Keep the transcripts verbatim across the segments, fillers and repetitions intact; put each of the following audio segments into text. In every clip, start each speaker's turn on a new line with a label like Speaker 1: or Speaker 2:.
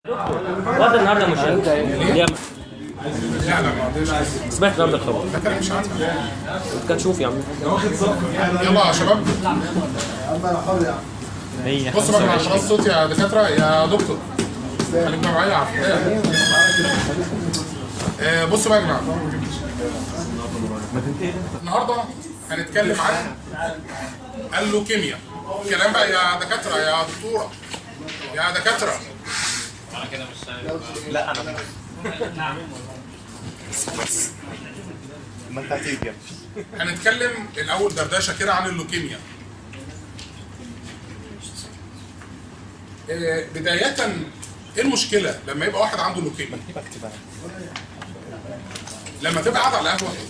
Speaker 1: وقت النهارده مش اليمن.
Speaker 2: لا لا ما عنديش.
Speaker 1: سمعت النهارده الخبر.
Speaker 2: ده كلام مش عارف.
Speaker 1: كان شوف يا عم.
Speaker 2: يلا يا شباب. بصوا بقى مع خلاص صوت يا دكاتره يا دكتور. خليك معايا على الحقيقه. بصوا بقى يا جماعه. النهارده هنتكلم عن اللوكيميا. كلام بقى يا دكاتره يا دكتوره يا دكاتره.
Speaker 3: انا كده مش شايف. لا انا
Speaker 2: بس
Speaker 3: ما انت هتيجي.
Speaker 2: هنتكلم الاول دردشه كده عن اللوكيميا. بدايه ايه المشكله لما يبقى واحد عنده لوكيميا؟ لما تبقى قاعد على القهوه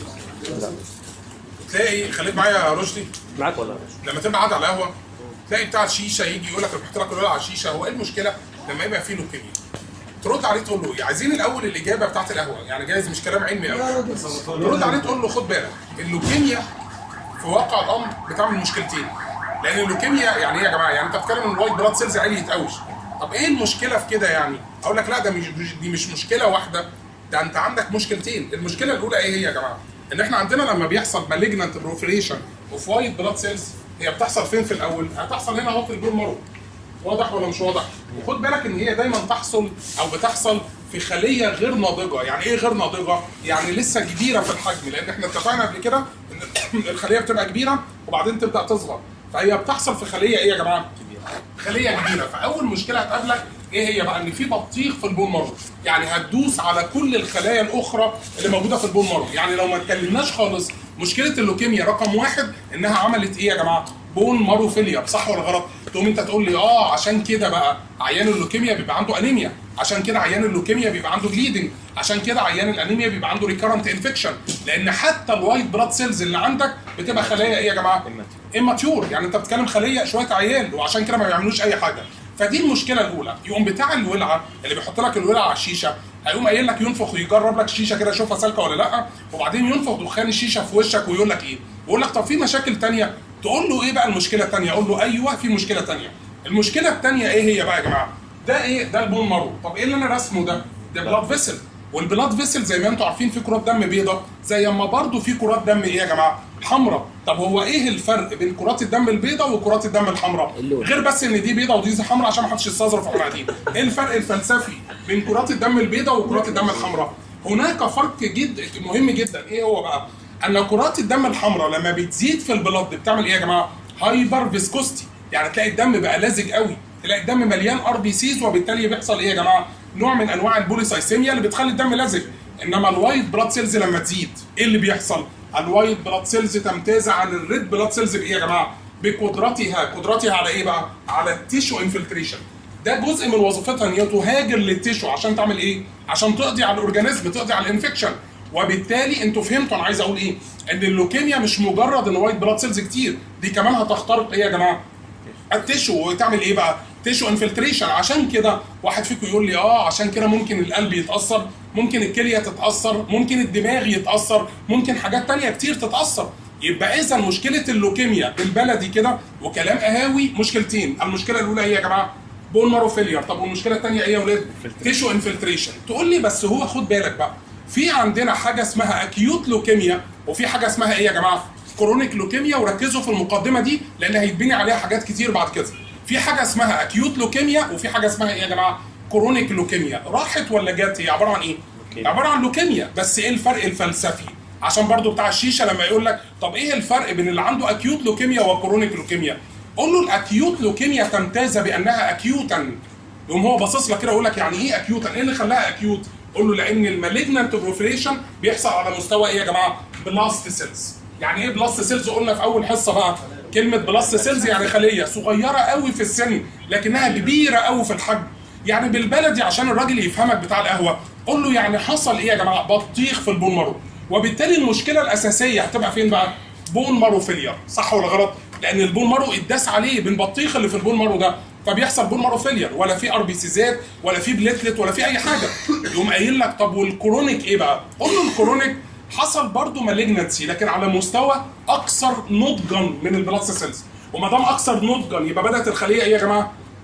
Speaker 2: تلاقي، خليك معايا يا رشدي
Speaker 1: معاك ولا
Speaker 2: لما تبقى قاعد على القهوه تلاقي بتاع الشيشه يجي يقول لك انا بحط لك الولع على الشيشه. هو ايه المشكله لما يبقى فيه لوكيميا؟ ترد عليه تقول له ايه؟ عايزين الاول الاجابه بتاعت القهوه، يعني جايز مش كلام علمي قوي. ترد عليه تقول له خد بالك اللوكيميا في واقع الامر بتعمل مشكلتين. لان اللوكيميا يعني ايه يا جماعه؟ يعني انت بتتكلم ان الوايت بلاد سيلز عليت قوي. طب ايه المشكله في كده يعني؟ اقول لك لا ده مش دي مش مشكله واحده، ده انت عندك مشكلتين. المشكله الاولى ايه هي يا جماعه؟ ان احنا عندنا لما بيحصل مالجنانت بروفيليشن اوف وايت بلاد سيلز هي بتحصل فين في الاول؟ هتحصل هنا اهو في البون مارو. واضح ولا مش واضح؟ وخد بالك ان هي دايما تحصل او بتحصل في خليه غير ناضجه. يعني ايه غير ناضجه؟ يعني لسه كبيره في الحجم، لان احنا اتفقنا قبل كده ان الخليه بتبقى كبيره وبعدين تبدا تصغر. فهي بتحصل في خليه ايه يا جماعه؟ خليه كبيره. فاول مشكله هتقابلك ايه هي بقى؟ ان في بطيخ في البون مارو، يعني هتدوس على كل الخلايا الاخرى اللي موجوده في البون مارو. يعني لو ما اتكلمناش خالص مشكله اللوكيميا رقم واحد انها عملت ايه يا جماعه؟ بون مارو فيلير. صح ولا غلط؟ تقوم انت تقول لي اه عشان كده بقى عيان اللوكيميا بيبقى عنده انيميا، عشان كده عيان اللوكيميا بيبقى عنده بليدنج، عشان كده عيان الانيميا بيبقى عنده ريكارنت انفكشن. لان حتى الوايت بلاد سيلز اللي عندك بتبقى خلايا ايه يا جماعه؟ اماتيور. يعني انت بتتكلم خليه شويه عيال وعشان كده ما بيعملوش اي حاجه. فدي المشكله الاولى. يقوم بتاع الولعه اللي بيحط لك الولعه على الشيشه هيقوم قايل لك ينفخ ويجرب لك الشيشه كده يشوفها سالكه ولا لا، وبعدين ينفخ دخان الشيشه في وشك ويقول لك ايه؟ ويقول لك طب في مشاكل ثانيه. تقول له ايه بقى المشكله الثانيه؟ اقول له ايوه في مشكله ثانيه. المشكله الثانيه ايه هي بقى يا جماعه؟ ده ايه؟ ده البون مارو. طب ايه اللي انا رسمه ده؟ ده بلاد فيسل. والبلاد فيسل زي ما انتم عارفين في كرات دم بيضاء زي ما برضه في كرات دم ايه يا جماعه؟ حمراء. طب هو ايه الفرق بين كرات الدم البيضاء وكرات الدم الحمراء؟ غير بس ان دي بيضاء ودي حمراء عشان ما حدش يستظرف واحنا قاعدين. ايه الفرق الفلسفي بين كرات الدم البيضاء وكرات الدم الحمراء؟ هناك فرق جد مهم جدا. ايه هو بقى؟ ان كرات الدم الحمراء لما بتزيد في البلد بتعمل ايه يا جماعه؟ هايبر فيسكوستي. يعني تلاقي الدم بقى لازج قوي، تلاقي الدم مليان ار بي سيز، وبالتالي بيحصل ايه يا جماعه؟ نوع من انواع البوليسايسيميا اللي بتخلي الدم لازج. انما الوايت بلاد سيلز لما تزيد ايه اللي بيحصل؟ الوايت بلاد سيلز تمتاز عن الريد بلاد سيلز بايه يا جماعه؟ بقدرتها. قدرتها على ايه بقى؟ على التيشو انفلتريشن. ده جزء من وظيفتها ان هي تهاجر للتيشو عشان تعمل ايه؟ عشان تقضي على الاورجانيزم، تقضي على الانفكشن. وبالتالي انتوا فهمتوا انا عايز اقول ايه؟ ان اللوكيميا مش مجرد ان وايت بلاد سيلز كتير، دي كمان هتخترق ايه يا جماعه؟ التيشو. وتعمل ايه بقى؟ تيشو انفلتريشن. عشان كده واحد فيكم يقول لي اه عشان كده ممكن القلب يتاثر، ممكن الكليه تتاثر، ممكن الدماغ يتاثر، ممكن حاجات ثانيه كتير تتاثر. يبقى اذا مشكله اللوكيميا بالبلدي كده وكلام قهاوي مشكلتين. المشكله الاولى هي يا جماعه بون مارو فيلير. طب والمشكله الثانيه ايه يا ولاد؟ تيشو انفلتريشن. تقول لي بس هو خد بالك بقى في عندنا حاجه اسمها اكيوت لوكيميا وفي حاجه اسمها ايه يا جماعه؟ كرونيك لوكيميا. وركزوا في المقدمه دي لان هيتبني عليها حاجات كتير بعد كده. في حاجه اسمها اكيوت لوكيميا وفي حاجه اسمها ايه يا جماعه؟ كرونيك لوكيميا. راحت ولا جت؟ هي عباره عن ايه؟ okay. عباره عن لوكيميا. بس ايه الفرق الفلسفي؟ عشان برضو بتاع الشيشه لما يقول لك طب ايه الفرق بين اللي عنده اكيوت لوكيميا وكرونيك لوكيميا؟ قول له الاكيوت لوكيميا تمتاز بانها اكيوتا. يقوم هو باصص لك كده يقول لك يعني ايه اكيوتا؟ ايه اللي خلاها اكيوت؟ قول له لان المالجنانت بروفيليشن بيحصل على مستوى ايه يا جماعه؟ بلاست سيلز. يعني ايه بلاست سيلز؟ قلنا في اول حصه بقى كلمه بلاست سيلز يعني خليه صغيره قوي في السن لكنها كبيره قوي في الحجم. يعني بالبلدي عشان الراجل يفهمك بتاع القهوه قول له يعني حصل ايه يا جماعه؟ بطيخ في البون مارو. وبالتالي المشكله الاساسيه هتبقى فين بقى؟ بون مارو فيلير. صح ولا غلط؟ لان البون مارو اتداس عليه من بطيخ اللي في البون مارو ده، فبيحصل بون مارو فيلير. ولا في ار بي سيزات ولا في بليتلت ولا في اي حاجه. يقوم قايل لك طب والكرونيك ايه بقى؟ قول له الكرونيك حصل برضه مالجنسي لكن على مستوى اكثر نضجا من البلاد سيلز. وما دام اكثر نضجا يبقى بدات الخليه ايه يا جماعه؟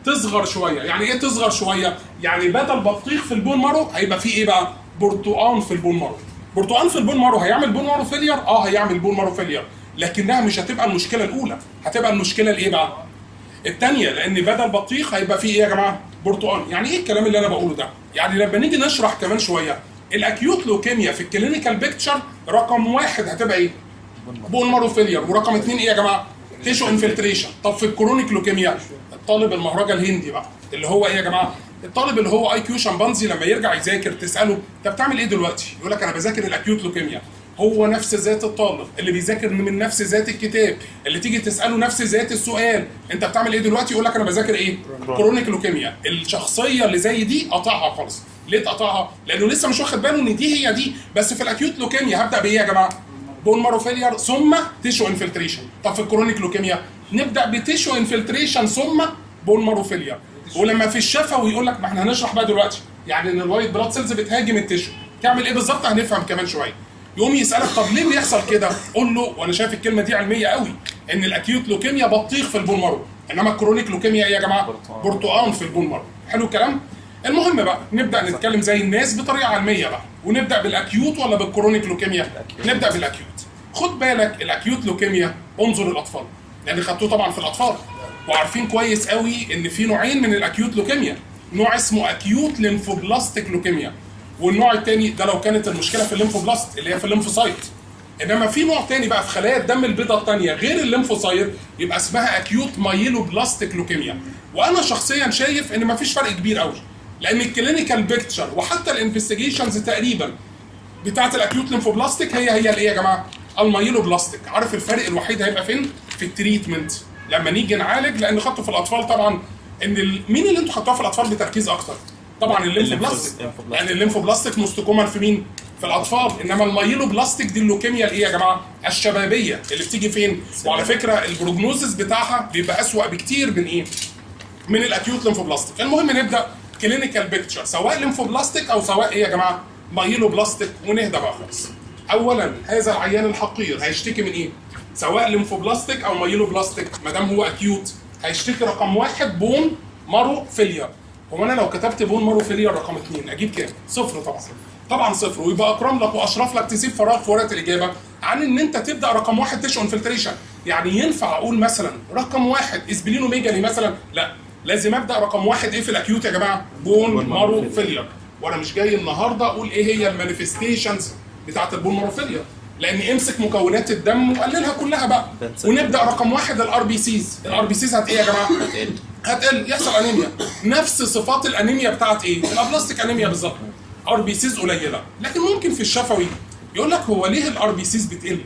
Speaker 2: تصغر شويه. يعني ايه تصغر شويه؟ يعني بدل بطيخ في البون مارو هيبقى فيه ايه بقى؟ برتقان في البون مارو. برتقان في البون مارو هيعمل بون مارو فيلير؟ اه هيعمل بون مارو فيلير، لكنها مش هتبقى المشكله الاولى، هتبقى المشكله الايه بقى؟ الثانيه، لان بدل بطيخ هيبقى فيه ايه يا جماعه؟ برتقان. يعني ايه الكلام اللي انا بقوله ده؟ يعني لما نيجي نشرح كمان شويه الاكيوت لوكيميا في الكلينيكال بيكتشر رقم واحد هتبقى ايه؟ بون مارو فيلير، ورقم اثنين ايه يا جماعه؟ تيشو انفلتريشن. طب في الكرونيك لوكيميا الطالب المهرجة الهندي بقى اللي هو ايه يا جماعه؟ الطالب اللي هو اي كيو شمبانزي لما يرجع يذاكر تساله انت بتعمل ايه دلوقتي؟ يقول لك انا بذاكر الاكيوت لوكيميا. هو نفس ذات الطالب اللي بيذاكر من نفس ذات الكتاب، اللي تيجي تساله نفس ذات السؤال انت بتعمل ايه دلوقتي؟ يقول لك انا بذاكر ايه؟ كرونيك لوكيميا. الشخصيه اللي زي دي قطعها خالص. ليه تقطعها؟ لانه لسه مش واخد باله ان دي هي دي، بس في الاكيوت لوكيميا هبدا بايه يا جماعه؟ بون مارو فيلير ثم تيشو انفلتريشن. طب في الكرونيك لوكيميا نبدا بتيشو انفلتريشن ثم بون مارو فيلير. ولما في الشفوي يقول لك ما احنا هنشرح بقى دلوقتي يعني ان الوايت بلاد سيلز بتهاجم التيشو، تعمل ايه بالظبط؟ هنفهم كمان شويه. يقوم يسالك طب ليه بيحصل كده؟ قول له وانا شايف الكلمه دي علميه قوي ان الاكيوت لوكيميا بطيخ في البون مارو، انما الكرونيك لوكيميا ايه يا جماعه؟ برتقان في البون مارو. حلو الكلام؟ المهم بقى نبدا نتكلم زي الناس بطريقه علميه بقى، ونبدا بالاكيوت ولا بالكرونيك لوكيميا؟ نبدا بالاكيوت. خد بالك الاكيوت لوكيميا انظر الاطفال، لان خدتوه طبعا في الاطفال وعارفين كويس قوي ان في نوعين من الاكيوت لوكيميا، نوع اسمه اكيوت ليمفوبلاستيك لوكيميا، والنوع الثاني ده لو كانت المشكله في الليمفوبلاست اللي هي في الليمفوسايت. انما في نوع ثاني بقى في خلايا الدم البيضاء الثانيه غير الليمفوسايت يبقى اسمها اكيوت مايلوبلاستيك لوكيميا. وانا شخصيا شايف ان مفيش فرق كبير قوي، لان الكلينيكال بيكتشر وحتى الانفستيجيشنز تقريبا بتاعه الاكيوت ليمفوبلاستيك هي هي الايه يا جماعه؟ المايلوبلاستيك. عارف الفرق الوحيد هيبقى فين؟ في التريتمنت لما نيجي نعالج، لان خدته في الاطفال طبعا ان ال... مين اللي انتوا خدتوها في الاطفال بتركيز اكتر؟ طبعا الليمفوبلاستيك، لان الليمفوبلاستيك مستكمل في مين؟ في الاطفال. انما المايلوبلاستيك دي اللوكيميا الايه يا جماعه؟ الشبابيه اللي بتيجي فين؟ وعلى فكره البروجنوزس بتاعها بيبقى اسوأ بكتير من ايه؟ من الاكيوت ليمفوبلاستيك. المهم نبدا كلينيكال بيكتشر سواء ليمفوبلاستيك او سواء ايه يا جماعه؟ مايلوبلاستيك. ونهدى بقى خالص. اولا هذا العيان الحقير هيشتكي من ايه؟ سواء ليمفوبلاستيك او مايلوبلاستيك، ما دام هو اكيوت هيشتكي رقم واحد بون مارو فيلير. هو انا لو كتبت بون مارو فيلير رقم اثنين اجيب كام؟ صفر طبعا. طبعا صفر، ويبقى اكرم لك واشرف لك تسيب فراغ في ورقه الاجابه عن ان انت تبدا رقم واحد تيشو انفلتريشن. يعني ينفع اقول مثلا رقم واحد اسبلينوميجالي مثلا؟ لا، لازم ابدا رقم واحد ايه في الاكيوت يا جماعه؟ بون مارو فيلير. وانا مش جاي النهارده اقول ايه هي المانيفستيشنز بتاعت البون مارو فيلير، لان امسك مكونات الدم وقللها كلها بقى، ونبدا رقم واحد الار بي سيز. الار بي سيز هت ايه يا جماعه؟ هتقل هتقل يحصل انيميا، نفس صفات الانيميا بتاعت ايه؟ الابلاستيك انيميا بالظبط. ار بي سيز قليله، لكن ممكن في الشفوي يقول لك هو ليه الار بي سيز بتقل؟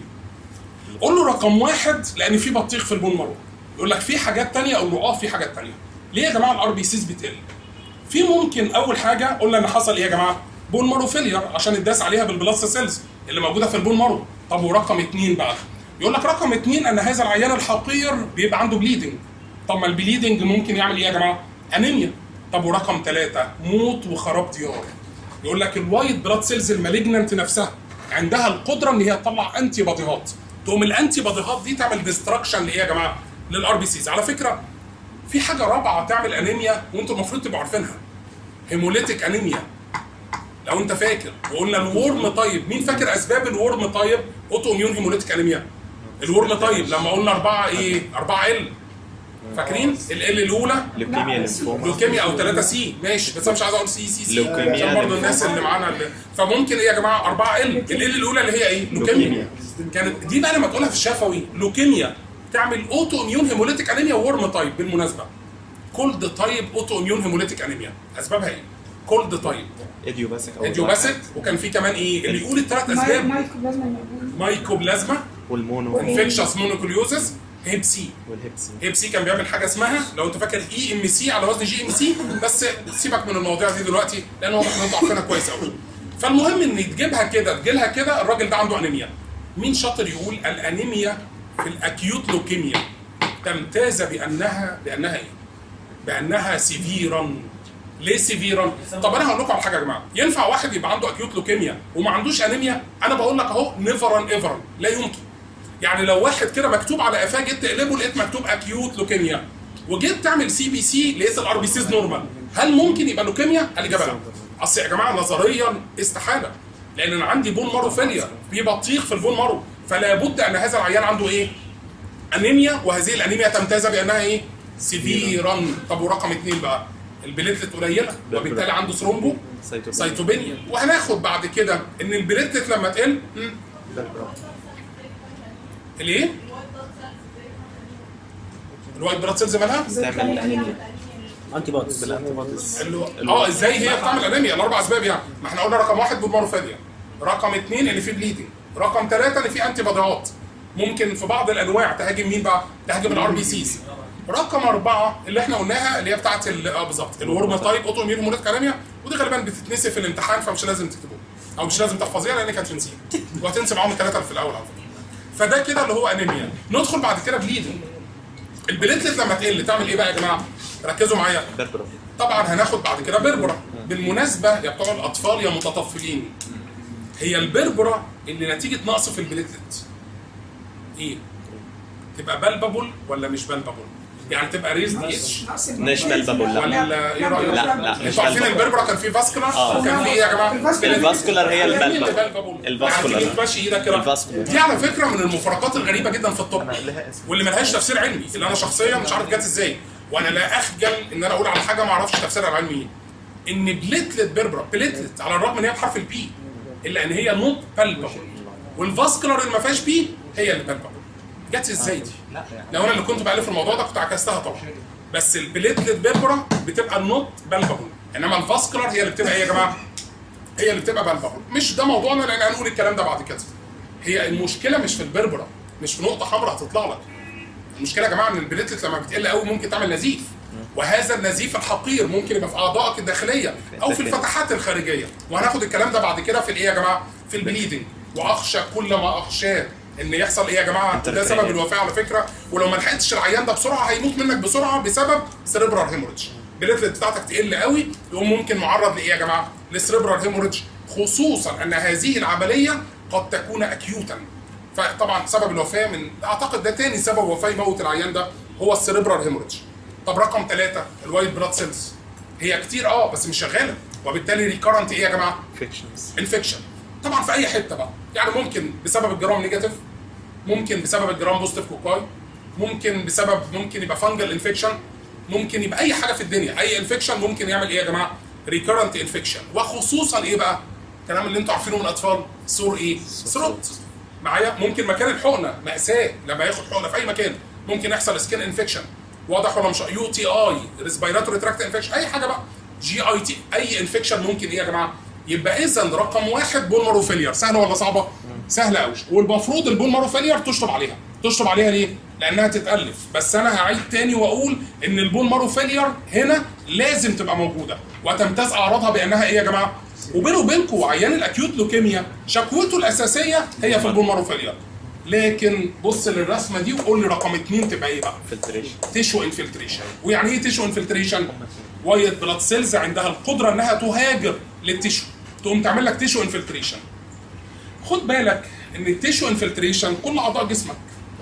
Speaker 2: قول له رقم واحد لان في بطيخ في البون مارو. يقول لك في حاجات ثانيه، اقول له اه في حاجات ثانيه. ليه يا جماعه الار بي سيز بتقل؟ في ممكن اول حاجه قلنا ان حصل ايه يا جماعه؟ بون مارو فيلير عشان اتداس عليها بالبلاست سيلز اللي موجوده في البون مارو. طب ورقم اثنين بقى؟ يقول لك رقم اثنين ان هذا العيان الحقير بيبقى عنده بليدنج. طب ما البليدنج ممكن يعمل ايه يا جماعه؟ انيميا. طب ورقم ثلاثه موت وخراب ديار. يقول لك الوايت بلاد سيلز المالجننت نفسها عندها القدره ان هي تطلع انتي باديهات، تقوم الانتي باديهات دي تعمل ديستراكشن لايه يا جماعه؟ للار بي سيز. على فكره في حاجه رابعه تعمل انيميا وانتم المفروض تبقوا عارفينها، هيموليتيك انيميا. لو انت فاكر وقلنا الورم طيب، مين فاكر اسباب الورم طيب؟ اوتو اميون هيموليتيك انيميا. الورم طيب لما قلنا أربعة ايه؟ أربعة ال. فاكرين؟ ال ال الاولى
Speaker 3: لوكيميا ليمفوما
Speaker 2: لوكيميا او ثلاثة سي، ماشي، بس انا مش عايز اقول سي سي سي
Speaker 3: لوكيميا
Speaker 2: عشان برضه الناس اللي معانا اللي... فممكن ايه يا جماعه؟ أربعة ال. ال ال الاولى اللي هي ايه؟ لوكيميا. كانت دي بقى لما تقولها في الشفوي لوكيميا تعمل اوتو اميون هيموليتيك انيميا وورم طيب. بالمناسبه كولد طيب اوتو اميون هيموليتيك انيميا اسبابها ايه؟ كولد طيب
Speaker 3: ايديوباسيك او
Speaker 2: ايديوباسيك، وكان في كمان ايه اللي يقول الثلاث اسباب؟
Speaker 4: مايكوبلازما
Speaker 2: مايكوبلازما
Speaker 3: والمونو
Speaker 2: انفكشس مونوكليوزس هيب سي.
Speaker 3: والهيب سي.
Speaker 2: هيب سي كان بيعمل حاجه اسمها لو انت فاكر اي ام سي على وزن جي ام سي، بس سيبك من المواضيع دي دلوقتي لان هو احنا عارفينها كويس قوي. فالمهم ان تجيبها كده تجيلها كده الراجل ده عنده انيميا. مين شاطر يقول الانيميا في الاكيوت لوكيميا تمتاز بانها بانها ايه؟ بانها سيفيرا. ليه سيفيرا؟ طب انا هقول لكم على حاجه يا جماعه، ينفع واحد يبقى عنده اكيوت لوكيميا وما عندوش انيميا؟ انا بقول لك اهو نيفرا ايفرا، لا يمكن. يعني لو واحد كده مكتوب على قفاه جيت تقلبه لقيت مكتوب اكيوت لوكيميا، وجيت تعمل سي بي سي لقيت الار بي سيز نورمال، هل ممكن يبقى لوكيميا؟ الاجابه لا. اصل يا جماعه نظريا استحاله، لان انا عندي بون مارو فيلير، في بطيخ في البون مارو، فلا بد ان هذا العيان عنده ايه؟ انيميا، وهذه الانيميا تمتاز بانها ايه؟ سيفيرا. طب ورقم اثنين بقى البليتلت قليله وبالتالي عنده ثرومبو سيتوبينيا، وهناخد بعد كده ان البليتلت لما تقل ليه؟ الوايت بلاد سيلز مالها؟
Speaker 3: تعمل انيميا
Speaker 1: انتي بوديز
Speaker 3: بالانتي بوديز.
Speaker 2: اه ازاي هي بتعمل انيميا؟ الاربع اسباب يعني، ما احنا قلنا رقم واحد بالماروفاديا، رقم اثنين اللي فيه بليدنج، رقم ثلاثه اللي فيه انتي بوديات ممكن في بعض الانواع تهاجم مين بقى؟ تهاجم الار بي سيز. رقم اربعه اللي احنا قلناها اللي هي بتاعت اه بالظبط الورم تايب اوتو اميون هيموريتيك انيميا، ودي غالبا بتتنسي في الامتحان فمش لازم تكتبوها او مش لازم تحفظيها لان كانت تنسيها وهتنسي معاهم الثلاثه اللي في الاول على فكره. فده كده اللي هو انيميا. ندخل بعد كده بليدنج. البليتلت لما تقل تعمل ايه بقى يا جماعه؟ ركزوا معايا.
Speaker 3: بربرة.
Speaker 2: طبعا هناخد بعد كده بربره. بالمناسبه يا بتوع الاطفال يا متطفلين، هي البربره اللي نتيجه نقص في البليتلت ايه؟ تبقى بالبابل ولا مش بالبابل؟ يعني تبقى ريز دي اتش
Speaker 3: مش بالبابل لا.
Speaker 2: ولا ايه رايك؟
Speaker 3: لا لا مش
Speaker 2: انتوا عارفين
Speaker 3: بالبابل.
Speaker 2: البربره كان في فاسكولار
Speaker 3: آه.
Speaker 2: وكان في ايه يا جماعه؟
Speaker 3: الفاسكولار هي البالبابل.
Speaker 2: البالبابل
Speaker 3: الفاسكولار.
Speaker 2: يعني تمشي ايدك كده.
Speaker 3: الفاسكولار.
Speaker 2: دي على فكره من المفارقات الغريبه جدا في الطب واللي ملهاش تفسير علمي، اللي انا شخصيا مش عارف جت ازاي، وانا لا اخجل ان انا اقول على حاجه ما اعرفش تفسيرها العلمي ايه. ان بليتلت بربره بليتلت على الرغم ان هي بحرف البي الا ان هي نوت بالبابل، والفاسكولار اللي ما فيهاش بي هي اللي بالبابل. جت ازاي دي؟ لو انا اللي كنت بألف الموضوع ده كنت عكستها طبعا. بس البليتلت بربره بتبقى النوت بالبابل، انما الفاسكولار هي اللي بتبقى ايه يا جماعه؟ هي اللي بتبقى بالبابل. مش ده موضوعنا لان هنقول الكلام ده بعد كده. هي المشكله مش في البربره، مش في نقطه حمراء هتطلع لك. المشكله يا جماعه ان البليتلت لما بتقل قوي ممكن تعمل نزيف، وهذا النزيف الحقير ممكن يبقى في اعضائك الداخليه او في الفتحات الخارجيه، وهناخد الكلام ده بعد كده في الايه يا جماعه؟ في البليدنج. واخشى كل ما اخشاه ان يحصل ايه يا جماعه؟ ده سبب الوفاه على فكره، ولو ما لحقتش العيان ده بسرعه هيموت منك بسرعه بسبب سيريبرال هيموريدج. البليتلت بتاعتك تقل قوي يقوم ممكن معرض لايه يا جماعه؟ للسيريبرال هيموريدج، خصوصا ان هذه العمليه قد تكون اكيوتا. فطبعا سبب الوفاه من اعتقد ده تاني سبب وفاه يموت العيان ده هو السيريبرال هيموريدج. طب رقم ثلاثه الوايت بلاد سيلز، هي كتير اه بس مش شغاله، وبالتالي ريكارنت ايه يا جماعه؟
Speaker 3: انفكشنز.
Speaker 2: انفكشن. طبعا في اي حته بقى، يعني ممكن بسبب الجرام نيجاتيف، ممكن بسبب الجرام بوزيتيف كوكاي، ممكن بسبب ممكن يبقى فانجل انفكشن، ممكن يبقى اي حاجه في الدنيا، اي انفكشن ممكن يعمل ايه يا جماعه؟ ريكارنت انفكشن. وخصوصا ايه بقى؟ الكلام اللي انتوا عارفينه من الاطفال، سور ايه؟ ثروت. معايا؟ ممكن مكان الحقنه مأساة لما ياخد حقنه في اي مكان ممكن يحصل سكين انفكشن. واضح ولا مش؟ يو تي اي، ريسبيراتوري تراكت انفكشن، اي حاجه بقى، جي اي تي، اي انفكشن ممكن ايه يا جماعه؟ يبقى اذا رقم واحد بون مارو فيلير. سهله ولا صعبه؟ سهله قوي. والمفروض البون مارو فيلير تشطب عليها. تشطب عليها ليه؟ لانها تتالف. بس انا هعيد تاني واقول ان البون مارو فيلير هنا لازم تبقى موجوده وتمتاز اعراضها بانها ايه يا جماعه؟ وبينه وبينكم عيان الاكيوت لوكيميا شكوته الاساسيه هي في البون مارو فيلير. لكن بص للرسمه دي وقول لي رقم اثنين تبقى ايه بقى؟
Speaker 3: فلتريشن.
Speaker 2: تيشو انفلتريشن. ويعني ايه تيشو انفلتريشن؟ وايت بلاد سيلز عندها القدره انها تهاجر للتيشو، تقوم تعمل لك تيشو انفلتريشن. خد بالك ان التيشو انفلتريشن كل اعضاء جسمك،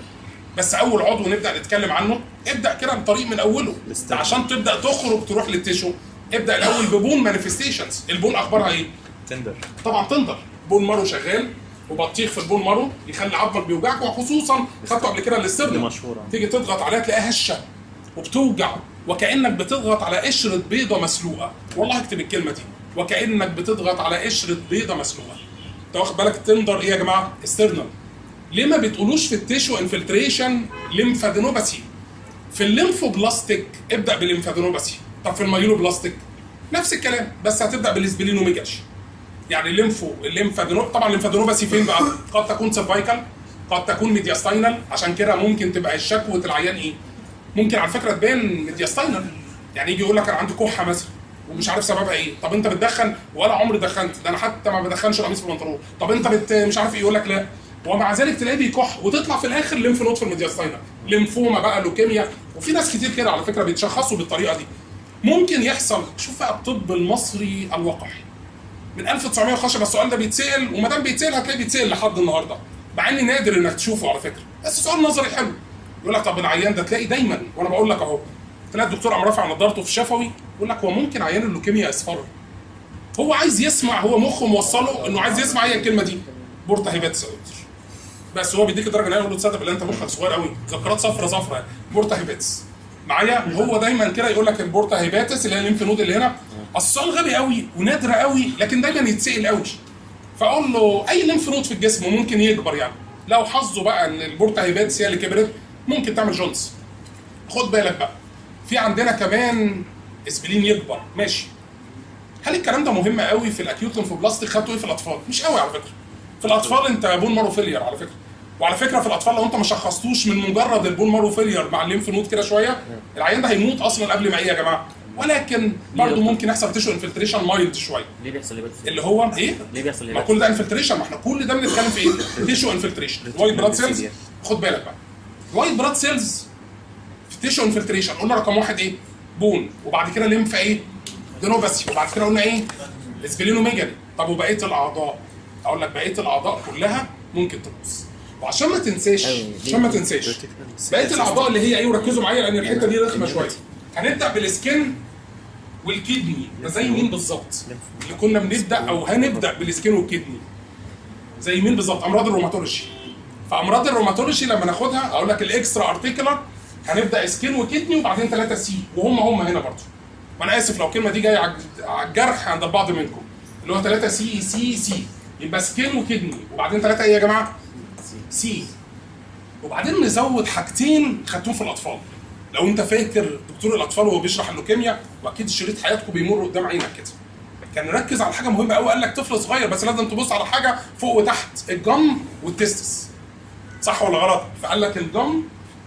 Speaker 2: بس اول عضو نبدا نتكلم عنه ابدا كده الطريق من اوله عشان تبدا تخرج تروح للتيشو. ابدا الاول ببون مانيفستيشنز. البون اخبارها ايه؟
Speaker 3: تندر.
Speaker 2: طبعا تندر، بون مارو شغال وبطيخ في البون مارو يخلي عظمك بيوجعك، وخصوصا خدته قبل كده الاسترنم،
Speaker 3: مشهوره.
Speaker 2: تيجي تضغط عليها تلاقيها هشه وبتوجع وكانك بتضغط على قشره بيضه مسلوقه. والله اكتب الكلمه دي، وكانك بتضغط على قشره بيضه مسلوقه. انت واخد بالك التندر ايه يا جماعه؟ استرنم. ليه ما بتقولوش في التيشو انفلتريشن ليمفادينوباثي؟ في الليمفوبلاستيك ابدا بالليمفادينوباثي. طب في المايلوبلاستيك نفس الكلام بس هتبدا بالاسبلينوميجاش. يعني الليمفو الليمفادينوب طبعا الليمفادينوباثي فين بقى؟ قد تكون سيرفايكال، قد تكون ميدياستاينال. عشان كده ممكن تبقى شكوى العيان ايه؟ ممكن على فكره تبان ميدياستاينال، يعني يجي يقول لك انا عندي كحه مثلا ومش عارف سببها ايه. طب انت بتدخن؟ ولا عمري دخنت، ده انا حتى ما بدخنش قميص في البنطلون. طب انت بت مش عارف ايه، يقول لك لا، ومع ذلك تلاقيه بيكح وتطلع في الاخر ليمف نود في الميدياستاينال، ليمفوما بقى، لوكيميا. وفي ناس كتير كده على فكره بيتشخصوا بالطريقه دي. ممكن يحصل. شوف بقى الطب المصري الوقحي من ألف وتسعمية وخمسة، بس السؤال ده بيتسال، وما دام بيتسال هتلاقيه بيتسال لحد النهارده، مع ان نادر انك تشوفه على فكره، بس سؤال نظري حلو. يقول لك طب العيان ده تلاقي دايما، وانا بقول لك اهو تلاقي الدكتور قام رافع نظارته في الشفوي يقول لك هو ممكن عيان اللوكيميا يصفر. هو عايز يسمع، هو مخه موصله انه عايز يسمع هي الكلمه دي بورتا هيباتس. بس هو بيديك الدرجه النهائيه يقول له تصدق بالله انت مخك صغير قوي، ذكرات صفرة صفرة بورتا هيباتس معايا. هو دايما كده يقول لك البورتا هيباتس اللي هي الليمف نود اللي هنا. السؤال غبي قوي ونادر قوي لكن دايما يتسال قوي. فاقول له اي ليمف نود في الجسم ممكن يكبر يعني، لو حظه بقى ان البورتا هيباتس هي اللي كبرت ممكن تعمل جونز. خد بالك بقى في عندنا كمان اسبلين يكبر، ماشي. هل الكلام ده مهم قوي في الاكيوت ليمفوبلاستيك؟ خدته ايه في الاطفال؟ مش قوي على فكره. في الاطفال انت بون مارو فيلير على فكره. وعلى فكره في الاطفال لو انت ما شخصتوش من مجرد البون مارو فيلير مع الليمف نود كده شويه، العيان ده هيموت اصلا قبل ما ايه يا جماعه؟ ولكن برضه ممكن يحصل تيشو انفلتريشن مايلد شويه.
Speaker 1: ليه بيحصل ايه بس؟
Speaker 2: اللي هو ايه؟
Speaker 1: ليه بيحصل ايه؟
Speaker 2: ما كل ده انفلتريشن، ما احنا كل ده بنتكلم في ايه؟ تيشو انفلتريشن، وايت بلاد سيلز. خد بالك بقى وايت بلاد سيلز في تيشو انفلتريشن قلنا رقم واحد ايه؟ بون، وبعد كده ليمف ايه؟ دينوباسي، وبعد كده قلنا ايه؟ اسبلينوميجالي. طب وبقيه الاعضاء؟ اقول لك بقيه الاعضاء كلها ممكن تبوظ. وعشان ما تنساش عشان ما تنساش بقيه الاعضاء اللي هي ايه، وركزوا معايا لان الحته دي رخمه شويه. هنبدا بالسكن والكدني. ده زي مين بالظبط؟ اللي كنا بنبدا او هنبدا بالسكن والكدني. زي مين بالظبط؟ امراض الروماتولوجي. فامراض الروماتولوجي لما ناخدها اقول لك الاكسترا ارتيكولار هنبدا سكن وكدني وبعدين ثلاثه سي، وهم هم هنا برضه. وانا اسف لو الكلمه دي جايه على الجرح عند البعض منكم، اللي هو ثلاثه سي سي سي، يبقى سكن وكدني وبعدين ثلاثه ايه يا جماعه؟ سي. وبعدين نزود حاجتين خدتوهم في الاطفال. لو انت فاكر دكتور الاطفال وهو بيشرح اللوكيميا، واكيد شريط حياتكم بيمر قدام عينك كده، كان ركز على حاجه مهمه قوي. قال لك طفل صغير بس لازم تبص على حاجه فوق وتحت، الجم والتستس. صح ولا غلط؟ فقال لك الجم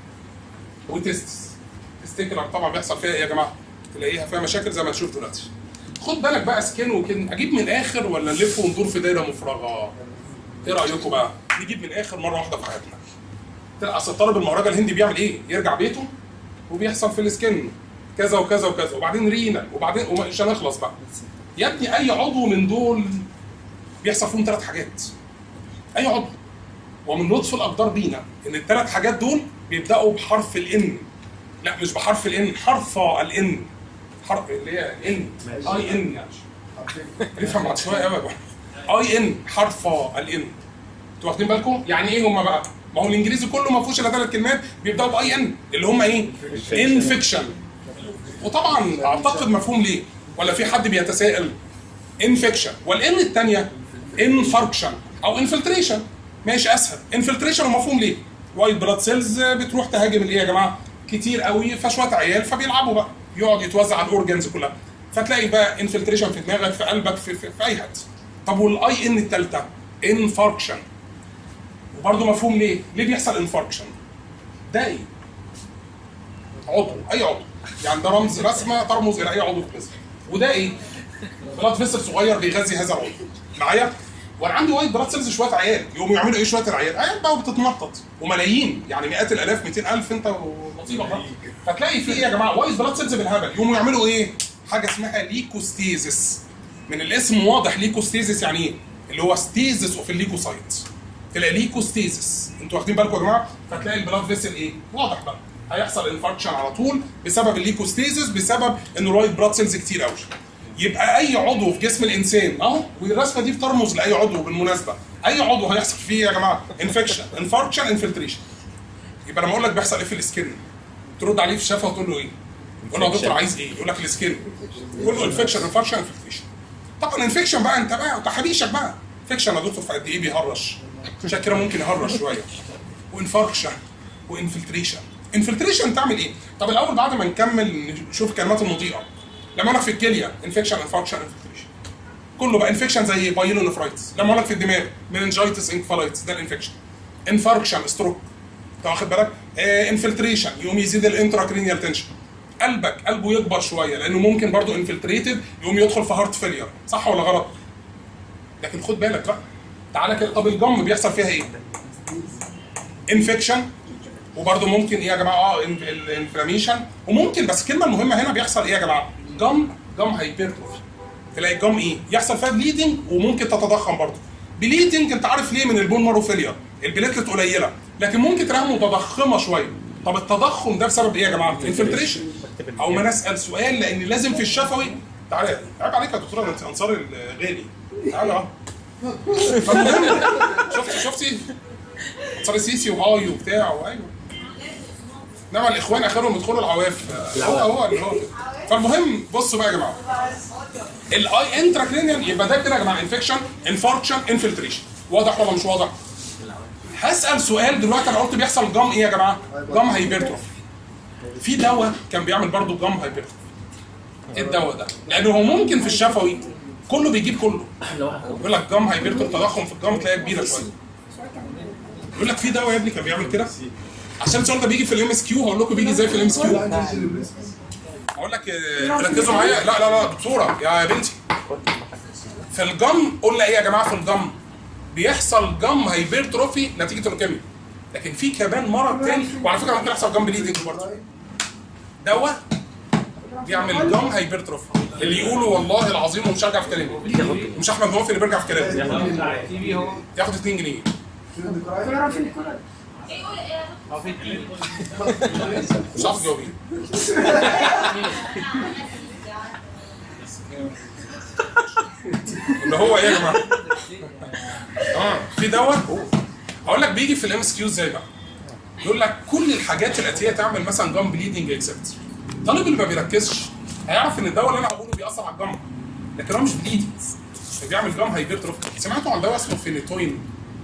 Speaker 2: وتستس. تستيكلر طبعا بيحصل فيها ايه يا جماعه؟ تلاقيها فيها مشاكل زي ما هنشوف دلوقتي. خد بالك بقى سكين وكده، اجيب من الاخر ولا نلف وندور في دايره مفرغه؟ ايه رايكم بقى؟ نجيب من الاخر مره واحده في حياتنا. اصل الطالب المهرجة الهندي بيعمل ايه؟ يرجع بيته وبيحصل في السكن كذا وكذا وكذا وبعدين رينا وبعدين ومش هنخلص بقى. يا ابني اي عضو من دول بيحصل فيهم ثلاث حاجات. اي عضو. ومن لطف الاقدار بينا ان الثلاث حاجات دول بيبداوا بحرف الان. لا مش بحرف الان، حرف الان. حرف اللي هي ان اي ان يعني. افهم بعد شويه قوي بقى. اي ان حرف الان. انتوا واخدين بالكم؟ يعني ايه هم بقى؟ ما هو الانجليزي كله ما فيهوش الا ثلاث كلمات بيبداوا باي ان اللي هم ايه؟ انفكشن. وطبعا اعتقد مفهوم ليه؟ ولا في حد بيتساءل؟ انفكشن. والان الثانيه انفاركشن او انفلتريشن. ماشي اسهل. انفلتريشن ومفهوم ليه؟ وايت بلاد سيلز بتروح تهاجم الايه يا جماعه؟ كتير قوي فشويه عيال فبيلعبوا بقى، يقعد يتوزع على الاورجنز كلها. فتلاقي بقى انفلتريشن في دماغك في قلبك في, في, في اي حته. طب والاي ان الثالثه انفاركشن. وبرضه مفهوم ليه؟ ليه بيحصل انفاركشن؟ ده ايه؟ عضو، اي عضو. يعني ده رمز رسمه ترمز الى اي عضو في الجسم. وده ايه؟ بلاد فيسل صغير بيغذي هذا العضو. معايا؟ وانا عندي وايت بلاد سيلز شويه عيال، يقوموا يعملوا ايه شويه العيال؟ عيال بقى وبتتنطط وملايين، يعني مئات الالاف مئتين ألف انت ونصيبك بقى. فتلاقي في ايه يا جماعه؟ وايت بلاد سيلز بالهبل، يقوموا يعملوا ايه؟ حاجه اسمها ليكوستيزس. من الاسم واضح ليكوستيزس يعني ايه؟ اللي هو ستيزس اوف الليكوسايت. تلاقي ليكوستيزس، انتوا واخدين بالكم يا جماعه؟ فتلاقي البلاد فيسل ايه؟ واضح بقى. هيحصل انفاركشن على طول بسبب الليكوستيزس، بسبب ان الوايت بلاد سيلز كتير قوي. يبقى اي عضو في جسم الانسان اهو، والرسمه دي بترمز لاي عضو بالمناسبه، اي عضو هيحصل فيه يا جماعه انفكشن، انفاركشن، انفلتريشن. يبقى لما اقول لك بيحصل ايه في السكن، ترد عليه في الشفه وتقول له ايه؟ تقول له يا دكتور عايز ايه؟ يقول لك السكن. تقول له انفكشن، انفاركشن، انفلتريشن. طبعا انفكشن بقى انت بقى تحابيشك بقى. انفكشن يا دكتور في قد ايه بيهرش؟ عشان كده ممكن يهرش شويه. وانفاركشن وانفلتريشن. انفلتريشن تعمل ايه؟ طب الاول بعد ما نكمل نشوف الكلمات المضيئه. لما اقول لك في الكليه انفكشن، انفاركشن، انفلتريشن. كله بقى انفكشن زي بايلونيفرايتس. لما اقول لك في الدماغ مننجايتس، انكفالايتس، ده الانفكشن. انفاركشن ستروك. انت واخد بالك؟ آه انفلتريشن يقوم يزيد الانتراكرينيال تنشن. قلبك قلبه يكبر شويه لانه ممكن برضه انفلتريتد يقوم يدخل في هارت فيلير، صح ولا غلط؟ لكن خد بالك بقى. تعالى كده، طب الجم بيحصل فيها ايه؟ انفكشن، وبرده ممكن ايه يا جماعه؟ اه الانفلاميشن، وممكن بس الكلمه المهمه هنا بيحصل ايه يا جماعه؟ جم جم هايبرتروفي. تلاقي الجم ايه؟ يحصل فيها بليدنج وممكن تتضخم برده. بليدنج انت عارف ليه؟ من البون مارو فيلير، البليتلت قليله، لكن ممكن تلاقيها متضخمه شويه. طب التضخم ده بسبب ايه يا جماعه؟ انفلتريشن. او ما نسال سؤال، لان لازم في الشفوي. تعالى عيب عليك يا دكتوره، انت انصار الغالي. تعالى اهو. فالمهم شفتي شفتي انصار السيسي وهاي وبتاع وايوه. انما الاخوان اخرهم يدخلوا العواف. هو هو اللي هو فالمهم بصوا بقى يا جماعه، الاي انتراكرينيال يبقى ده كده يا جماعه انفكشن، انفاركشن، انفلتريشن. واضح ولا مش واضح؟ هسال سؤال دلوقتي. انا قلت بيحصل جام ايه يا جماعه؟ جام هايبرتروفي. في دواء كان بيعمل برضه جام هايبرتروفي. ايه الدواء ده؟ لانه هو ممكن في الشفوي كله بيجيب كله. يقول لك جام هايبرتروفي، تضخم في الجام تلاقيها كبيره شويه. يقول لك في دواء يا ابني كان بيعمل كده. عشان السؤال ده بيجي في الام اس كيو، هقول لكم بيجي ازاي في الام اس كيو. هقول لك ركزوا معايا. لا لا لا دكتوره يا بنتي، في الجم قلنا ايه يا جماعه؟ في الجم بيحصل جم هايبرتروفي نتيجه اللوكيميا، لكن في كمان مرض تاني، وعلى فكره ممكن يحصل جم بليدنج برضه. دواء بيعمل جم هايبرتروفي، اللي يقولوا والله العظيم ومش هرجع في كلامي، مش احمد موافق اللي بيرجع في كلامي، ياخد اتنين جنيه. مش عارف تجاوبي. اللي هو ايه يا جماعه؟ اه في دواء هقول لك بيجي في الام اس كيو ازاي بقى؟ يقول لك كل الحاجات الاتيه تعمل مثلا جام بليدنج اكسبت. الطالب اللي ما بيركزش هيعرف ان الدواء اللي انا هقوله بيأثر على الجم، لكن هو مش بليدنج، بيعمل جام هايبرتروفي. سمعتوا عن دواء اسمه فينيتوين؟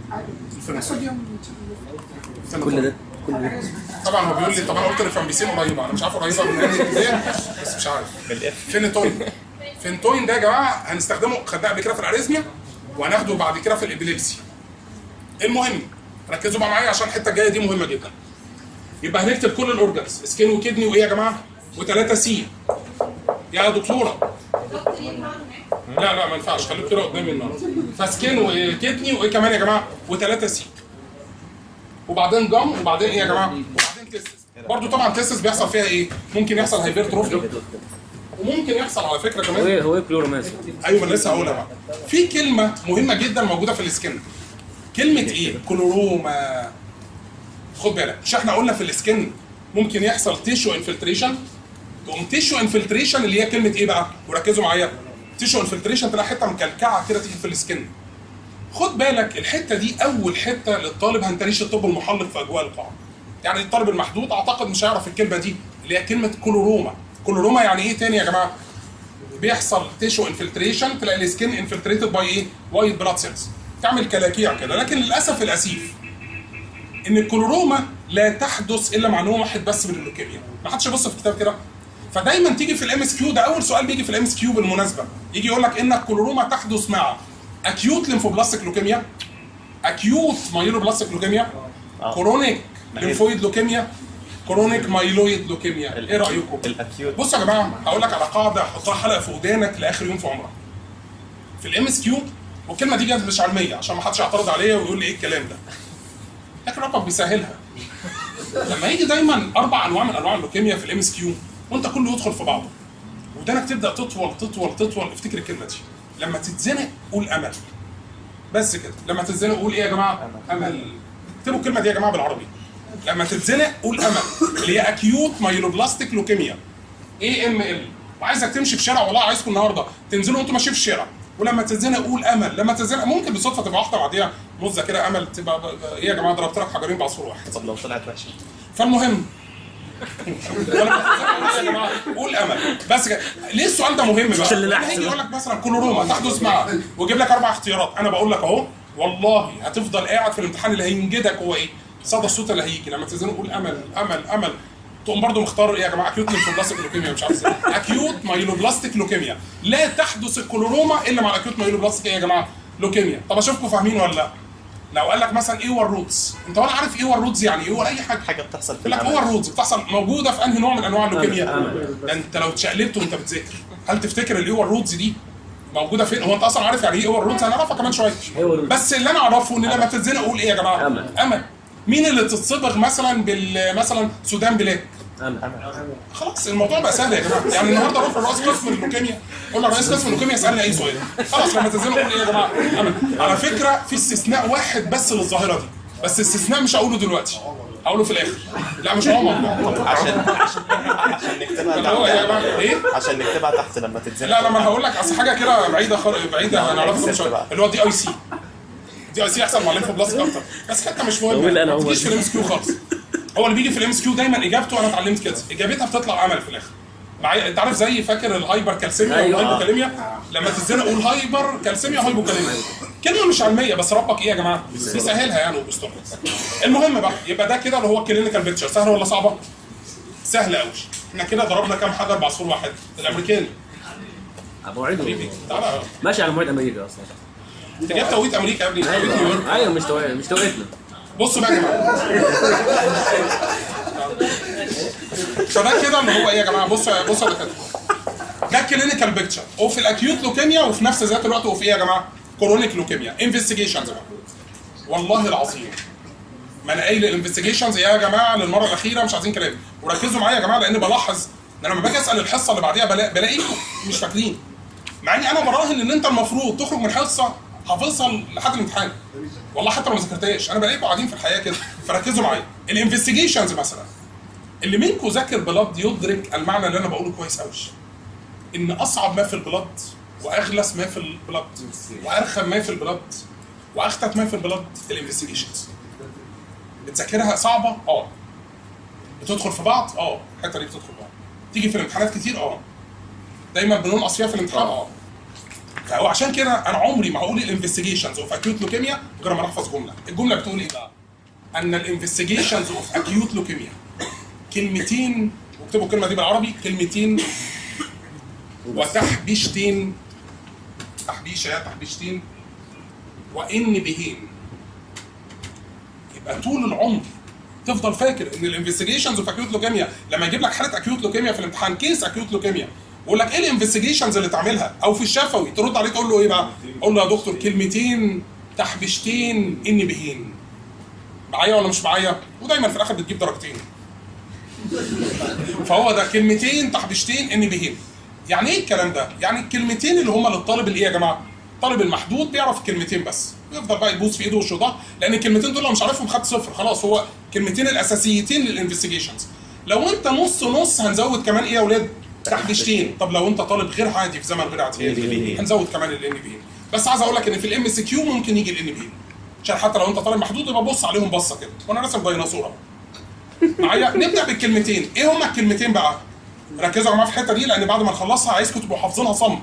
Speaker 1: كل ده كل ده
Speaker 2: طبعا هو بيقول لي طب انا قلت الريفامبيسين قريبه، انا مش عارف قريبه من ايه بس مش عارف. فينيتوين. فينيتوين ده يا جماعه هنستخدمه، خدناه قبل كده في الاريزميا وهناخده بعد كده في الابيليبسي. المهم ركزوا بقى معايا عشان الحته الجايه دي مهمه جدا. يبقى هنكتب كل الاورجنز، سكين وكدني وايه يا جماعه؟ وثلاثه سي. يا دكتوره لا لا ما ينفعش، خليك كده قدامي النهارده. فسكين وكدني وايه كمان يا جماعه؟ وثلاثه سي. وبعدين جم، وبعدين ايه يا جماعه؟ وبعدين تيستس. برضه طبعا تيستس بيحصل فيها ايه؟ ممكن يحصل هايبرتروفي، وممكن يحصل على فكره كمان
Speaker 1: هو ايه هو ايه كلوروماس؟
Speaker 2: ايوه ما لسه هقولها بقى. في كلمه مهمه جدا موجوده في السكن، كلمه ايه؟ كلوروما. خد بالك، مش احنا قلنا في السكن ممكن يحصل تيشو انفلتريشن؟ تقوم تيشو انفلتريشن اللي هي كلمه ايه بقى؟ وركزوا معايا، تيشو انفلتريشن تلاقي حته مكلكعه كده تيجي في السكن. خد بالك الحته دي اول حته للطالب هنتريش الطب المحلق في اجواء القاعه. يعني الطالب المحدود اعتقد مش هيعرف الكلمه دي اللي هي كلمه كلوروما. كلوروما يعني ايه تاني يا جماعه؟ بيحصل تيشو انفلتريشن، تلاقي السكين انفلتريتد باي ايه؟ وايت بلاد سيلز، تعمل كلاكيع كده. لكن للاسف الاسيف ان الكلوروما لا تحدث الا مع نوع واحد بس من اللوكيميا. ما حدش يبص في الكتاب كده. فدايما تيجي في الام اس كيو، ده اول سؤال بيجي في الام اس كيو بالمناسبه، يجي يقول لك ان الكلوروما تحدث مع اكيوت ليمفوبلاستيك لوكيميا، اكيوت مايلوبلاستيك لوكيميا، كرونيك ليمفويد لوكيميا، كرونيك مايلويد لوكيميا. ايه رايكم؟
Speaker 3: الاكيوت.
Speaker 2: بصوا يا جماعه هقول لك على قاعده حطها حلقه في ودانك لاخر يوم في عمرك. في الام اس كيو، والكلمه دي جت مش علميه عشان ما حدش يعترض عليا ويقول لي ايه الكلام ده، لكن رقم بيسهلها. لما يجي دايما اربع انواع من انواع اللوكيميا في الام اس كيو وانت كله يدخل في بعضه ودانك تبدا تطول تطول تطول، افتكر الكلمه دي. لما تتزنق قول امل، بس كده. لما تتزنق قول ايه يا جماعه؟ امل. اكتبوا الكلمه دي يا جماعه بالعربي. لما تتزنق قول امل، اللي هي اكيوت مايلوبلاستيك لوكيميا، اي ام ال. وعايزك تمشي في شارع، والله عايزكم النهارده تنزلوا وانتوا ماشيين في الشارع، ولما تتزنق قول امل. لما تتزنق ممكن بالصدفه تبقى واحده بعديها مزه كده امل، تبقى ايه يا جماعه؟ ضربت لك حجرين بعصفور واحد.
Speaker 3: طب لو طلعت وحشه؟
Speaker 2: فالمهم قول امل بس كده. ليه السؤال ده مهم بقى؟ لما هيجي يقول لك مثلا كلوروما تحدث مع، ويجيب لك اربع اختيارات، انا بقول لك اهو والله هتفضل قاعد في الامتحان اللي هينجدك هو ايه؟ صدى الصوت اللي هيجي. لما تزنق قول امل امل امل. تقوم برضه مختار ايه يا جماعه؟ اكيوت ليمفوبلاستيك لوكيميا، مش عارف ازاي. اكيوت مايلوبلاستيك لوكيميا. لا تحدث الكلوروما الا مع اكيوت مايلوبلاستيك ايه يا جماعه؟ لوكيميا. طب اشوفكم فاهمين ولا لا؟ لو قال لك مثلا ايه هو الروتس؟ انت ولا عارف ايه هو الروتس يعني ايه ولا اي حاجه.
Speaker 3: حاجه بتحصل في
Speaker 2: يقول لك هو الروتس بتحصل موجوده في انهي نوع من انواع اللوكيميا؟ ده انت لو اتشقلبت وانت بتذاكر، هل تفتكر اللي هو الروتس دي موجوده فين؟ هو انت اصلا عارف يعني ايه هو الروتس؟ هنعرفها كمان شويه. بس اللي انا اعرفه ان لما تتزنق قول ايه يا جماعه؟ امل. امل. مين اللي تتصبغ مثلا بال مثلا سودان بلاك؟ امل. خلاص الموضوع بقى سهل يا جماعه. يعني النهارده اروح لرئيس قسم اللوكيميا، قول له رئيس قسم اللوكيميا اسالني اي سؤال، خلاص لما تتزنق قول ايه يا جماعه؟ امل. على فكره في استثناء واحد بس للظاهره دي، بس استثناء مش هقوله دلوقتي، اقوله في الاخر. لا مش عمر.
Speaker 3: عشان عشان عشان نكتبها
Speaker 2: اللي هو يا جماعه
Speaker 3: تحت.
Speaker 2: ايه؟
Speaker 3: عشان نكتبها تحت لما تتزنق.
Speaker 2: لا لا ما انا هقول لك اصل حاجه كده بعيده خر... بعيده هنعرفها مش اللي هو دي اي سي. دي اي سي احسن مع الانفوبلاستيك اكتر، بس حتى مش مهم ما بتجيش في الام اس كيو خالص. هو اللي بيجي في الام اس كيو دايما اجابته انا اتعلمت كده، اجابتها بتطلع عمل في الاخر. معايا انت عارف زي فاكر الهايبر كالسيميا والهايبوكاليميا؟ لما تتزنق قول هايبر كالسيميا وهايبوكاليميا. كلمه مش علميه بس ربك ايه يا جماعه؟ بيسهلها يعني وبيسترها. المهم بقى يبقى ده كده اللي هو الكلينيكال بيكتشر. سهله ولا صعبه؟ سهله قوي. احنا كده ضربنا كام حجر بعصفور واحد. الامريكاني
Speaker 1: ابو عيد
Speaker 2: تعالى
Speaker 1: ماشي على موعد امريكا اصلا.
Speaker 2: انت جبت توقيت امريكا يا ابني. توقيت نيويورك.
Speaker 1: ايوه مش توقيت مش توقيتنا.
Speaker 2: بصوا بقى يا جماعه. فده كده اللي هو ايه يا جماعه؟ بصوا بصوا كده. ده الكلينيكال بيكتشر وفي الاكيوت لوكيميا وفي نفس ذات الوقت وفي ايه يا جماعه؟ كورونيك لوكيميا. انفستيجيشنز بقى. والله العظيم ما انا قايل الانفستيجيشنز يا جماعه للمره الاخيره مش عايزين كلام وركزوا معايا يا جماعه لان بلاحظ ان انا لما باجي اسال الحصه اللي بعديها بلا... بلاقيكم مش فاكرين. مع اني انا براهن ان انت المفروض تخرج من حصه حافظها لحد الامتحان. والله حتى لو ما ذاكرتهاش انا بلاقيكم قاعدين في الحياه كده فركزوا معايا. الانفستيجيشنز مثلا اللي منكم ذاكر بلاد يدرك المعنى اللي انا بقوله كويس قوي. ان اصعب ما في البلاد واغلس ما في البلاد وارخم ما في البلاد واخطت ما في البلاد الانفستيجيشنز. بتذاكرها صعبه؟ اه. بتدخل في بعض؟ اه. الحته دي بتدخل في بعض. تيجي في الامتحانات كتير؟ اه. دايما بننقص فيها في الامتحان؟ اه. فهو عشان كده انا عمري ما هقول الانفستيجيشنز اوف اكيوت لوكيميا غير ما احفظ جمله. الجمله بتقول ايه بقى؟ ان الانفستيجيشنز اوف اكيوت لوكيميا كلمتين، واكتبوا الكلمه دي بالعربي، كلمتين وتحبيشتين، تحبيشه يا تحبيشتين وان بهين. يبقى طول العمر تفضل فاكر ان الانفستيجيشنز اوف اكيوت لوكيميا لما يجيب لك حاله اكيوت لوكيميا في الامتحان كيس اكيوت لوكيميا يقول لك ايه الانفستيجيشنز اللي تعملها او في الشفوي ترد عليه تقول له ايه بقى؟ قول له يا دكتور كلمتين تحبيشتين ان بهين. معايا ولا مش معايا؟ ودايما في الاخر بتجيب درجتين. فهو ده كلمتين تحبيشتين ان بهين. يعني ايه الكلام ده؟ يعني الكلمتين اللي هم للطالب اللي ايه يا جماعه؟ الطالب المحدود بيعرف الكلمتين بس، يفضل بقى يبوس في ايده وشه ده، لان الكلمتين دول لو مش عارفهم خد صفر خلاص. هو كلمتين الاساسيتين للانفستيجيشنز. لو انت نص نص هنزود كمان ايه يا اولاد؟ تحبيشتين. طب لو انت طالب غير عادي في زمن غير عادي هنزود كمان الان بي. بس عايز اقول لك ان في الام اس كيو ممكن يجي الان بي عشان حتى لو انت طالب محدود يبقى بص عليهم بصه كده وانا راسم ديناصوره. معايا؟ نبدا بالكلمتين. ايه هما الكلمتين بقى؟ ركزوا يا جماعه في الحته دي لان بعد ما نخلصها عايزكم تبقوا حافظينها صم.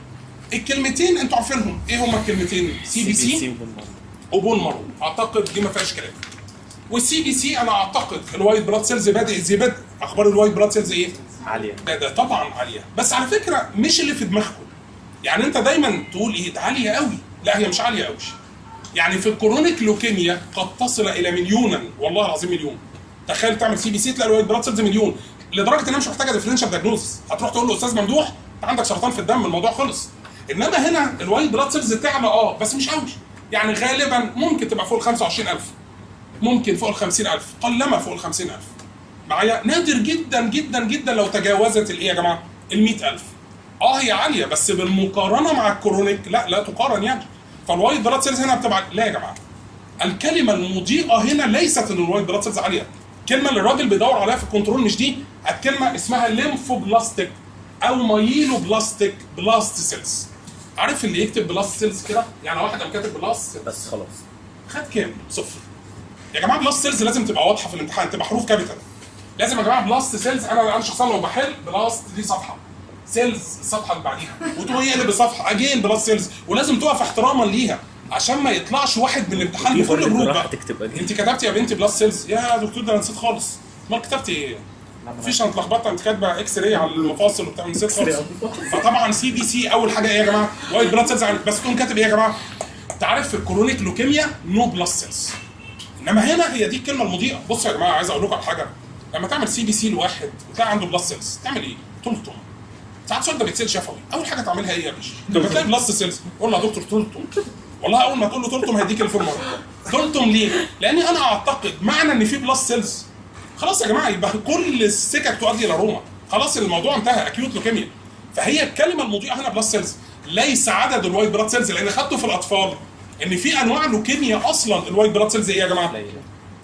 Speaker 2: الكلمتين انتوا عارفينهم. ايه هما الكلمتين؟ سي بي سي وبون مارو. اعتقد دي ما فيهاش كلام. والسي بي سي انا اعتقد الوايت بلاد سيلز بادئ زي بدء. اخبار الوايت بلاد سيلز ايه؟
Speaker 3: عاليه.
Speaker 2: ده, ده طبعا عاليه، بس على فكره مش اللي في دماغكم. يعني انت دايما تقول ايه؟ ده عاليه قوي. لا هي مش عاليه قوي. يعني في الكرونيك لوكيميا قد تصل الى مليونا، والله العظيم مليون. تخيل تعمل سي بي سي تلاقي الوايت بلاد سيلز مليون، لدرجه انها مش محتاجه ديفرنشال دايجنوز. هتروح تقول له استاذ ممدوح انت عندك سرطان في الدم، الموضوع خلص. انما هنا الوايت بلاد سيلز تعلى اه بس مش قوي. يعني غالبا ممكن تبقى فوق ال خمسة وعشرين ألف، ممكن فوق ال خمسين ألف، قلما فوق ال خمسين ألف. معايا؟ نادر جدا جدا جدا لو تجاوزت الايه يا جماعه؟ ال مئة ألف. اه هي عاليه بس بالمقارنه مع الكرونيك لا لا تقارن يعني. فالوايت بلاد سيلز هنا بتبقى لا يا جماعه. الكلمه المضيئه هنا ليست ان الوايت بلاد سيلز عاليه. الكلمه اللي الراجل بيدور عليها في الكنترول مش دي، الكلمه اسمها ليمفوبلاستيك او مايلو بلاستيك بلاست سيلز. عارف اللي يكتب بلاست سيلز كده؟ يعني واحد قام كاتب بلاست
Speaker 1: بس خلاص
Speaker 2: خد كام؟ صفر. يا جماعه بلاست سيلز لازم تبقى واضحه في الامتحان، تبقى حروف كابيتال. لازم يا جماعه بلاست سيلز. انا انا شخصيا لو بحل بلاست دي صفحه، سيلز الصفحه اللي بعديها، وتقول اقلب الصفحه اجين بلاست سيلز، ولازم تقف احتراما ليها عشان ما يطلعش واحد من الامتحان بكل جروب بقى. انت كتبتي يا بنتي بلاست سيلز يا دكتور ده انا نسيت خالص. امال كتبتي ايه؟ مفيش، انا اتلخبطت. انت كاتبه اكس راي على المفاصل وبتاع نسيت خالص. فطبعا سي بي سي اول حاجه ايه يا جماعه؟ وايت بلاد سيلز. بس تقوم كاتب ايه يا جماعه؟ انت عارف في الكرونيك لوكيميا نو بلاست سيلز. انما هنا هي دي الكلمه المضيئه. بصوا يا جماعه عايز اقول لكم على حاجه. لما تعمل سي بي سي لواحد وتلاقي عنده بلاست سيلز تعمل ايه؟ تلطم. ساعات السؤال ده بيتسال شفوي، اول حاجه تعملها ايه يا باشا؟ لما تلاقي بلاست سيلز قول له يا دكتور تلطم. والله اول ما تقول له تلطم هيديك الفورمولا. تلطم ليه؟ لاني انا اعتقد معنى ان في بلاست سيلز خلاص يا جماعه يبقى كل السكك تؤدي الى روما. خلاص الموضوع انتهى، اكيوت لوكيميا. فهي الكلمه المضيئه هنا بلاست سيلز، ليس عدد الوايت بلاد سيلز، لان خدته في الاطفال ان في انواع لوكيميا اصلا الوايت بلاد سيلز ايه يا جماعه؟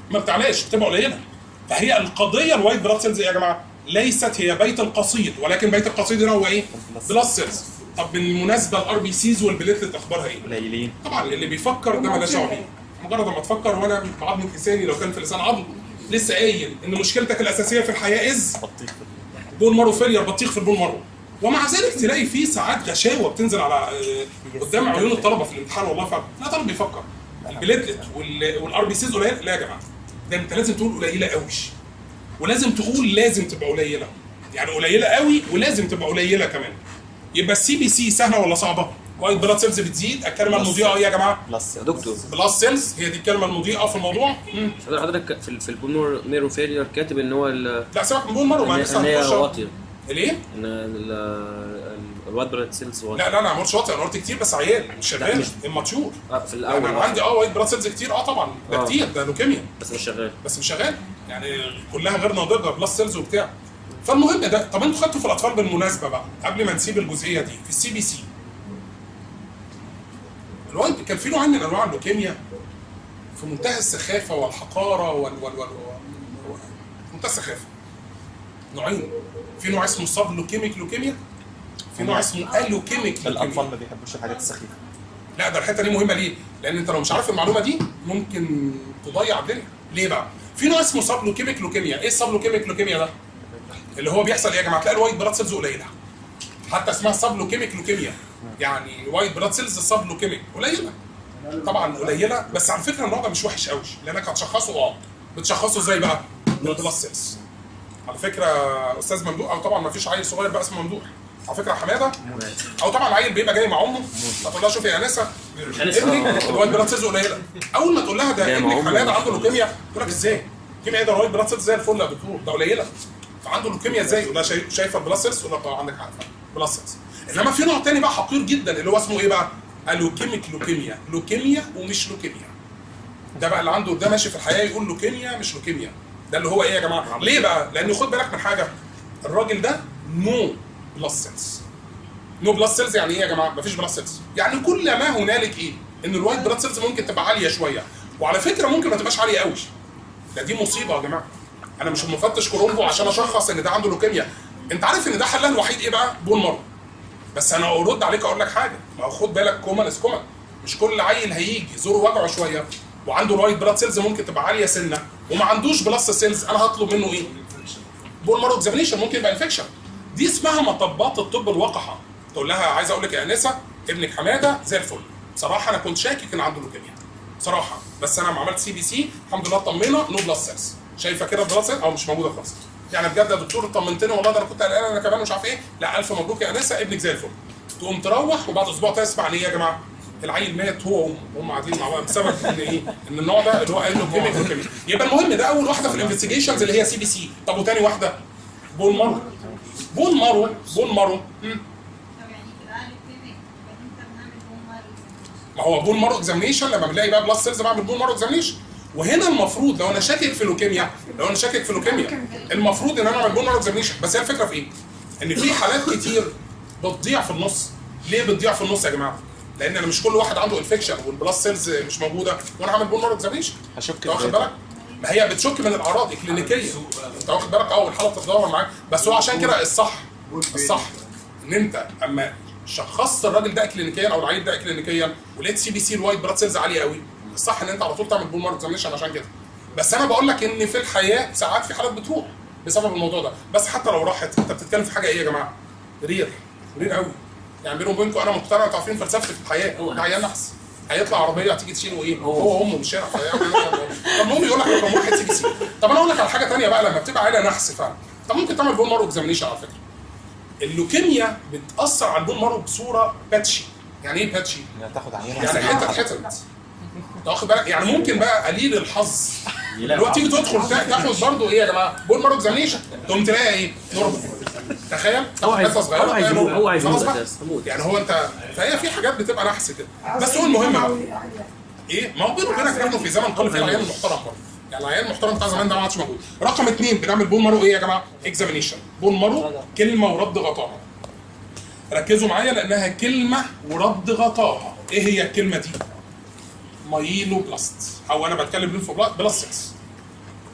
Speaker 2: ما بتعلاش، بتبقى قليله. فهي القضيه الوايت بلاد سيلز ايه يا جماعه؟ ليست هي بيت القصيد، ولكن بيت القصيد هنا هو ايه؟ بلاد سيلز. طب بالمناسبه الار بي سيز والبليتلت اخبارها ايه؟
Speaker 3: قليلين.
Speaker 2: طبعا اللي بيفكر ده مالهاش دعوه بيه. مجرد ما تفكر، وانا بعضمة لساني لو كان في لسان عضم لسه قايل ان مشكلتك الاساسيه في الحياه از
Speaker 3: بطيخ.
Speaker 2: بون مارو فيلير، بطيخ في البون مارو. ومع ذلك تلاقي في ساعات غشاوه بتنزل على آه، قدام عيون الطلبه في الامتحان. والله فعلا لا طالب بيفكر البليتلت والار بي سيز قليله. لا يا جماعه، ده انت لازم تقول قليله قوي، ولازم تقول لازم تبقى قليله. يعني قليله قوي ولازم تبقى قليله كمان. يبقى السي بي سي سهله ولا صعبه؟ وايت بلاد سيلز بتزيد، الكلمه المضيئه ايه يا جماعه؟
Speaker 3: بلس
Speaker 1: يا دكتور
Speaker 2: بلس سيلز، هي دي الكلمه المضيئه في الموضوع. مم.
Speaker 1: حضرتك في ال- في البون ميرو فيلير كاتب ان هو ال-
Speaker 2: لا سيبك من بون مارو، ما
Speaker 1: ان
Speaker 2: لسه
Speaker 1: إن هي
Speaker 2: هنخش.
Speaker 1: واطيه،
Speaker 2: الايه؟
Speaker 1: ان ال- ال- الوايت بلاد سيلز واطيه.
Speaker 2: لا لا انا ما قلتش واطي، انا قلت كتير بس عيال مش
Speaker 1: لا،
Speaker 2: شغال،
Speaker 1: مش-
Speaker 2: اماتيور.
Speaker 1: آه، في
Speaker 2: يعني
Speaker 1: الاول
Speaker 2: انا عندي اه وايت بلاد سيلز كتير، اه طبعا ده
Speaker 1: آه.
Speaker 2: كتير، ده لوكيميا
Speaker 1: بس مش شغال.
Speaker 2: بس مش شغال، يعني كلها غير ناضجه بلس سيلز وبتاع. فالمهم ده، طب انتوا خدتوا في الاطفال بالمناسبه بقى قبل ما نسيب الجزئيه دي في السي بي سي، الوايت كان في نوعين من انواع اللوكيميا في منتهى السخافه والحقاره وال وال وال وال- منتهى السخافه. نوعين، في نوع اسمه سب لوكيميك لوكيميا، في نوع اسمه الوكيميك
Speaker 3: الاطفال
Speaker 2: لوكيميا.
Speaker 3: ما بيحبوش الحاجات السخيفه.
Speaker 2: لا ده الحته دي مهمه ليه؟ لان انت لو مش عارف المعلومه دي ممكن تضيع الدنيا. ليه بقى؟ في نوع اسمه سب لوكيميك لوكيميا، ايه السب لوكيميك لوكيميا ده؟ اللي هو بيحصل ايه يا جماعه؟ تلاقي الوايت بلاد سيلز قليله. حتى اسمها سب لوكيميك لوكيميا، يعني وايت بلاد سيلز سب لوكيميك قليله. طبعا قليله، بس على فكره النوع ده مش وحش قوي، لانك هتشخصه. اه بتشخصه ازاي بقى؟ بالبلاد سيلز. على فكره استاذ ممدوح، او طبعا ما فيش عيل صغير بقى اسمه ممدوح، على فكره حماده، او طبعا العيل بيبقى جاي مع امه فتقول لها شوفي يا انسه ابنك الوايت بلاد سيلز قليله. اول ما تقول لها ده
Speaker 1: جاي مع
Speaker 2: ابنك
Speaker 1: أمه.
Speaker 2: حماده عنده لوكيميا، تقول لك ازاي؟ لوكيميا ايه ده؟ الوايت بلاد سيلز زي الفل يا دكتور، ده قليله. فعنده لوكيميا ازاي؟ تقول لها شايف- شايفه البلاد سيلز؟ تقول لك اه عندك حق بلاد سيلز. انما في نوع تاني بقى حقير جدا اللي هو اسمه ايه بقى؟ الوكيميك لوكيميا، لوكيميا ومش لوكيميا. ده بقى اللي عنده ده ماشي في الحياه يقول لوكيميا مش لوكيميا. ده اللي هو ايه يا جماعه؟ ليه بقى؟ لان خد بالك من حاجه، الراجل ده نو بلس سيلز. نو بلس سيلز يعني ايه يا جماعه؟ مفيش بلس سيلز، يعني كل ما هنالك ايه؟ ان الوايت بلاد سيلز ممكن تبقى عاليه شويه، وعلى فكره ممكن ما تبقاش عاليه قوي. ده دي مصيبه يا جماعه. انا مش مفتش كولومبو عشان اشخص ان ده عنده لوكيميا. انت عارف ان ده حلها الوحيد ايه بقى؟ بون مارو. بس انا ارد عليك اقول لك حاجه، ما هو خد بالك كومن از كومن، مش كل عيل هيجي زوره وجعه شويه وعنده الوايت بلاد سيلز ممكن تبقى عاليه سنه وما عندوش بلس سيلز انا هطلب منه ايه؟ بون مارو اكزامينيشن، ممكن يبقى انفكشن. دي اسمها مطبات الطب الوقحه. تقول لها عايز اقول لك يا انسه ابنك حماده زي الفل، بصراحه انا كنت شاكك ان عنده لوكيميا بصراحه، بس انا لما عملت سي بي سي الحمد لله طمنا نو بلس سيلز. شايفه كده البلس سيلز او مش موجوده خالص. يعني بجد يا دكتور طمنتني والله، ده انا كنت قلقان انا كمان مش عارف ايه. لا الف مبروك يا انسه ابنك زي الفل. تقوم تروح وبعد اسبوع تسمع ليه يا جماعه؟ العيل مات هو وامه، هم قاعدين مع بعض بسبب ان ايه؟ ان النوع ده اللي هو قال له كيميك وكيميك. يبقى المهم ده اول واحده في الانفستيجيشنز اللي هي سي بي سي. طب وتاني واحده؟ بون مارو. بون مارو بون مارو مم. ما هو بون مارو اكزامينيشن لما بنلاقي بقى بلس سيلز بعمل بون مارو اكزامينيشن. وهنا المفروض لو انا شاكك في لوكيميا، لو انا شاكك في لوكيميا المفروض ان انا اعمل بون مارو اكزامينيشن. بس هي الفكره في ايه؟ ان في حالات كتير بتضيع في النص. ليه بتضيع في النص يا جماعه؟ لان انا مش كل واحد عنده انفكشن والبلس سيلز مش موجوده وانا هعمل بون مارو اكزامينيشن.
Speaker 3: هشك
Speaker 2: واخد بالك؟ ما هي بتشك من الاعراض الكلينيكيه. انت واخد بالك؟ اه والحاله بتتدور معاك. بس هو عشان كده الصح الصح ان انت اما شخصت الراجل ده كلينيكيا او العيل ده كلينيكيا ولقيت سي بي سي الوايت بلاد سيلز عاليه قوي، الصح ان انت على طول تعمل بون مارو اكزامينيشن عشان كده. بس انا بقول لك ان في الحياه ساعات في حالات بتروح بسبب الموضوع ده. بس حتى لو راحت انت بتتكلم في حاجه ايه يا جماعه؟ رير رير قوي. يعني بيني وبينكم انا مقتنع، انتوا عارفين فلسفتي في الحياه، ده عيال نحس هيطلع عربيه هتيجي تشيله ايه؟ هو وامه من الشارع. فالمهم يقول لك رقم واحد سي بي سي. طب انا اقول لك على حاجه ثانيه بقى، لما بتبقى عيله نحس فعلا طب ممكن تعمل بون مارو اكزامينيشن. على فكره اللوكيميا بتاثر على البون مارو بصوره باتشي. يعني ايه باتشي؟
Speaker 3: يعني تاخد عينه
Speaker 2: يعني حتت حتت. انت واخد بالك؟ يعني ممكن بقى قليل الحظ اللي هو تيجي تدخل تاخد برضه ايه يا جماعه؟ بون مارو اكزامينيشن تقوم تلاقي ايه؟ نورمال. تخيل
Speaker 1: هو عايز
Speaker 2: حته صغيره
Speaker 1: هو عايز يموت هو عايز
Speaker 2: خلاص
Speaker 1: يموت
Speaker 2: بقى.
Speaker 1: اساسا هموت.
Speaker 2: يعني هو انت فهي في حاجات بتبقى نحس كده. بس هو المهم بقى ايه؟ ما هو بينه وبينك نحن في زمن كل فيه العيال المحترم برضه. يعني العيال المحترم بتاع زمان ده ما عادش موجود. رقم اثنين بنعمل بون مارو ايه يا جماعه؟ اكزامينيشن. بون مارو كلمه ورد غطاها. ركزوا معايا لانها كلمه ورد غطاها. ايه هي الكلمه دي؟ مايلو بلاست، او انا بتكلم ليمفو بلاست.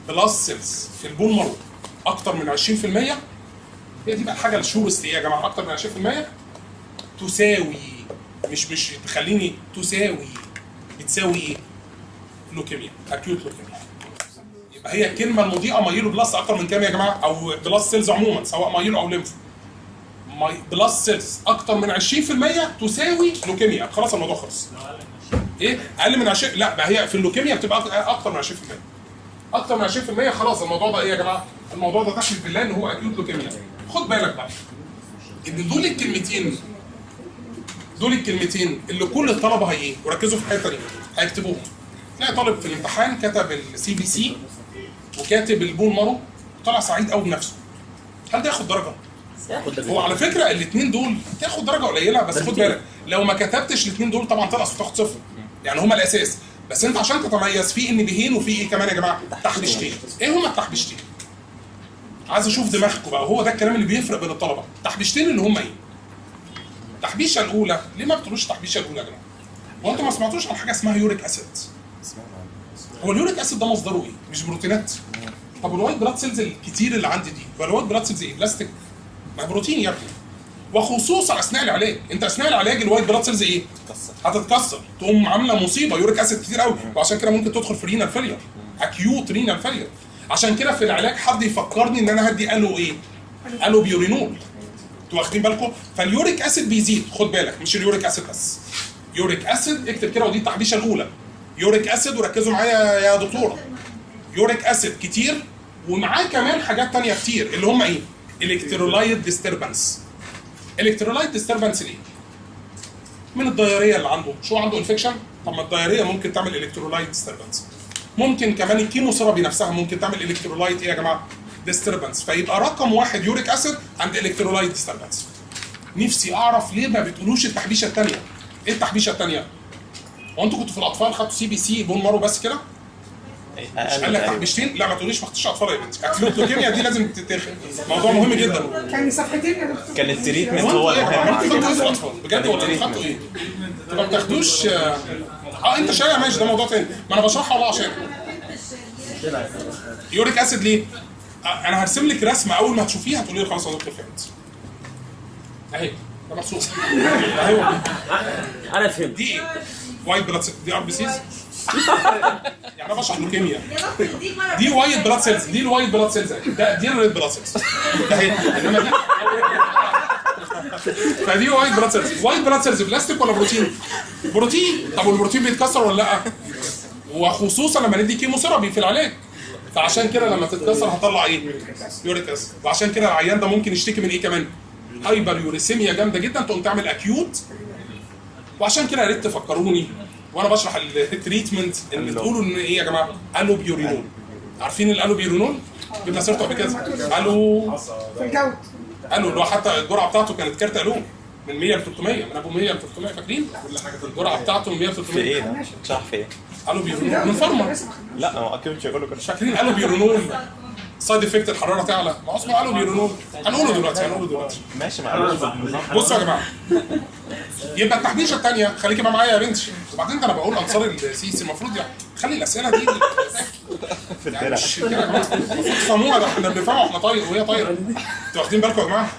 Speaker 2: بلس سيلز في البون مارو اكتر من عشرين في المية، هي دي بقى الحاجه الشورست ايه يا جماعه، اكتر من عشرين في المية تساوي، مش مش تخليني تساوي، بتساوي ايه؟ لوكيميا، اكيوت لوكيميا. يبقى هي الكلمه المضيئه مايلو بلس اكتر من كام يا جماعه؟ او بلس سيلز عموما سواء مايلو او ليمفو. بلس سيلز اكتر من عشرين في المية تساوي لوكيميا، خلاص الموضوع خلص. ايه؟ اقل من عشرين، لا بقى هي في اللوكيميا بتبقى اكتر من عشرين في المية. اكتر من عشرين في المية خلاص الموضوع ده ايه يا جماعه؟ الموضوع ده تحلف بالله ان هو اكيوت لوكيميا. خد بالك بقى ان دول الكلمتين دول الكلمتين اللي كل الطلبه هي ايه؟ وركزوا في الحته دي هيكتبوهم. تلاقي طالب في الامتحان كتب السي بي سي وكاتب البون مارو طلع سعيد قوي بنفسه. هل ده ياخد درجه؟ هو على فكره الاثنين دول تاخد درجه قليله، بس خد بالك لو ما كتبتش الاثنين دول طبعا تنقص وتاخد صفر. يعني هما الاساس، بس انت عشان تتميز في ان بهين وفي ايه كمان يا جماعه؟ تحبيشتين. ايه هما التحبيشتين؟ عايز اشوف دماغكم بقى، وهو ده الكلام اللي بيفرق بين الطلبه. التحبيشتين اللي هما ايه؟ التحبيشه الاولى، ليه ما بتقولوش التحبيشه الاولى يا جماعه؟ هو انتوا ما سمعتوش عن حاجه اسمها يوريك اسيد؟ هو اليوريك اسيد ده مصدره ايه؟ مش بروتينات؟ طب الوايت بلاد سيلز الكتير اللي عندي دي، يبقى الوايت بلاد سيلز ايه؟ بلاستيك؟ ما بروتين يا ابني. وخصوصا اثناء العلاج، انت اثناء العلاج الوايت بلاد سيلز ايه؟ هتتكسر، تقوم عامله مصيبه، يوريك اسيد كتير قوي، وعشان كده ممكن تدخل في رينال فيلير، اكيوت رينال فيلير. عشان كده في العلاج حد يفكرني ان انا هدي الو ايه؟ الو بيورينول. انتوا واخدين بالكم؟ فاليوريك اسيد بيزيد، خد بالك مش اليوريك اسيد بس. يوريك اسيد اكتب كده، ودي التحبيشه الاولى. يوريك اسيد، وركزوا معايا يا دكتوره. يوريك اسيد كتير ومعاه كمان حاجات ثانيه كتير اللي هم ايه؟ الكترولايت ديستربنس. الكترولايت ديستربنس ليه؟ من الدياريه اللي عنده، شو عنده انفكشن؟ طب ما الدياريه ممكن تعمل الكترولايت ديستربنس. ممكن كمان الكيموثيرابي نفسها ممكن تعمل الكترولايت ايه يا جماعه؟ ديستربنس. فيبقى رقم واحد يوريك اسيد عند الكترولايت ديستربنس. نفسي اعرف ليه ما بتقولوش التحبيشه الثانيه؟ ايه التحبيشه الثانيه؟ هو انتوا كنتوا في الاطفال خدتوا سي بي سي بون مارو بس كده؟ مش قال لك تحبيشتين؟ لا ما تقوليش ما خدتش اطفال يا بنتي، اكيوت لوكيميا دي لازم تتاخد، موضوع مهم جدا.
Speaker 4: كان صفحتين يا دكتور.
Speaker 3: كان التريتمنت هو
Speaker 2: ايه؟
Speaker 3: المهم.
Speaker 2: خدتوا ايه في الاطفال؟ بجد ولا خدتوا ايه؟ ما بتاخدوش اه انت شايع ماشي، ده موضوع تاني، ما انا بشرحها والله عشان يوريك اسيد ليه؟ انا هرسم لك رسمه اول ما تشوفيها تقولي لي خلاص يا دكتور فهمت. اهي ده مخصوص اهي
Speaker 1: انا فهمت.
Speaker 2: دي ايه؟ وايت بلاد سيلز، دي ار بي سيز. يعني انا بشرح لوكيميا. دي وايت بلاد سيلز، دي الوايت بلاد سيلز، ده دي الريد بلاد سيلز. ده هي انما دي فدي وايت بلاد سيلز. وايت بلاد سيلز بلاستيك ولا بروتين؟ بروتين. طب والبروتين بيتكسر ولا لا؟ وخصوصا لما ندي كيموثيرابي في العلاج. فعشان كده لما تتكسر هطلع ايه؟ يوريك اسيد. وعشان كده العيان ده ممكن يشتكي من ايه كمان؟ هايبر يوريسيميا جامده جدا، تقوم تعمل اكيوت. وعشان كده يا ريت تفكروني وانا بشرح التريتمنت ان بتقولوا ان ايه يا جماعه؟ الو بيورينول. عارفين الالو بيورينول؟ جبنا سيرته قبل كده. الو
Speaker 4: في الجود.
Speaker 2: الو اللي هو حتى الجرعه بتاعته كانت كارت الو من مية ل ثلاثمية، من ابو مية ل ثلاثمية، فاكرين؟ الجرعه بتاعته من مية ل
Speaker 3: في
Speaker 2: ثلاثمية.
Speaker 3: ايه ده؟ شرح في ايه؟
Speaker 2: الو بيورينول من فارما.
Speaker 3: لا هو اكيد مش هيقول له كده.
Speaker 2: مش فاكرين الو بيورينول؟ سايد افكت الحراره تعلى، ما هو اسمه الو بيورينول. هنقوله دلوقتي هنقوله دلوقتي.
Speaker 3: ماشي معلش بالنظام.
Speaker 2: بصوا يا جماعه، يبقى التحبيشه الثانيه خليكي بقى معايا يا بنتي. وبعدين ده انا بقول انصار السيسي المفروض يعني خلي الاسئله دي
Speaker 3: في
Speaker 2: يعني
Speaker 3: الدرع.
Speaker 2: مش كده يا جماعه، المفروض تفهموها، ده احنا بنفهمها واحنا طاير وهي طايره. انتوا واخدين بالكم يا جماعه؟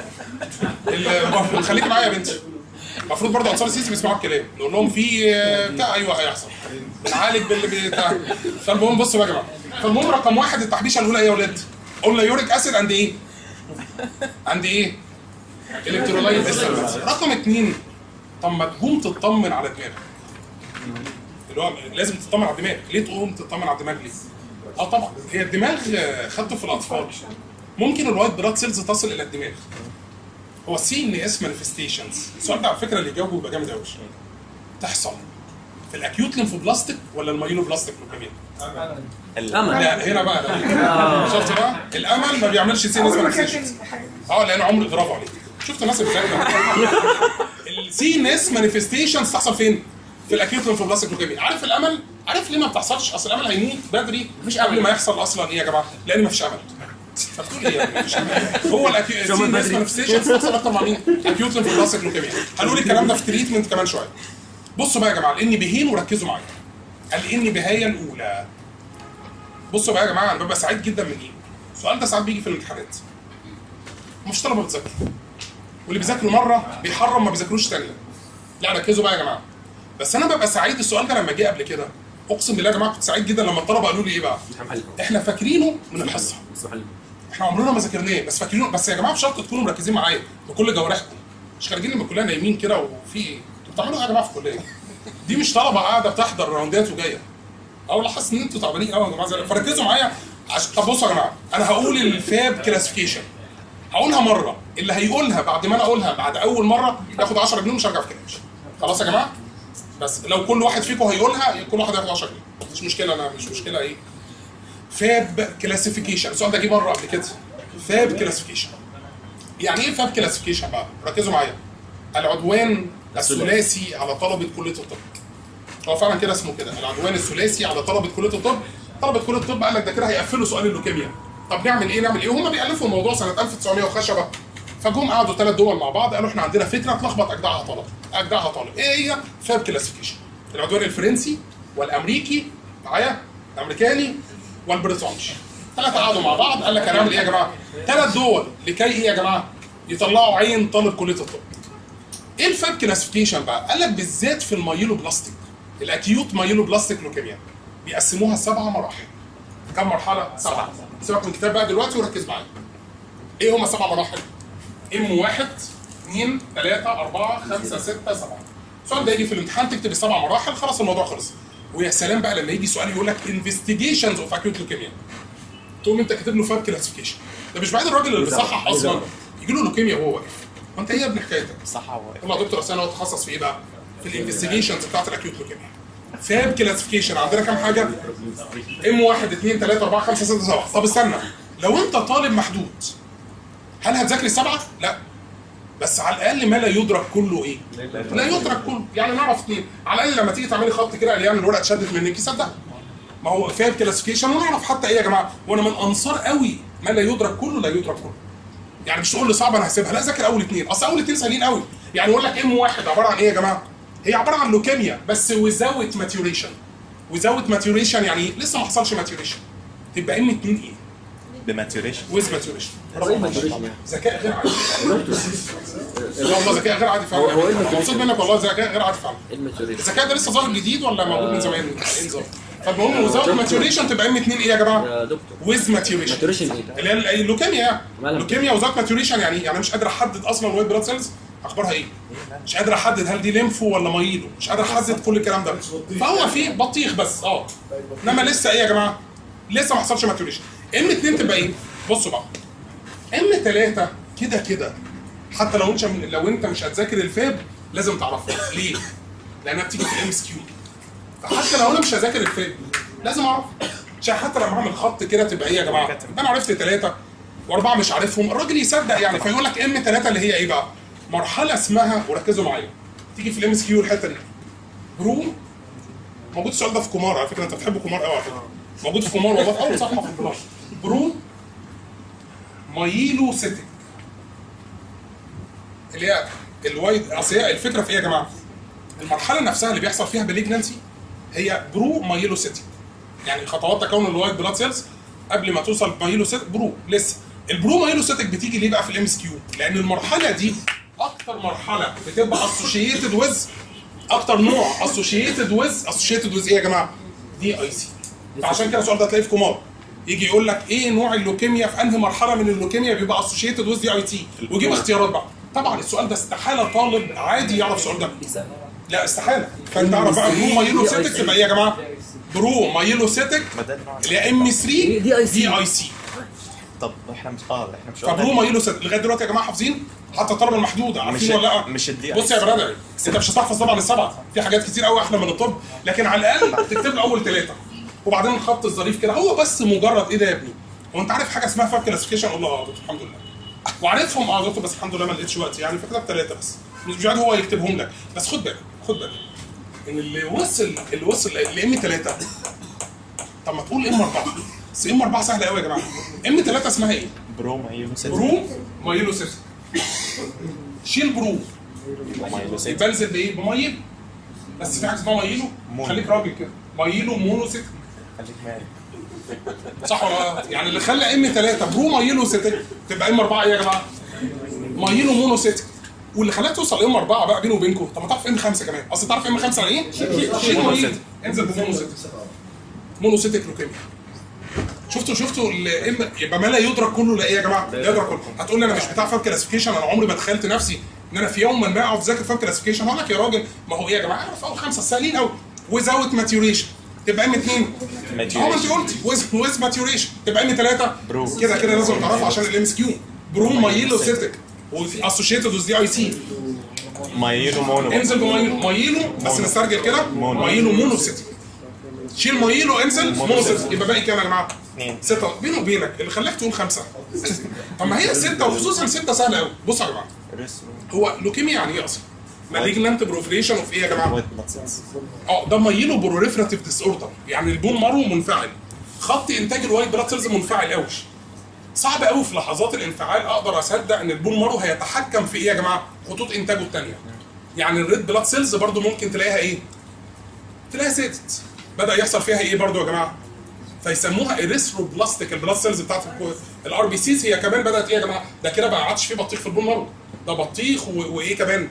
Speaker 2: ال- خليكي معايا يا بنتي. المفروض برضه انصار السيسي بيسمعوا الكلام، نقول لهم في بتاع ايوه هيحصل، بنعالج باللي بتاع. فالمهم بصوا يا جماعه، فالمهم رقم واحد التحبيشه الاولى ايه يا ولاد؟ قلنا يوريك اسيد عند ايه؟ عند ايه؟ الكترولايت ديستربنس. رقم اثنين، طب ما تقوم تطمن على دماغك. اللي هو لازم تطمن على دماغك، ليه تقوم تطمن على الدماغ ليه؟ اه طبعا هي الدماغ خدته في الاطفال. ممكن الوايت بلاد سيلز تصل الى الدماغ. هو السي ان اس مانيفستيشنز، السؤال ده على فكره اللي يجاوبه يبقى جامد قوي. تحصل في الاكيوت ليمفوبلاستيك ولا المايلو بلاستيك لوكيميا؟
Speaker 1: الامل.
Speaker 2: لا هنا بقى لا. شفت بقى؟ الامل ما بيعملش سي ان اس مانيفستيشنز. اه لانه عمر برافو عليك. شفت الناس اللي بتذاكر؟ السي ان اس مانيفستيشنز تحصل فين؟ في الاكيوت ليمفوبلاستيك لوكيميا. عارف الامل؟ عارف ليه ما بتحصلش؟ اصل الامل هيموت بدري مش قبل ما يحصل اصلا ايه يا جماعه؟ لان ما فيش امل. فبتقول ايه يعني؟ مفيش امل. هو الاكيوت سي ان اس مانيفستيشنز تحصل اكتر مع مين؟ اكيوت ليمفوبلاستيك لوكيميا. هنقول الكلام ده في تريتمنت كمان شويه. بصوا بقى يا جماعه، الان بهين وركزوا معايا. الان بهايه الاولى بصوا بقى يا جماعه انا ببقى سعيد جدا من ايه؟ السؤال ده ساعات بيجي في الامتحانات. مش طلبه بتذاكر. واللي بيذاكروا مره بيحرم ما بيذاكروش ثانيه. لا ركزوا بقى يا جماعه. بس انا ببقى سعيد السؤال ده لما جه قبل كده. اقسم بالله يا جماعه كنت سعيد جدا لما الطلبه قالوا لي ايه بقى؟ احنا فاكرينه من الحصه. احنا عمرنا ما ذاكرناه بس فاكرينه. بس يا جماعه بشرط تكونوا مركزين معايا بكل جوارحكم. مش خارجين من الكليه نايمين كده وفي ايه؟ انتوا بتعملوا ايه يا جماعه في الكليه؟ دي مش طلبه قاعده بتحضر راوندات وجايه. او لاحظت ان انتوا تعبانين قوي يا جماعه. فركزوا معايا عشان طب بصوا يا جماعه انا هقول الفاب كلاسيفيكيشن. هقولها مره، اللي هيقولها بعد ما انا اقولها بعد اول مره ياخد عشرة جنيه ومش هرجع في كلامي. خلاص يا جماعه؟ بس لو كل واحد فيكم هيقولها كل واحد هياخد عشرة جنيه. مش مشكله انا مش مشكله ايه؟ فاب كلاسيفيكيشن، السؤال ده جه مره قبل كده. فاب كلاسيفيكيشن. يعني ايه فاب كلاسيفيكيشن بقى؟ ركزوا معايا. العدوان الثلاثي على طلبه كليه الطب. هو فعلا كده اسمه كده، العدوان الثلاثي على طلبه كليه الطب. طلبه كليه الطب قال لك ده كده هيقفلوا سؤال اللوكيميا. طب نعمل ايه؟ نعمل ايه؟ وهم بيألفوا الموضوع سنه ألف وتسعمية وخشبه. فجم قعدوا ثلاث دول مع بعض قالوا احنا عندنا فكره تلخبط اجدعها طلبه. اجدعها طالب. ايه هي؟ فاب كلاسيفيكيشن. العدوان الفرنسي والامريكي معايا؟ الامريكاني والبريطاني. ثلاثه قعدوا مع بعض قال لك هنعمل ايه يا جماعه؟ ثلاث دول لكي ايه يا جماعه؟ يطلعوا عين طالب كليه الطب. ايه الفاب كلاسيفيكيشن بقى؟ قال لك بالذات في المايلو بلاستيك. الاكيوت مايلو بلاستيك لوكيميا. بيقسموها سبعه مراحل. كم مرحله؟ سبعه. سيبك من الكتاب بقى دلوقتي وركز معايا. ايه هما سبع مراحل؟ ام واحد، اثنين، ثلاثة، أربعة، خمسة، ستة، سبعة. السؤال ده يجي في الامتحان تكتب السبع مراحل خلاص الموضوع خلص. ويا سلام بقى لما يجي سؤال يقول لك انفستيجيشنز اوف اكيوت لوكيميا. تقوم انت كاتب له فاب كلاسيفيكيشن. ده مش بعيد الراجل اللي بيصحح اصلا يجي له لوكيميا وهو واقف. وانت ايه يا ابن حكايتك؟
Speaker 3: صح هو واقف.
Speaker 2: والله يا دكتور اصل انا اتخصص في ايه بقى؟ في الانفستيجيشنز بتاعت الاكيوت لوكيميا. فاب كلاسيفيكيشن عندنا كام حاجه؟ ام واحد، اثنين، ثلاثة، أربعة، خمسة، ستة، سبعة. طب استنى لو انت طالب محدود هل هتذاكر السبعه؟ لا. بس على الاقل ما لا يدرك كله ايه؟ لا يدرك كله، يعني نعرف اثنين، على الاقل لما تيجي تعملي خط كده قال يعني الورقه اتشدت منك يصدق. ما هو فاب كلاسيفيكيشن ونعرف حتى ايه يا جماعه؟ وانا من انصار قوي ما لا يدرك كله لا يدرك كله. يعني مش تقول لي صعب انا هسيبها، لا ذاكر اول اثنين، اصل اول اثنين سهلين قوي. يعني يقول لك ام واحد عباره عن ايه يا جماعه؟ هي عباره عن لوكيميا بس وزاوت ماتيوريشن. وزاوت ماتيوريشن يعني ايه؟ لسه ما حصلش ماتيوريشن. تبقى ام اتنين ايه؟
Speaker 3: بماتيوريشن.
Speaker 2: ويز ماتيوريشن. ذكاء غير عادي. لا والله ذكاء غير عادي فعلا.
Speaker 1: هو
Speaker 2: انا مبسوط منك والله، ذكاء غير عادي فعلا.
Speaker 1: الماتيوريشن.
Speaker 2: الذكاء ده لسه ظاهر جديد ولا موجود من زمان؟ ايه نظام؟ فالمهم وزاوت ماتيوريشن تبقى ام اتنين ايه يا جماعه؟
Speaker 1: يا دكتور
Speaker 2: ويز ماتيوريشن.
Speaker 1: ماتيوريشن ايه؟
Speaker 2: اللي هي اللوكيميا يعني. لوكيميا وزاوت ماتيوريشن يعني ايه؟ يعني مش قادر احدد اصلا الوايت بلاد سيلز اخبارها ايه؟ مش قادر احدد هل دي ليمفو ولا مايلو، مش قادر احدد كل الكلام ده. فهو في بطيخ بس اه. انما لسه ايه يا جماعه؟ لسه ما حصلش ماتيوريشن. ام اتنين تبقى ايه؟ بصوا بقى. ام ثلاثة كده كده حتى لو انت لو انت مش هتذاكر الفاب لازم تعرفها. ليه؟ لانها بتيجي في الام اس كيو. فحتى لو انا مش هذاكر الفاب لازم اعرف. عشان حتى لما اعمل خط كده تبقى ايه يا جماعه؟ انا عرفت ثلاثه واربعه مش عارفهم، الراجل يصدق يعني. فيقول لك ام ثلاثة اللي هي ايه بقى؟ مرحله اسمها، وركزوا معايا تيجي في الام اس كيو الحته دي. برو موجود السؤال ده في كومار على فكره، انت بتحب كومار قوي على فكره. موجود في كومار والله في اول صفحه في البلاش. برو مايلو سيتك اللي هي الوايد. اصل هي الفكره في ايه يا جماعه؟ المرحله نفسها اللي بيحصل فيها بليجنانسي هي برو مايلو سيتك. يعني خطوات تكون الوايت بلاد سيلز قبل ما توصل مايلو سيتك برو لسه. البرو مايلو سيتك بتيجي ليه بقى في الام اس كيو؟ لان المرحله دي اكتر مرحله بتبقى اسوشيتد ويز، اكتر نوع اسوشيتد ويز اسوشيتد ويز ايه يا جماعه؟ دي اي سي. فعشان كده السؤال ده هتلاقيه في كومار. يجي يقول لك ايه نوع اللوكيميا في انهي مرحله من اللوكيميا بيبقى اسوشيتد ويز دي اي تي، ويجيب اختيارات بقى. طبعا السؤال ده استحاله طالب عادي يعرف السؤال ده. لا استحاله. فانت تعرف بقى برو مايلو سيتك تبقى ايه يا جماعه؟ برو مايلو سيتك اللي هي ام ثلاثة دي اي سي.
Speaker 3: طب احنا مش اه احنا مش
Speaker 2: فبرو مايلو سيتك لغايه دلوقتي يا جماعه حافظين؟ حتى الطلبه المحدوده عارفين ولا لا؟
Speaker 3: مش الدي.
Speaker 2: بص يا برادر انت مش هتحفظ طبعا السبعه، في حاجات كتير قوي احلى من الطب، لكن على الاقل تكتب له اول ثلاثه وبعدين الخط الظريف كده. هو بس مجرد ايه ده يا ابني؟ هو انت عارف حاجه اسمها فاب كلاسيفيكيشن؟ اقول له اه دكتور الحمد لله. وعارفهم اه دكتور بس الحمد لله ما لقيتش وقت يعني، فكتب ثلاثه بس. مش عارف هو يكتبهم لك، بس خد بالك خد بالك ان اللي وصل اللي وصل لام ثلاثة. طب ما تقول ام أربعة. بس ام أربعة سهله قوي يا جماعه. ام ثلاثة اسمها ايه؟
Speaker 3: برو مايلو سيتك.
Speaker 2: برو مايلو سيتك. شيل برو
Speaker 3: مايلو سيتك.
Speaker 2: بنزل بايه؟ بمايلو. بس في حاجه اسمها مايلو. خليك راجل كده. مايلو مونو سيتك.
Speaker 3: خليك مالك.
Speaker 2: صح ولا لا؟ يعني اللي خلى ام ثلاثة برو مايلوسيتك تبقى ام اربعة ايه يا جماعه؟ مايلو مونوسيتك. واللي خلاك توصل ام اربعة بقى بيني وبينكم، طب ما تعرف ام خمسة كمان، اصل تعرف ام خمسة يعني ايه؟ شيل مايل انزل بمونوسيتك. مونوسيتك لوكيميا. شفتوا شفتوا الام يبقى ما لا يدرك كله لا ايه يا جماعه؟ لا يدرك كله. هتقول لي انا مش بتاع فاب كلاسيفيكيشن، انا عمري ما تخيلت نفسي ان انا في يوم ما اقعد اذاكر فاب كلاسيفيكيشن. هقول لك يا راجل ما هو ايه يا جماعه؟ اعرف اول خمسه سهلين قوي. ويزاوت ماتيوريشن تبقى ام اثنين. اه ما انت قلتي ويز ويز ماتيوريشن تبقى ام ثلاثة. كده كده لازم تعرفها عشان الام اس كيو. برو مايلوسيتك واسوشيتد وذ دي اي سي.
Speaker 3: مايلو مونو.
Speaker 2: انزل بمايلو مايلو بس نسترجل كده. مايلو مونوسيتك. شيل مايلو انزل مونوسيتك يبقى باقي كام يا جماعه؟ اثنين. ستة بيني وبينك اللي خلاك تقول خمسة. طب ما هي ستة وخصوصا ستة سهلة قوي. بصوا يا جماعه هو لوكيميا يعني ايه اصلا؟ مالجنانت بروفليشن اوف ايه يا جماعه؟ اه ده مايلو بروليفراتيف ديس اوردر، يعني البون مارو منفعل. خط انتاج الوايت بلاد سيلز منفعل قوي. صعب قوي في لحظات الانفعال اقدر اصدق ان البون مارو هيتحكم في ايه يا جماعه؟ خطوط انتاجه الثانيه. يعني الريد بلاد سيلز برضو ممكن تلاقيها ايه؟ تلاقيها زادت. بدا يحصل فيها ايه برضو يا جماعه؟ فيسموها اريثروبلاستيك. البلاد سيلز بتاعت الار بي سيز هي كمان بدات ايه يا جماعه؟ ده كده بقى عادش فيه بطيخ في البون مارو، ده بطيخ وايه كمان؟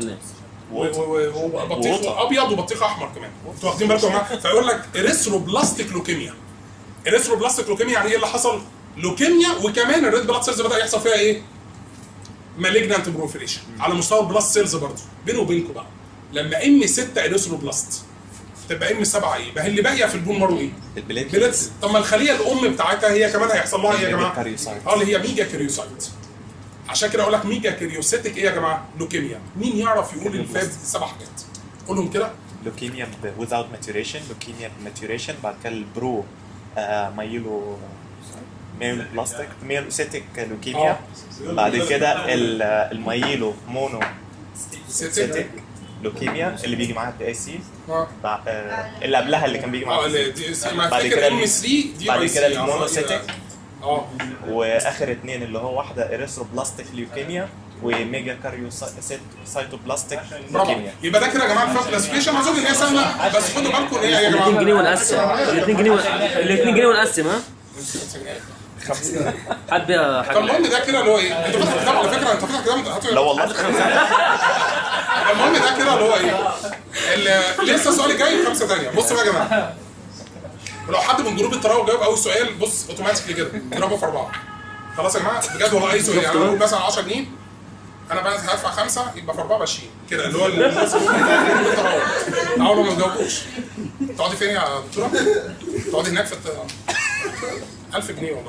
Speaker 2: وبطيخ ابيض وبطيخ احمر كمان. انتوا واخدين بالكم يا جماعه؟ فيقول لك اريثروبلاستيك لوكيميا. اريثروبلاستيك لوكيميا يعني ايه اللي حصل؟ لوكيميا وكمان الريد بلاد سيلز بدا يحصل فيها ايه؟ مالجنانت بروفيليشن على مستوى البلاد سيلز برضه. بيني وبينكم بقى لما ام ستة اريثروبلاست تبقى ام سبعة ايه؟ ما هي اللي باقيه في البون مارو ايه؟ البليتس. طب ما الخليه الام بتاعتها هي كمان هيحصل لها ايه يا جماعه؟ اه اللي هي ميجا كاريوسايت. عشان كده اقول لك ميجا كاريوسيتك ايه يا جماعه؟ لوكيميا. مين يعرف يقول الفاب سبع حاجات؟ قولهم كده.
Speaker 3: لوكيميا without maturation، لوكيميا maturation، بعد كده البرو آه مايلو مايلو بلاستيك مايلوسيتك لوكيميا، بعد كده المايلو مونو سيتك لوكيميا اللي بيجي معاها الدي اي سي. اه اللي قبلها اللي كان بيجي معاها
Speaker 2: اه الدي اي سي. بعد كده ام ثلاثة دي
Speaker 3: بعد كده المونوسيتك.
Speaker 2: اه
Speaker 3: واخر اثنين اللي هو واحده اريثروبلاستيك ليوكيميا وميجا كاريوسايتوبلاستيك ليوكيميا.
Speaker 2: يبقى ده كده يا جماعه الفاب كلاسيفيكيشن. اظن ان هي سهله بس خدوا بالكم ان هي يا جماعه
Speaker 1: اثنين جنيه ونقسم. الاثنين جنيه الاثنين جنيه ونقسم. ها
Speaker 3: خمسة.
Speaker 1: حد بيها حاجه.
Speaker 2: فالمهم ده كده اللي هو ايه؟ انت فاتح كتاب على فكره، انت فاتح كتاب.
Speaker 3: لا والله.
Speaker 2: المهم ده كده اللي هو ايه؟ لسه السؤال الجاي خمسه ثانيه. بصوا بقى يا جماعه، ولو حد من جروب التراوح جاوب اول سؤال بص اوتوماتيكلي كده اضربه في اربعه. خلاص يا جماعه بجد والله اي سؤال. يعني انا بقول مثلا عشرة جنيه، انا بقى هدفع خمسه يبقى في اربعه ب عشرين كده اللي هو الناس اللي جروب التراوح. اول ما تجاوبوش تقعدي فين يا دكتوره؟ تقعدي هناك في ألف جنيه والله.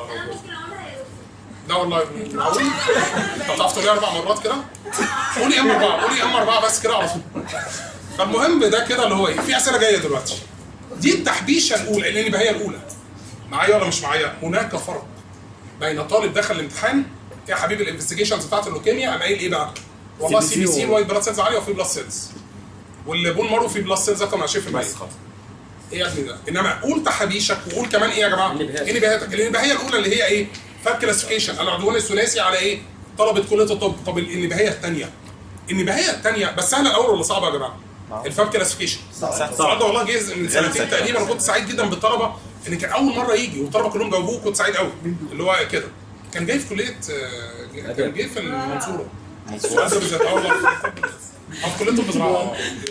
Speaker 2: لا والله معقول؟ طب تعرف تقولي اربع مرات كده؟ قولي ام اربعه، قولي ام اربعه بس كده على طول. فالمهم ده كده اللي هو ايه؟ في اسئله جايه دلوقتي. دي التحبيشه الاولى اللي يبقى هي الاولى. معايا ولا مش معايا؟ هناك فرق بين طالب دخل الامتحان يا حبيبي الانفستيجيشنز بتاعت اللوكيميا قام قايل ايه بقى؟ والله سي بي سي وايت بلاد سيلز عاليه وفي بلاد سيلز. واللي بون مارو في بلاد سيلز اكتر من عشرين بالمية. ايه يا ابني ده؟ انما قول تحابيشك وقول كمان ايه يا جماعه؟ انبهاتك. الانبهايه الاولى اللي هي ايه؟ فاب كلاسيفيكيشن العدوان الثلاثي على ايه؟ طلبه كليه الطب. طب الانبهايه الثانيه. الانبهايه الثانيه بس سهله الاول ولا صعبه يا جماعه؟ الفاب كلاسيفيكيشن صعب والله. جاهز من سنتين تقريبا انا كنت سعيد جدا بالطلبه ان كان اول مره يجي والطلبه كلهم جاوبوه. كنت سعيد قوي اللي هو كده. كان جاي في كليه كان جاي في المنصوره. السؤال ده بالذات اه والله في كليه الطب زراعه.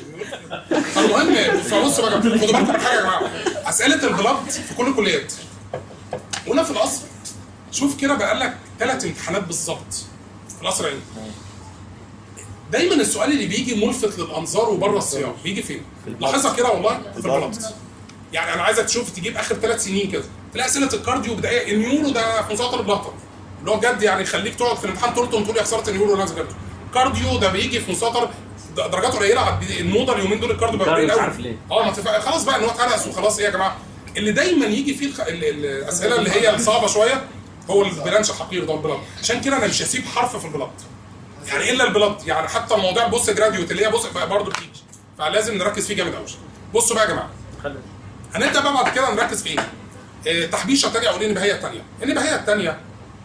Speaker 2: فالمهم فبصوا بقى خدوا بالكم من حاجه يا جماعه. اسئله البلاد في كل الكليات هنا في القصر. شوف كده بقى لك ثلاث امتحانات بالظبط في القصر العيني. دايما السؤال اللي بيجي ملفت للانظار وبره السياق بيجي فين؟ لاحظها كده والله في البلد. يعني انا عايزك تشوف تجيب اخر ثلاث سنين كده تلاقي اسئله الكارديو بدايه. النيورو ده في مسابقه البلاطه اللي هو بجد يعني يخليك تقعد في الامتحان تلطم تقول يا خساره النيورو اللي انا ذاكرته. كارديو ده بيجي في مسابقه درجات قليله. الموضه اليومين دول الكارديو بقى قليل قوي. اه ما تفق... خلاص بقى ان هو اتهرس وخلاص. ايه يا جماعه اللي دايما يجي فيه الخ... الاسئله اللي هي الصعبه شويه هو البلانش الحقير ده البلاد. عشان كده انا مش هسيب حرف في البلاد يعني الا البلاد. يعني حتى الموضوع بص جراديوت اللي هي بص برضه بتيجي فلازم نركز فيه جامد قوي. بصوا بقى يا جماعه هنبدا بقى بعد كده نركز في ايه؟ إيه تحبيشه ثانيه او النبهيه الثانيه. النبهيه الثانيه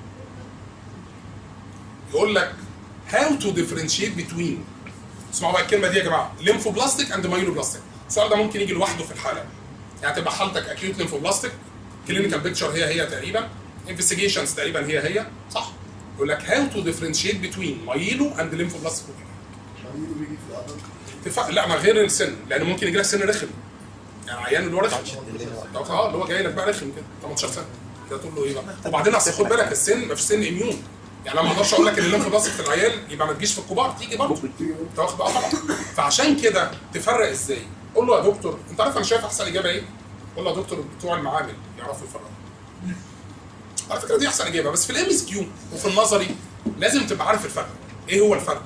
Speaker 2: يقول لك هاو تو ديفرنشيت بتوين. اسمعوا بقى الكلمه دي يا جماعه. ليمفوبلاستيك اند مايلوبلاستيك. السؤال ده ممكن يجي لوحده في الحاله. يعني تبقى حالتك اكيوت ليمفوبلاستيك كلينيكال بيكتشر هي هي تقريبا، انفستيجيشنز تقريبا هي هي صح؟ يقول لك هاو تو ديفرنشيت بتوين مايلو اند ليمفوبلاستيك لوكيميا. لا ما غير السن، لان ممكن يجي لك سن رخم، يعني عيان اللي هو رخم اه اللي هو جاي لك بقى رخم كده تمنتاشر سنه كده تقول له ايه بقى؟ وبعدين اصل خد بالك السن ما فيش سن اميون، يعني انا ما اقدرش اقول لك ان الليمفوبلاستيك في العيال يبقى ما تجيش في الكبار، تيجي برضه انت واخد بقى طبعا. فعشان كده تفرق ازاي؟ قول له يا دكتور انت عارف انا شايف احسن اجابه ايه؟ قول له يا دكتور بتوع المعامل يعرفوا يفرقوا. على فكره دي احسن اجابه، بس في الام اس كيو وفي النظري لازم تبقى عارف الفرق. ايه هو الفرق؟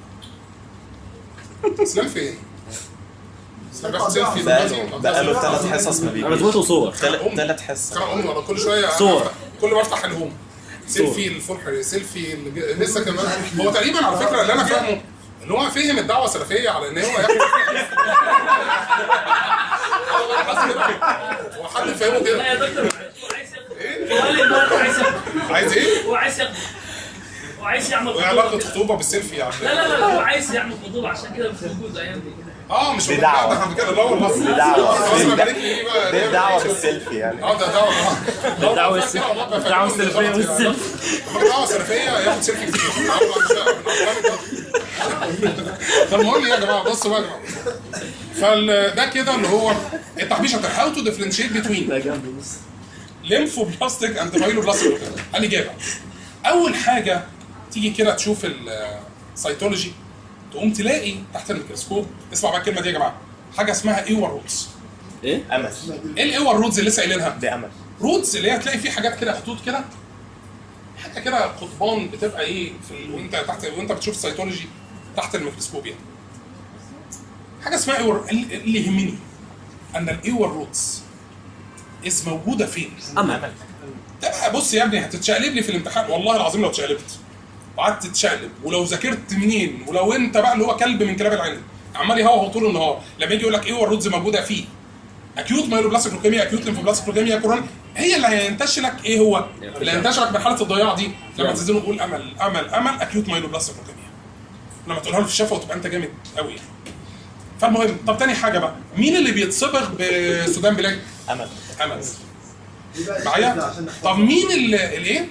Speaker 2: اسلام فين؟ اسلام بياخد سيلفي دلوقتي
Speaker 3: بقاله ثلاث حصص ما بيجيش.
Speaker 1: رسمته صور
Speaker 3: ثلاث حصص.
Speaker 2: كان امي ورا كل شويه
Speaker 1: صور.
Speaker 2: كل ما افتح الهوم سيلفي الفرح سيلفي اللي لسه كمان. هو تقريبا على فكره اللي انا فاهمه ان هو فهم الدعوه السلفيه على ان هو ياخد هو حد فاهمه كده.
Speaker 4: لا يا دكتور هو قال لي النهارده عايز ياخد.
Speaker 2: عايز ايه؟
Speaker 4: هو عايز ياخد. هو عايز يعمل
Speaker 2: وايه
Speaker 4: خطوبه.
Speaker 2: علاقه خطوبه بالسيلفي يعني؟
Speaker 4: لا لا لا هو عايز يعمل خطوبه عشان كده مش موجود الايام دي.
Speaker 2: اه مش
Speaker 3: دي دعوة.
Speaker 2: ده كده لا والله
Speaker 3: دي دعوة.
Speaker 2: خلاص انا بارك لي ايه بقى؟
Speaker 3: دي دعوة بالسيلفي يعني.
Speaker 2: اه ده دعوه
Speaker 1: الدعوة الدعوة السلفية والسلف.
Speaker 2: دعوه سلفيه ياخد سيلفي كتير. فالمهم يا جماعه بصوا بقى يا جماعه. فده كده اللي هو التحبيش هاو تو ديفرنشيت بتوين ليمفوبلاستيك اند مايلوبلاستيك. الاجابه اول حاجه تيجي كده تشوف السيتولوجي تقوم تلاقي تحت الميكروسكوب، اسمع بقى الكلمه دي يا جماعه، حاجه اسمها ايور روتس.
Speaker 1: ايه؟
Speaker 3: امل.
Speaker 2: ايه الايور روتس اللي لسه قايلينها؟
Speaker 3: دي امل.
Speaker 2: روتس اللي هي هتلاقي فيه حاجات كده خطوط كده، حاجه كده قضبان بتبقى ايه في ال... وانت تحت وانت بتشوف السيتولوجي تحت الميكروسكوب يعني. حاجه اسمها ايور. اللي يهمني ان الايور روتس اس موجوده فين؟
Speaker 1: امل.
Speaker 2: ده بقى بص يا ابني هتتشقلب لي في الامتحان والله العظيم لو اتشقلبت وقعدت تتشقلب ولو ذاكرت منين ولو انت بقى اللي هو كلب من كلاب العين عمال يهوهو طول النهار لما يجي يقول لك ايه هو الرودز موجوده فيه اكيوت مايلوبلاستيك لوكيميا اكيوت ليمفوبلاستيك لوكيميا كورون، هي اللي هينتشر لك ايه هو اللي هينتشر لك بحاله الضياع دي لما تنزله تقول امل امل امل اكيوت مايلوبلاستيك لوكيميا لما تقولها له في الشفه وتبقى انت جامد قوي يعني. فالمهم طب تاني حاجه بقى مين اللي بيتصبغ بسودان بلاك؟
Speaker 3: امل.
Speaker 2: امل معايا؟ طب مين اللي الايه؟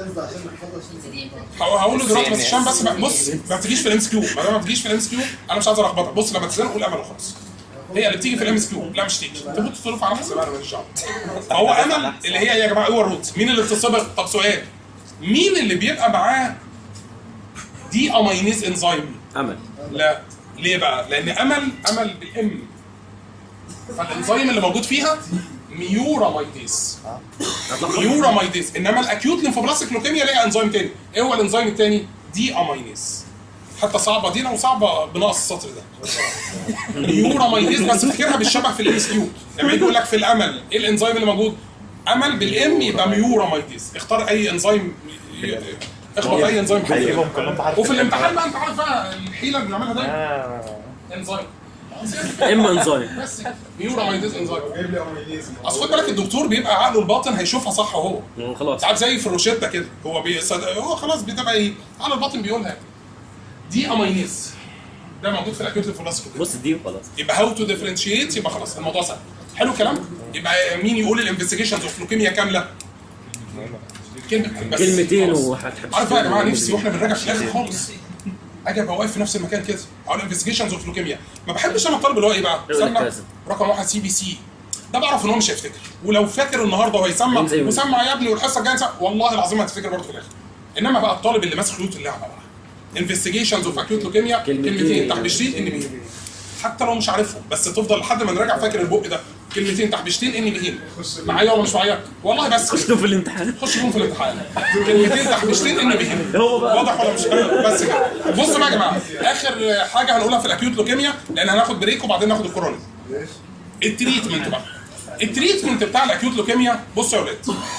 Speaker 2: هقوله دلوقتي بس عشان بس بص ما بتجيش في الام اس كيو، ما دام ما بتجيش في الام اس كيو انا مش عايز الخبطك. بص لما تزنق قول امل وخلاص. هي اللي بتيجي في الام اس كيو لا مش تيجي انت ممكن تصرف على حسب انا ماليش دعوه. فهو امل اللي هي يا جماعه هو الروت. مين اللي بتصبغ؟ طب سؤال مين اللي بيبقى معاه دي امينيز انزيم؟
Speaker 1: امل.
Speaker 2: لا ليه بقى؟ لان امل امل بالام فالانزيم اللي موجود فيها ميوراميديز. ميوراميديز انما الاكيوت ليمفوبلاستيك لوكيميا ليها انزيم تاني. ايه هو الانزيم التاني؟ دي امينيز. حتى صعبه دي وصعبه بناقص السطر ده. ميوراميديز بس فاكرها بالشبه في الام اس كيو لما يجي يقول لك في الامل ايه الانزيم اللي موجود؟ امل بالام يبقى ميوراميديز. اختار اي انزيم اخبط اي انزيم
Speaker 3: هيجيبهم كلهم بحرف.
Speaker 2: وفي الامتحان بقى انت عارف بقى الحيله اللي بنعملها دايما انزيم
Speaker 1: ام انزيم
Speaker 2: بس ميوراميديز انزيم. اصل خد بالك الدكتور بيبقى عقله الباطن هيشوفها صح وهو
Speaker 1: خلاص
Speaker 2: ساعات زي في الروشته كده هو بيصد... هو خلاص بتبقى ايه عقله الباطن بيقولها دي امينيز ده موجود في الاكيوت ليمفوبلاستيك.
Speaker 1: بص دي وخلاص
Speaker 2: يبقى هاو تو ديفرنشيت يبقى خلاص الموضوع سهل. حلو الكلام. يبقى مين يقول الانفستيجيشنز اوف لوكيميا كامله؟ كلمه بس
Speaker 1: كلمتين وهتحب.
Speaker 2: عارف يا جماعه نفسي واحنا بنراجع في الاخر خالص اجي ابقى واقف في نفس المكان كده اقول انفستيجيشنز اوف لوكيميا. ما بحبش انا الطالب اللي هو ايه بقى؟ سمع رقم واحد سي بي سي ده بعرف ان هو مش هيفتكر ولو فاكر النهارده وهيسمع وسمع يا ابني والحصه الجايه والله العظيم هتفتكر برضه في الاخر. انما بقى الطالب اللي ماسك خيوط اللعبه بقى انفستيجيشنز اوف اكيوت لوكيميا كلمتين تحبيشتين ان بي حتى لو مش عارفهم بس تفضل لحد ما نراجع فاكر البق ده كلمتين تحبيشتين ان بي معايا ولا مش معايا؟ والله بس
Speaker 1: خش في الامتحان
Speaker 2: خش في الامتحان كلمتين تحبيشتين ان بي واضح ولا مش بس كده. بصوا بقى يا جماعه اخر حاجه هنقولها في الاكيوت لوكيميا لان هناخد بريك وبعدين ناخد الكورونا. التريتمنت بقى التريتمنت بتاع الاكيوت لوكيميا. بصوا يا ولاد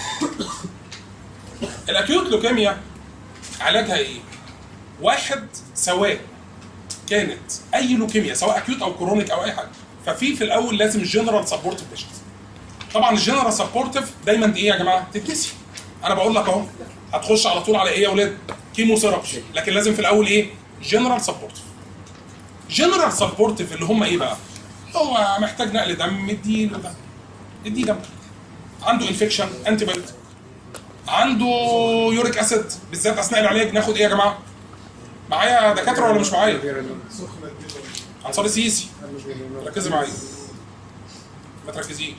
Speaker 2: الاكيوت لوكيميا علاجها ايه؟ واحد سواء كانت اي لوكيميا سواء اكيوت او كرونيك او اي حاجه ففي في الاول لازم الجنرال سبورتيف بيشنت. طبعا الجنرال سبورتيف دايما ايه يا جماعه؟ تتنسي. انا بقول لك اهو هتخش على طول على ايه يا ولاد؟ كيمو ثيرابي لكن لازم في الاول ايه؟ جنرال سبورتيف. جنرال سبورتيف اللي هم ايه بقى؟ هو محتاج نقل دم اديله دم اديه دم عنده انفكشن انتي بايوتيك، عنده يوريك اسيد بالذات اثناء العلاج، ناخد ايه يا جماعه؟ معايا دكاتره ولا مش معايا؟ انصار سيسي ركزي معايا ما تركزيش.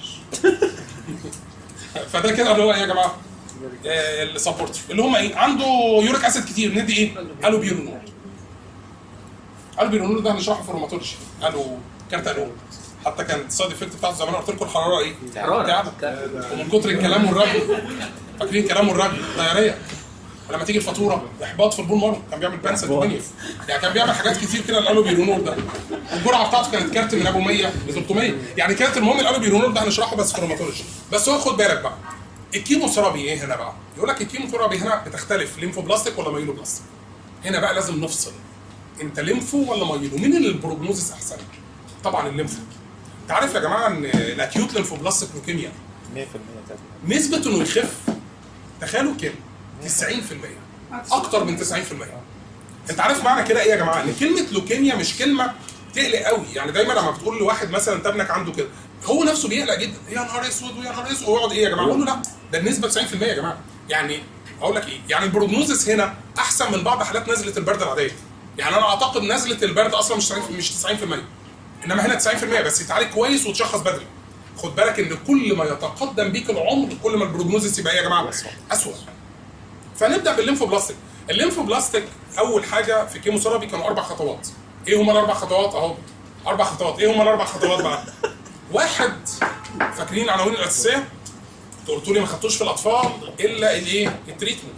Speaker 2: فده كده اللي هو ايه يا جماعه؟ السبورتيف اللي هم ايه؟ عنده يوريك اسيد كتير، ندي ايه؟ الوبيرونول. الوبيرونول ده هنشرحه في الروماتولوجي، قالوا كارت الو، حتى كان السايد افكت بتاعته زمان قلت لكم الحراره ايه؟
Speaker 1: حراره
Speaker 2: ومن كتر الكلام والرغي، فاكرين الكلام والرغي؟ دايريه. ولما تيجي الفاتوره احباط في البول مارو، كان بيعمل بانسا الدنيا، يعني كان بيعمل حاجات كتير كده الالوبيرونول ده. الجرعه بتاعته كانت كارت من ابو مية ل ثلاثمية، يعني كانت المهم الالوبيرونول ده هنشرحه بس في الروماتولوجي. بس هو خد بالك بقى الكيموثيرابي ايه هنا بقى؟ يقول لك الكيموثيرابي هنا بتختلف ليمفوبلاستيك ولا مايلوبلاستيك. هنا بقى لازم نفصل، انت ليمفو ولا مايلو؟ مين اللي البروجنوزس احسن؟ طبعا الليمفو. انت عارف يا جماعه ان الاكيوت ليمفوبلاستيك لوكيميا
Speaker 3: مية في المية تقريبا
Speaker 2: نسبه انه يخف تخيلوا كام؟ تسعين في المية، اكتر من تسعين في المية. انت عارف معنى كده ايه يا جماعه؟ ان كلمه لوكيميا مش كلمه تقلق قوي، يعني دايما لما بتقول لواحد مثلا انت ابنك عنده كده هو نفسه بيقلق جدا، يا نهار اسود ويا نهار اسود، ويقعد ايه يا جماعه؟ اقول له لا ده النسبه تسعين في المية يا جماعه. يعني اقول لك ايه؟ يعني البروجنوزس هنا احسن من بعض حالات نزله البرد العاديه. يعني انا اعتقد نزله البرد اصلا مش مش تسعين في المية، انما هنا تسعين في المية بس يتعالج كويس وتشخص بدري. خد بالك ان كل ما يتقدم بيك العمر كل ما البروجنوزس يبقى ايه يا جماعه؟ اسوء. فنبدا بالليمفوبلاستيك. الليمفوبلاستيك اول حاجه في الكيموثيرابي كانوا اربع خطوات. ايه هم الاربع خطوات؟ اهو اربع خطوات. ايه هم الاربع خطوات بقى؟ واحد، فاكرين العناوين الاساسيه؟ قلتوا لي ما خدتوش في الاطفال الا الايه؟ التريتمنت.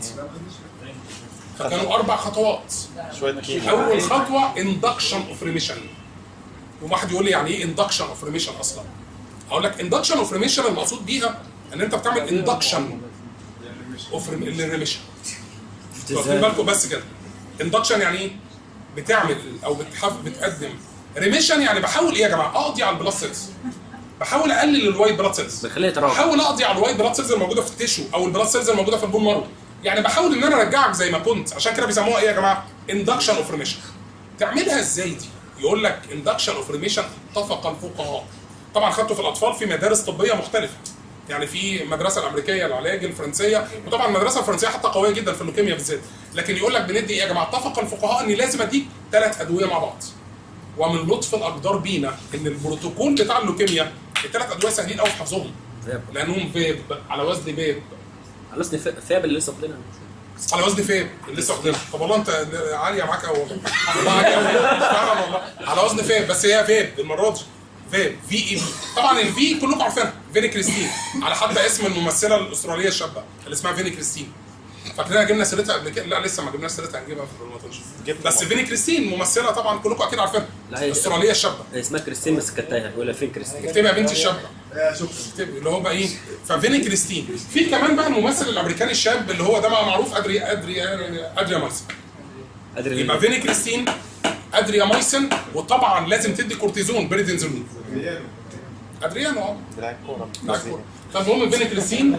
Speaker 2: فكانوا اربع خطوات.
Speaker 3: شويه كيمو.
Speaker 2: اول خطوه اندكشن اوف ريميشن. وواحد يقول لي يعني ايه اندكشن اوف ريميشن اصلا؟ اقول لك اندكشن اوف ريميشن المقصود بيها ان انت بتعمل اندكشن اوف ريميشن. واخدين بالكم بس كده. اندكشن يعني ايه؟ بتعمل او بتحف بتقدم. ريميشن يعني بحاول ايه يا جماعه؟ اقضي على البلاد سيلز. بحاول اقلل الوايت بلاد سيلز.
Speaker 1: بخليها تراجع.
Speaker 2: بحاول اقضي على الوايت بلاد سيلز الموجوده في التيشو او البلاد سيلز الموجوده في البون مارو. يعني بحاول ان انا ارجعك زي ما كنت، عشان كده بيسموها ايه يا جماعه؟ اندكشن اوف ريميشن. تعملها ازاي دي؟ يقول لك اندكشن اوف ريميشن اتفق الفقهاء. طبعا خدته في الاطفال في مدارس طبيه مختلفه. يعني في المدرسه الامريكيه للعلاج، الفرنسيه، وطبعا المدرسه الفرنسيه حتى قويه جدا في اللوكيميا بالذات. لكن يقول لك بندي ايه يا جماعه؟ اتفق الفقهاء ان لازم اديك ثلاث ادويه مع بعض. ومن لطف الاقدار بينا ان البروتوكول بتاع اللوكيميا الثلاث ادويه سهلين قوي في حفظهم. لانهم فيب على وزن فيب.
Speaker 1: على وزن فيب اللي لسه واخدينها.
Speaker 2: على وزن فيب اللي لسه واخدينها. طب والله انت عاليه معاك قوي والله. فعلا والله. على وزن فيب بس هي فيب المره دي. فيب في اي في. طبعا الفي كلكم عارفينها، فيني كريستين، على حتى اسم الممثله الاستراليه الشابه اللي اسمها فيني كريستين. فاكرينها جبنا سيرتها قبل كده؟ لا لسه ما جبناش سيرتها، هنجيبها في الروماتولوجي. بس فيني كريستين ممثله طبعا كلكم اكيد عارفينها. الاستراليه الشابه.
Speaker 1: هي اسمها كريستين بس كانت تايهه، ولا فين كريستين؟
Speaker 2: اكتبها يا بنتي الشابه. اكتبي اللي هو بقى ايه؟ ففيني كريستين. في كمان بقى الممثل الامريكاني الشاب اللي هو ده بقى معروف ادري ادري ادريا مايسن. يبقى فيني كريستين، ادريا مايسن، وطبعا لازم تدي كورتيزون بريدنزولون. ادريانو اه
Speaker 3: بتاع الكوره.
Speaker 2: بتاع الكوره. فالمهم فيني كريستين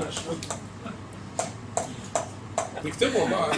Speaker 2: نكتبهم بقى.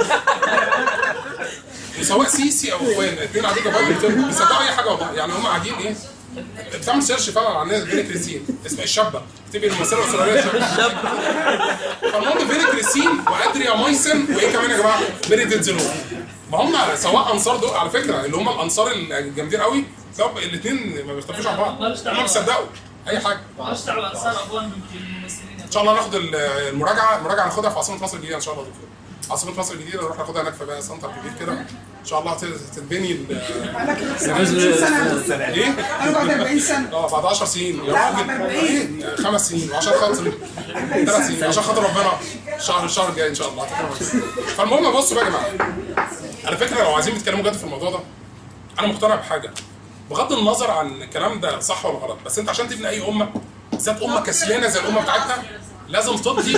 Speaker 2: وسواء سيسي او اخوان الاثنين قاعدين جنب بعض بيكتبوا، بيصدقوا اي حاجه والله. يعني هم قاعدين ايه؟ بتعمل سيرش فعلا على الناس. فيني كريستين اسمها الشابه، اكتبي الممثله الاستراليه الشابه. فالمهم فيني كريستين وادريا مايسن وايه كمان يا جماعه؟ بريدنزولون. ما هم سواء انصار دول على فكره اللي هم الانصار الجامدين قوي، سواء الاثنين ما بيختلفوش عن بعض، هم بيصدقوا اي حاجه.
Speaker 4: اشتغل انصار اخوان الممثلين.
Speaker 2: ان شاء الله ناخد المراجعه، المراجعه ناخدها في عاصمه مصر الجديده ان شاء الله دكتور. عاصمه مصر الجديده نروح ناخدها هناك في بقى سنتر كبير كده ان شاء الله تتبني. ايه؟
Speaker 5: انا بعد أربعين سنه.
Speaker 2: اه بعد عشر سنين يا
Speaker 5: لا،
Speaker 2: راجل.
Speaker 5: بعد أربعين.
Speaker 2: خمس سنين وعشان خاطر ثلاث سنين عشان خاطر ربنا الشهر الشهر الجاي ان شاء الله. فالمهم بصوا بقى يا جماعه، على فكره لو عايزين نتكلموا جد في الموضوع ده انا مقتنع بحاجه بغض النظر عن الكلام ده صح ولا غلط، بس انت عشان تبني اي امه بالذات امه كسلانه زي الامه بتاعتنا لازم تدي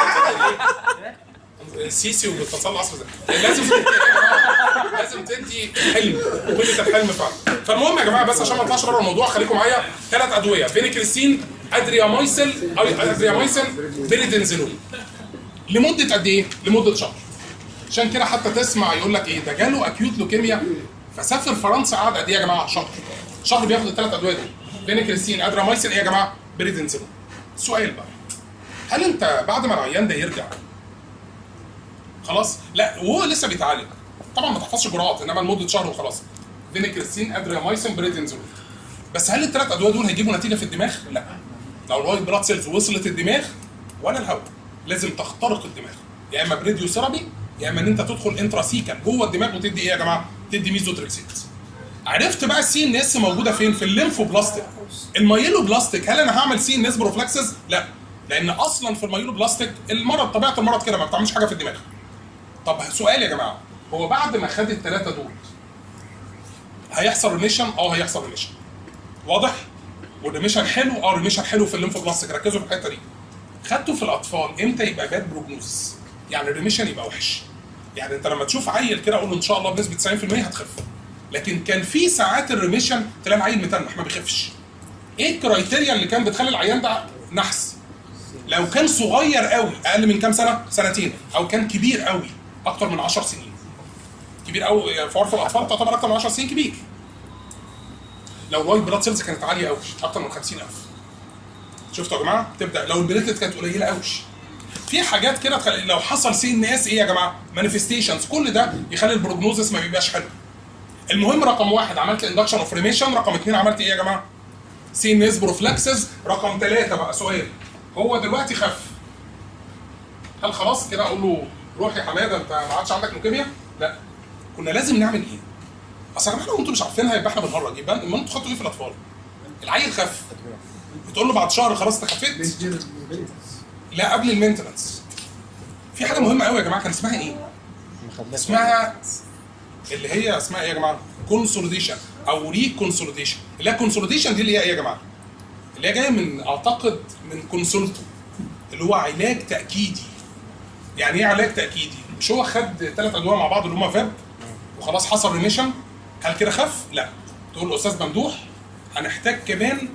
Speaker 2: سيسي وبتصل العصر ده لازم تدي لازم تدي حلم وقله الحلم فعلا. فالمهم يا جماعه بس عشان ما اطلعش بره الموضوع خليكم معايا. ثلاث ادويه فيني كريستين، ادريا مايسل او ادريا مايسن، بريدنزولون. لمده قد ايه؟ لمده شهر. عشان كده حتى تسمع يقول لك ايه ده جاله اكيوت لوكيميا فسافر فرنسا قعد قد ايه يا جماعه؟ شهر. شهر بياخد الثلاث ادويه دول. فيني كريستين، ادريا مايسل، ايه يا جماعه؟ بريدنزولون. السؤال بقى هل انت بعد ما العيان ده يرجع خلاص لا وهو لسه بيتعالج طبعا ما تحفظش جرعات انما لمده شهر وخلاص فينيكريستين ادريامايسين بريدنزولون بس هل الثلاث ادويه دول هيجيبوا نتيجه في الدماغ؟ لا لو الوايت بلاد سيلز وصلت الدماغ ولا الهواء لازم تخترق الدماغ يا اما بريديو ثيرابي يا اما ان انت تدخل انتراسيكال جوه الدماغ وتدي ايه يا جماعه؟ تدي ميزوتريكسيت. عرفت بقى السي ان اس موجوده فين؟ في الليمفوبلاستيك. المايلو بلاستيك هل انا هعمل سي ان اس بروفلاكسس؟ لا لان اصلا في المايلو بلاستيك المرض طبيعه المرض كده ما بتعملش حاجه في الدماغ. طب سؤال يا جماعه هو بعد ما خد الثلاثه دول هيحصل ريميشن؟ اه هيحصل ريميشن واضح؟ والريميشن حلو اه الريميشن حلو في الليمفوبلاستيك ركزوا في الحته دي. خدته في الاطفال امتى يبقى باد بروجنوزس؟ يعني الريميشن يبقى وحش. يعني انت لما تشوف عيل كده اقول له ان شاء الله بنسبه تسعين في المية هتخف. لكن كان في ساعات الريميشن تلاقي العيل متنح ما بيخفش. ايه الكرايتيريا اللي كان بتخلي العيان ده نحس؟ لو كان صغير قوي اقل من كام سنه؟ سنتين او كان كبير قوي اكتر من عشر سنين. كبير قوي يعني في عرف الاطفال تعتبر اكتر من عشر سنين كبير. لو الوايت بلاد سيلز كانت عاليه قوي اكتر من خمسين ألف. شفتوا يا جماعه؟ تبدا لو البليتلت كانت قليله قوي. في حاجات كده تخلي لو حصل سي ان اس ايه يا جماعه؟ مانيفستيشنز كل ده يخلي البروجنوزس ما بيبقاش حلو. المهم رقم واحد عملت اندكشن اوف ريميشن، رقم اثنين عملت ايه يا جماعه؟ سي ان اس بروفلاكسز، رقم ثلاثه بقى سؤال هو دلوقتي خف. هل خلاص كده اقول له روح يا حماده انت ما عادش عندك لوكيميا؟ لا. كنا لازم نعمل ايه؟ اصل يا جماعه لو انتم مش عارفينها يبقى احنا بنهرج يبقى ما انتوا خدتوا ايه في الاطفال؟ العيل خف بتقول له بعد شهر خلاص انت خفيت؟ لا قبل المينتنس. في حاجه مهمه قوي يا جماعه كان اسمها ايه؟ اسمها اللي هي اسمها ايه يا جماعه؟ كونسوليديشن او ريكونسوليديشن. اللي هي كونسوليديشن دي اللي هي ايه يا جماعه؟ اللي هي جايه من اعتقد من كونسولتو اللي هو علاج تاكيدي. يعني ايه علاج تاكيدي؟ مش هو خد ثلاث ادويه مع بعض اللي هم فاب وخلاص حصل ريميشن؟ هل كده خف؟ لا. تقول له استاذ ممدوح هنحتاج كمان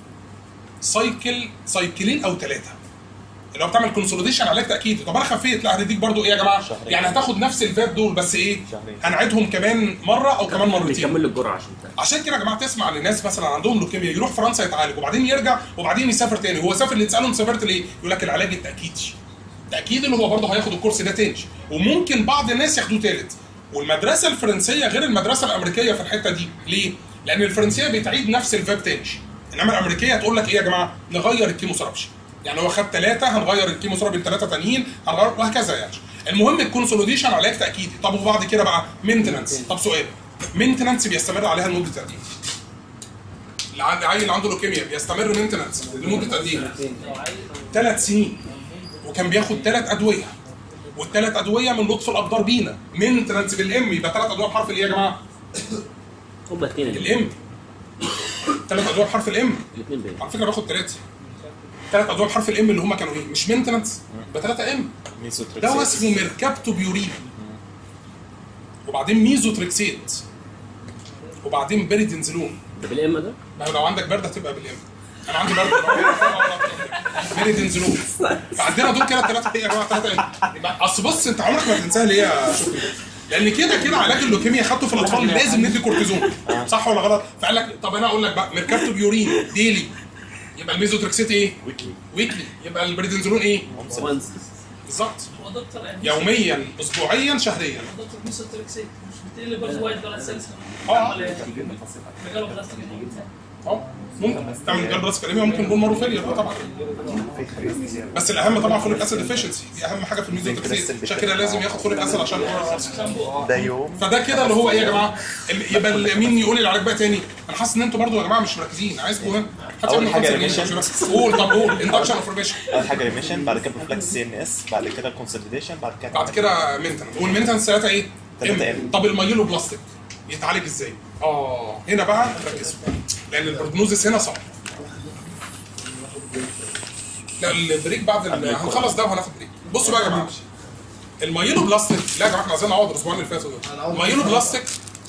Speaker 2: سايكل سايكلين او ثلاثه. اللي هو بتعمل كونسوليديشن علاج تاكيدي. طب انا خفيت لا هنديك برضو ايه يا جماعه؟ شهرين. يعني هتاخد نفس الفاب دول بس ايه؟ شهرين. هنعيدهم كمان مره او كمان مرتين.
Speaker 1: نكمل الجرعه عشان تاني.
Speaker 2: عشان كده يا جماعه تسمع لناس مثلا عندهم لوكيميا يروح فرنسا يتعالج وبعدين يرجع وبعدين يسافر تاني. هو سافر اللي تساله انت سافرت ليه؟ يقول لك العلاج التاكيدي. التاكيد اللي هو برضه هياخد الكورس ده تاني وممكن بعض الناس ياخدوه تالت. والمدرسه الفرنسيه غير المدرسه الامريكيه في الحته دي، ليه؟ لان الفرنسيه بتعيد نفس الفاب تاني. انما الامريكيه تقول لك ايه يا جماعه؟ نغير الكيموثيرابي. يعني هو خد ثلاثه هنغير الكيموثيرابي لثلاثه ثانيين هنغير وهكذا يعني. المهم الكونسوليديشن علاج تاكيدي. طب وبعد كده بقى مينتنانس. طب سؤال مينتنانس بيستمر عليها لمده قد ايه؟ العيل اللي عنده لوكيميا بيستمر مينتنانس لمده قد ايه؟ ثلاث سنين وكان بياخد ثلاث ادويه والثلاث ادويه من لطف الاقدار بينا. مينتنانس بالام يبقى ثلاث ادويه بحرف الايه يا جماعه؟
Speaker 1: هم اثنين
Speaker 2: الام. ثلاث ادويه بحرف الام.
Speaker 1: الاثنين بين.
Speaker 2: على فكره باخد ثلاثه. ثلاث ادويه بحرف الام اللي هم كانوا ايه؟ مش مينتنانس يبقى ثلاثه ام. ده اسمه ميركابتوبيورين. وبعدين ميزوتريكسيت. وبعدين بيريدنزلون.
Speaker 1: ده بالام ده؟
Speaker 2: ما لو عندك برد هتبقى بالام. انا عندي برد بيريدنزلون. فعندنا دول كده ثلاثه ايه يا جماعه؟ ثلاثه ام. اصل بص انت عمرك ما تنساها ليه يا شكري؟ لان كده كده علاج اللوكيميا خدته في الاطفال لازم ندي كورتيزون. صح ولا غلط؟ فقال لك طب انا اقول لك بقى ميركابتوبيورين ديلي يبقى الميزوتريكسيت ايه؟ ويكلي. ويكلي يبقى البريدنزولون ايه؟ بالظبط. يوميا اسبوعيا شهريا.
Speaker 4: دكتور ميزوتريكسيت مش بتقلب برضه وايت بلاد سيلز.
Speaker 2: اه اه ممكن تعمل جلد راس كلامي ممكن بول مارو فيلير طبعا. بس الاهم طبعا فوليك اسيد ديفيشنسي دي اهم حاجه في الميزوتريكسيت. عشان كده لازم ياخد فوليك اسيد عشان
Speaker 3: ده يوم.
Speaker 2: فده كده اللي هو ايه يا جماعه؟ يبقى مين يقول العلاج بقى تاني؟ انا حاسس ان انتوا برضو يا جماعه مش مركزين. عايزكم
Speaker 3: اول حاجه ريميشن.
Speaker 2: قول طب قول اندكشن اوف ريميشن.
Speaker 3: اول حاجه ريميشن بعد كده بروفلاكس سي ان اس بعد كده كونسوليديشن بعد كده
Speaker 2: بعد كده مينتنس. والمينتنس ثلاثه ايه؟ ام. طب المايلو بلاستيك يتعالج ازاي؟ اه هنا بقى ركزوا لان البروجنوزس هنا صعب. لا البريك بعد هنخلص ده وهناخد بريك. بصوا بقى يا جماعه المايلو بلاستيك. لا يا جماعه احنا عايزين نقعد الاسبوعين اللي فاتوا دول. المايلو بلاستيك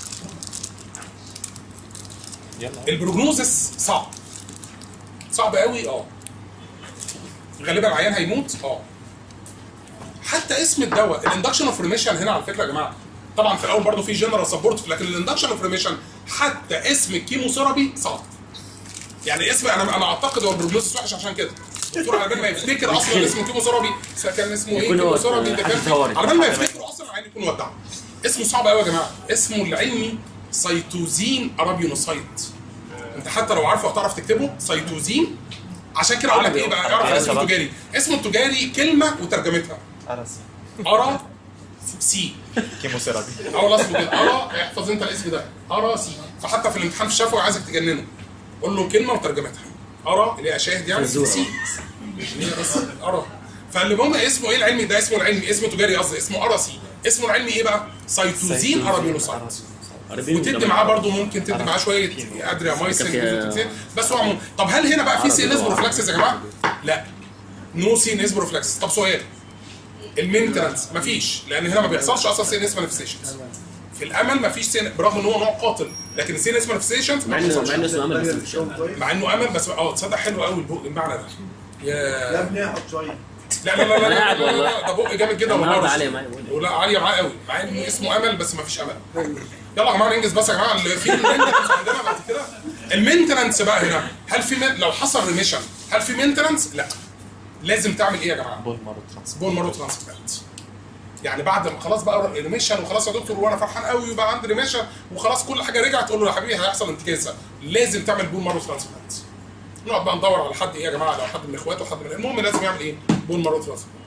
Speaker 2: البروجنوزس صعب صعب قوي. اه غالبا العيان هيموت. اه حتى اسم الدواء الاندكشن اوف ريميشن هنا على فكره يا جماعه طبعا في الاول برضه في جنرال سبورت لكن الاندكشن اوف ريميشن حتى اسم الكيموثيرابي صعب. يعني اسم انا انا اعتقد هو البروجنوزس وحش عشان كده الدكتور على بال ما يفتكر اصلا اسمه كيمو ثيرابي كان اسمه ايه
Speaker 1: يكون هو
Speaker 2: كيمو ثيرابي ده كان
Speaker 1: اتطورت.
Speaker 2: على بال ما يفتكر اصلا العين يكون ودع. اسمه صعب قوي يا جماعه، اسمه العلمي سيتوزين ارابيونوسايت. انت حتى لو عارفه هتعرف تكتبه سيتوزين. عشان كده اقول لك ايه بقى، اعرف اسمه التجاري. اسمه التجاري كلمه وترجمتها ارا سي
Speaker 3: كيموثيرابي.
Speaker 2: اول اسمه كده ارا، احفظ انت الاسم ده ارا سي. فحتى في الامتحان في الشفوي عايزك تجننه، قول له كلمه وترجمتها. ارا اللي هي اشاهد يعني سي اللي هي بس ارا. فاللي هم اسمه ايه العلمي ده؟ اسمه العلمي اسمه تجاري قصدي اسمه ارا سي. اسمه العلمي ايه بقى؟ سيتوزين ارابيونوسايت. وتدي معاه برضه ممكن تدي معاه شويه ادريامايسين بس هو عموما. طب هل هنا بقى في سي ان اس بروفلاكسس يا جماعه؟ لا، نو سي ان اس بروفلاكسس. طب سؤال، المينتنس مفيش، لان هنا ما بيحصلش اصلا سي ان اس مانيفستيشنز. في الامل مفيش سي برغم ان هو نوع قاتل، لكن السي ان اس مانيفستيشنز
Speaker 1: مع انه مع انه اسمه امل بس مش
Speaker 2: مع انه امل بس. اه تصدق حلو قوي البق المعنى ده. يا
Speaker 5: يا ابني احط شويه.
Speaker 2: لا لا لا لا
Speaker 1: أنا قاعد
Speaker 2: لا
Speaker 1: والله.
Speaker 2: لا، ده بق جامد جدا
Speaker 1: النهارده
Speaker 2: والله.
Speaker 1: عاليه معايا.
Speaker 2: ولا عاليه معاه قوي، مع انه اسمه امل بس مفيش امل. يلا يا جماعه ننجز بس يا جماعه. اللي في المينتنس عندنا بعد كده المينتنس بقى هنا. هل في من... لو حصل ريميشن هل في مينتنس؟ لا. لازم تعمل ايه يا جماعه؟
Speaker 3: بون مارو ترانسبلانت.
Speaker 2: بون مارو ترانسبلانت. يعني بعد ما خلاص بقى ريميشن وخلاص يا دكتور وانا فرحان قوي وبقى عندي ريميشن وخلاص كل حاجه رجعت، تقول له يا حبيبي هيحصل انتكاسه، لازم تعمل بون مارو ترانسبلانت. نقعد بقى ندور على حد ايه يا جماعه، لو حد من اخواته حد من المهم لازم يعمل ايه؟ بون مارو ترانسبلانت.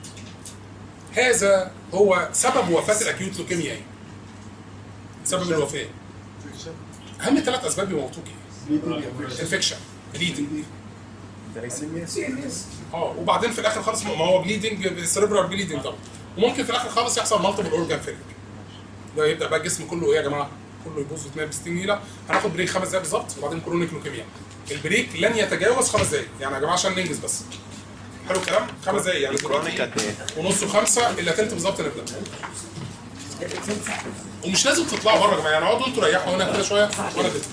Speaker 2: هذا هو سبب وفاه الاكيوت لوكيميا. ايه؟ سبب الوفاه. اهم ثلاث اسباب بيموتوك ايه؟ انفكشن، بليدنج.
Speaker 5: سي ان اس.
Speaker 2: اه وبعدين في الاخر خالص ما هو بليدنج سيريبرال بليدنج طبعا. وممكن في الاخر خالص يحصل مالتيبل اورجان فيلير. ده يبدا بقى الجسم كله ايه يا جماعه؟ كله يبوظ ويتنقل بستين نيله. هناخد بريك خمس دقايق بالظبط وبعدين كرونيك لوكيميا. البريك لن يتجاوز خمس دقايق يعني يا جماعه عشان ننجز بس. حلو الكلام؟ خمس دقايق يعني
Speaker 3: كرونيك قد ايه؟
Speaker 2: ونص وخمسه الا ثلث بالظبط نبدا. ومش لازم تطلعوا بره يا جماعه، يعني اقعدوا انتوا ريحوا هنا كده شويه وانا كده.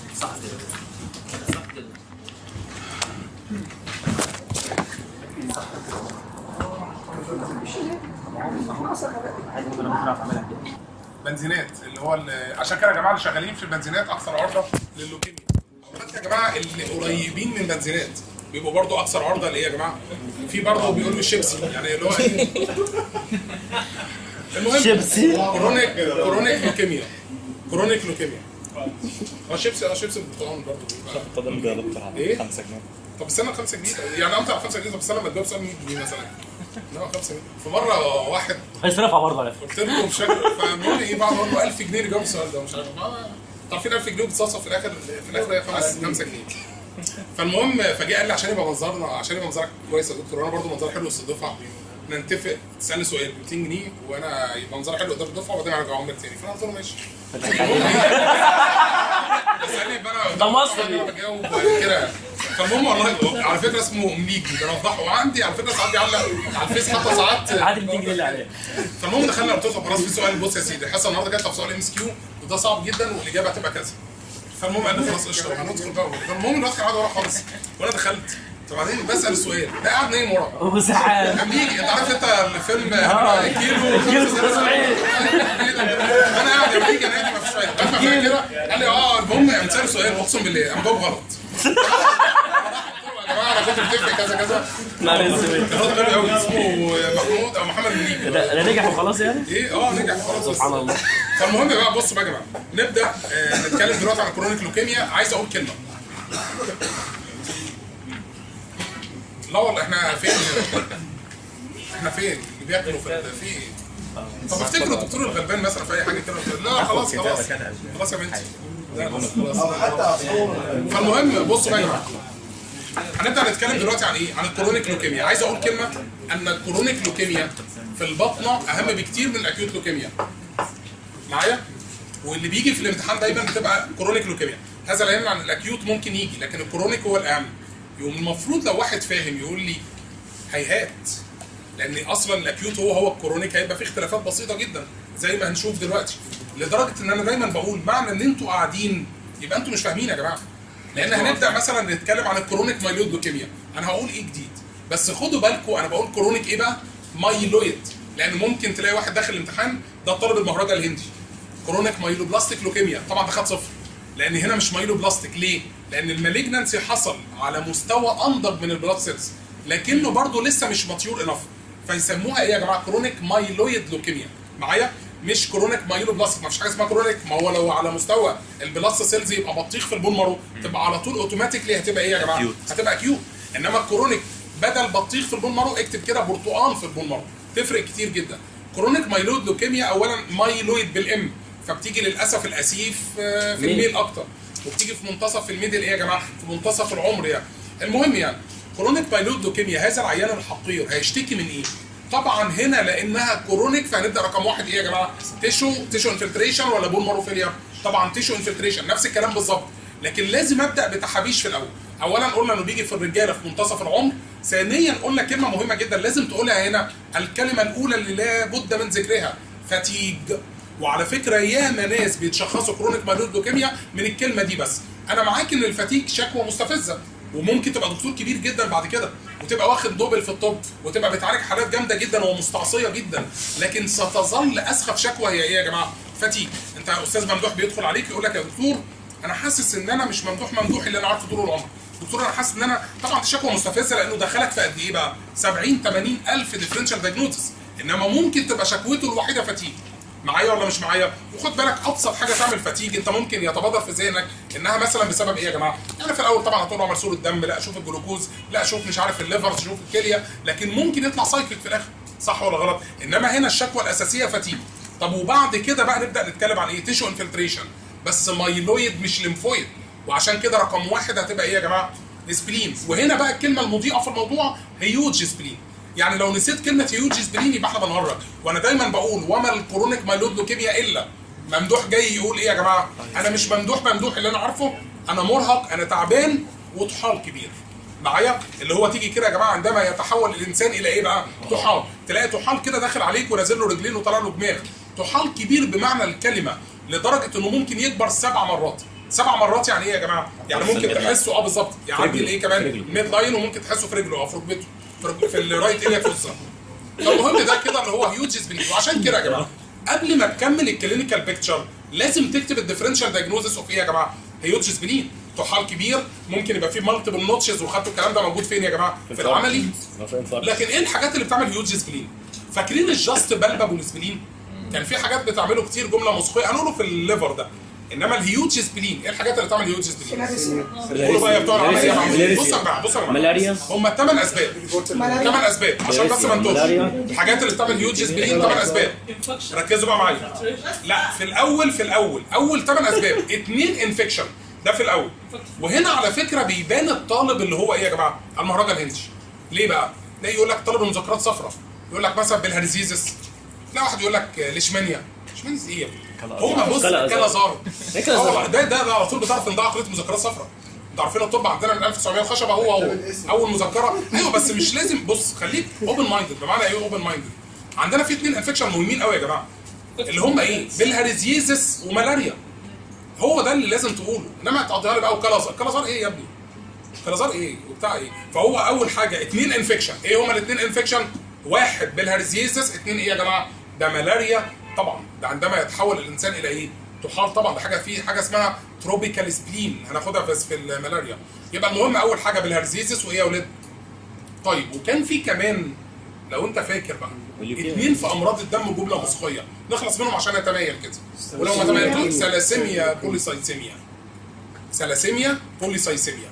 Speaker 2: بنزينات اللي هو اللي عشان كده يا جماعه اللي شغالين في البنزينات اكثر عرضه لللوكيميا. حتى يا جماعه اللي قريبين من بنزينات بيبقوا برضه اكثر عرضه لايه يا جماعه؟ في برضه بيقولوا الشيبسي يعني اللي هو ايه؟ المهم
Speaker 1: شيبسي
Speaker 2: كرونيك كرونيك لوكيميا. كرونيك لوكيميا. اه شيبسي اه شيبسي البرتقال برضه
Speaker 3: فضل ده دكتور على
Speaker 2: ايه؟
Speaker 3: خمسة جنيه.
Speaker 2: طب استنى خمسة جنيه يعني انت على خمسة جنيه. طب استنى ما تجاوب سؤال مية جنيه مثلا. لا خمسة جنيه. في مره واحد
Speaker 1: هيصرفها برضه على فكره.
Speaker 2: قلت له مش فاكر فبيقول لي ايه بقى، بقول له ألف جنيه اللي جاوب السؤال ده مش عارف. عارفين ألف جنيه بتصفصف في الاخر في الاخر هي خمسة جنيه. فالمهم فجاء قال لي عشان يبقى منظرنا عشان يبقى منظرك كويس يا دكتور وانا برضه منظري حلو وسط الدفعه نتفق تسالني سؤال ب ميتين جنيه وانا يبقى منظري حلو قدام الدفعه وبعدين ارجعهم لك تاني. فانا قلت له ماشي. بس قال لي انا
Speaker 1: ده مصري.
Speaker 2: انا بجاوب كده. فالمهم والله على فكره اسمه مليجي ده انا بفضحه وعندي على فكره ساعات بيعلق على الفيس حتى ساعات
Speaker 1: عادي ميتين جنيه اللي عليه.
Speaker 2: فالمهم دخلنا قلت له خلاص في سؤال. بص يا سيدي الحصه النهارده جت في سؤال ام اس كيو وده صعب جدا والاجابه هتبقى كذا. فالمهم قال لي خلاص قشطه هندخل بقى. فالمهم الواد كان قاعد ورا خالص وانا دخلت. فبعدين بسال السؤال ده قاعد نايم ورا.
Speaker 1: وساعات
Speaker 2: امريكي انت عارف انت الفيلم كيلو
Speaker 1: كيلو سبعين.
Speaker 2: انا قاعد امريكي انا ما فيش فايده. لما فاهم كده قال لي اه المهم قام سال سؤال اقسم بالله قام جاوب غلط. يا جماعه انا كنت بتفق كذا كذا.
Speaker 1: لا لسه
Speaker 2: الراجل غبي قوي اسمه محمود او محمد المليجي.
Speaker 1: ده نجح وخلاص يعني.
Speaker 2: ايه اه نجح خلاص.
Speaker 1: سبحان الله.
Speaker 2: فالمهم بقى بصوا بقى يا جماعه نبدا آه نتكلم دلوقتي عن كرونيك لوكيميا. عايز اقول كلمه. لا والله احنا فين احنا فين اللي بياكلوا في في ايه؟ طب افتكروا الدكتور الغلبان مثلا في اي حاجه كده. لا خلاص خلاص خلاص يا بنتي. لا خلاص
Speaker 5: او حتى اصور.
Speaker 2: فالمهم بصوا بقى يا جماعه هنبدا نتكلم دلوقتي عن ايه؟ عن الكرونيك لوكيميا. عايز اقول كلمه ان الكرونيك لوكيميا في البطنه اهم بكتير من الاكيوت لوكيميا. معايا؟ واللي بيجي في الامتحان دايما بتبقى كرونيك لوكيميا. هذا لا يمنع ان الاكيوت ممكن يجي لكن الكرونيك هو الاهم. يوم المفروض لو واحد فاهم يقول لي هيهات لان اصلا الاكيوت هو هو الكرونيك هيبقى فيه اختلافات بسيطه جدا زي ما هنشوف دلوقتي. لدرجه ان انا دايما بقول معنى ان انتوا قاعدين يبقى انتوا مش فاهمين يا جماعه. لان هنبدا مثلا نتكلم عن الكرونيك مايلويد لوكيميا. انا هقول ايه جديد بس خدوا بالكم انا بقول كرونيك ايه بقى؟ مايلويد. لان ممكن تلاقي واحد داخل الامتحان ده طالب المهرجة الهندي كرونيك مايلوبلاستيك لوكيميا طبعا ده خد صفر. لان هنا مش مايلوبلاستيك ليه؟ لان المالجنانسي حصل على مستوى انضج من البلاد سيلز. لكنه برضه لسه مش ماتيور انف، فيسموها ايه يا جماعه؟ كرونيك مايلويد لوكيميا. معايا؟ مش كرونيك مايلو بلاستيك، ما فيش حاجه اسمها كرونيك، ما هو لو على مستوى البلاست سيلز يبقى بطيخ في البون مارو، تبقى على طول اوتوماتيكلي هتبقى ايه يا جماعه؟ هتبقى اكيوت. انما الكرونيك بدل بطيخ في البون مارو اكتب كده برتقان في البون مارو، تفرق كتير جدا. كرونيك مايلويد لوكيميا اولا مايلويد بالام، فبتيجي للاسف الاسيف في الميل اكتر، وبتيجي في منتصف الميدل ايه يا جماعه؟ في منتصف العمر يعني. المهم يعني كرونيك مايلويد لوكيميا هذا العيان الحقير هيشتكي من ايه؟ طبعا هنا لانها كرونيك فهنبدا رقم واحد ايه يا جماعه؟ تيشو تيشو انفلتريشن ولا بون مارو فيلير؟ طبعا تيشو انفلتريشن، نفس الكلام بالظبط، لكن لازم ابدا بتحابيش في الاول. اولا قلنا انه بيجي في الرجاله في منتصف العمر، ثانيا قلنا كلمه مهمه جدا لازم تقولها هنا، الكلمه الاولى اللي لابد من ذكرها فاتيج. وعلى فكره ياما ناس بيتشخصوا كرونيك مايلويد لوكيميا من الكلمه دي بس. انا معاك ان الفاتيج شكوى مستفزه، وممكن تبقى دكتور كبير جدا بعد كده وتبقى واخد دوبل في الطب وتبقى بتعالج حالات جامده جدا ومستعصيه جدا، لكن ستظل اسخف شكوى هي ايه يا جماعه؟ فاتيج. انت استاذ ممدوح بيدخل عليك يقول لك يا دكتور انا حاسس ان انا مش ممدوح ممدوح اللي انا عارفه طول العمر. دكتور انا حاسس ان انا، طبعا الشكوى مستفزه لانه دخلك في قد ايه بقى؟ سبعين ثمانين الف ديفرنشال دايجنوستس، انما ممكن تبقى شكوته الوحيده فاتيج. معايا ولا مش معايا؟ وخد بالك ابسط حاجه تعمل فاتيج انت ممكن يتبادر في ذهنك انها مثلا بسبب ايه يا جماعه؟ يعني في الاول طبعا هتقول عمل صوره دم، لا اشوف الجلوكوز، لا اشوف مش عارف الليفر، اشوف الكليه، لكن ممكن يطلع سايكليك في الاخر، صح ولا غلط؟ انما هنا الشكوى الاساسيه فاتيج. طب وبعد كده بقى نبدا نتكلم عن ايه؟ تيشو انفلتريشن، بس مايلويد مش ليمفويد، وعشان كده رقم واحد هتبقى ايه يا جماعه؟ سبلين. وهنا بقى الكلمه المضيئه في الموضوع هيوج سبلين. يعني لو نسيت كلمه هيوج سبلين يبقى احنا بنهرج، وانا دايما بقول وما الكرونيك مايلويد لوكيميا الا ممدوح جاي يقول ايه يا جماعه؟ انا مش ممدوح ممدوح اللي انا عارفه، انا مرهق، انا تعبان وطحال كبير. معايا؟ اللي هو تيجي كده يا جماعه عندما يتحول الانسان الى ايه بقى؟ طحال، تلاقي طحال كده داخل عليك ونازل له رجلين وطالع له دماغ، طحال كبير بمعنى الكلمه، لدرجه انه ممكن يكبر سبع مرات. سبع مرات يعني ايه يا جماعه؟ يعني ممكن تحسه اه بالظبط، يعدي الايه كمان؟ الميد لاين، وممكن تحسه في رجله او في ركبته في الرايت اليا فوسا. فالمهم ده كده اللي هو هيوج سبلين. وعشان كده يا جماعه قبل ما تكمل الكلينيكال بيكتشر لازم تكتب الديفرنشال دايجنوزس اوف ايه يا جماعه؟ هيوج سبلين، طحال كبير، ممكن يبقى فيه مالتيبل نوتشز، وخدتوا الكلام ده موجود فين يا جماعه؟ في العملي. لكن ايه الحاجات اللي بتعمل هيوج سبلين؟ فاكرين الجاست بالبابول سبلين؟ كان في حاجات بتعمله كتير جمله موسيقيه هنقوله في الليفر ده. انما الهيوج سبلين ايه الحاجات اللي بتعمل هيوج سبلين؟ قولوا بقى يا بتوع العمليه. بصوا يا جماعه بصوا يا جماعه
Speaker 6: ملاريا،
Speaker 2: هم ثمان اسباب، ثمان اسباب عشان بس ما نتوهش. الحاجات اللي بتعمل هيوج سبلين ثمان اسباب، ركزوا بقى معايا. لا في الاول في الاول اول ثمان اسباب، اثنين انفكشن ده في الاول. وهنا على فكره بيبان الطالب اللي هو ايه يا جماعه؟ المهرجان الهندي. ليه بقى؟ تلاقي يقول لك طالب المذكرات صفراء، يقول لك مثلا بالهرزيزس، لا واحد يقول لك ليشمانيا. ليشمانيا ايه يا ابني؟ هم بص كلازار ده ده ده على طول بتعرف ان ده عقليه مذكرات صفراء. انتوا عارفين الطب عندنا من ألف وتسعمية الخشبه هو هو اول مذكره. ايوه بس مش لازم، بص خليك اوبن مايندد. بمعنى ايه اوبن مايندد؟ عندنا في اثنين انفكشن مهمين قوي يا جماعه اللي هم ايه؟ بالهرزيزس وملاريا. هو ده اللي لازم تقوله، انما تقضيها لي بقى وكلازار. كلازار ايه يا ابني؟ كلازار ايه وبتاع ايه؟ فهو اول حاجه اثنين انفكشن. ايه هما الاثنين انفكشن؟ واحد بالهرزيزس، اثنين ايه يا جماعه؟ ده ملاريا طبعا، ده عندما يتحول الانسان الى ايه؟ طحال طبعا. ده حاجه في حاجه اسمها تروبيكال سبلين هناخدها بس في الملاريا. يبقى المهم اول حاجه بالهرزيزس وايه يا اولاد؟ طيب وكان في كمان لو انت فاكر بقى اثنين في امراض الدم جمله مسخيه نخلص منهم عشان نتميل كده، ولو ما تميلتوش ثلاسيميا بوليسايسيميا. ثلاسيميا بوليسايسيميا.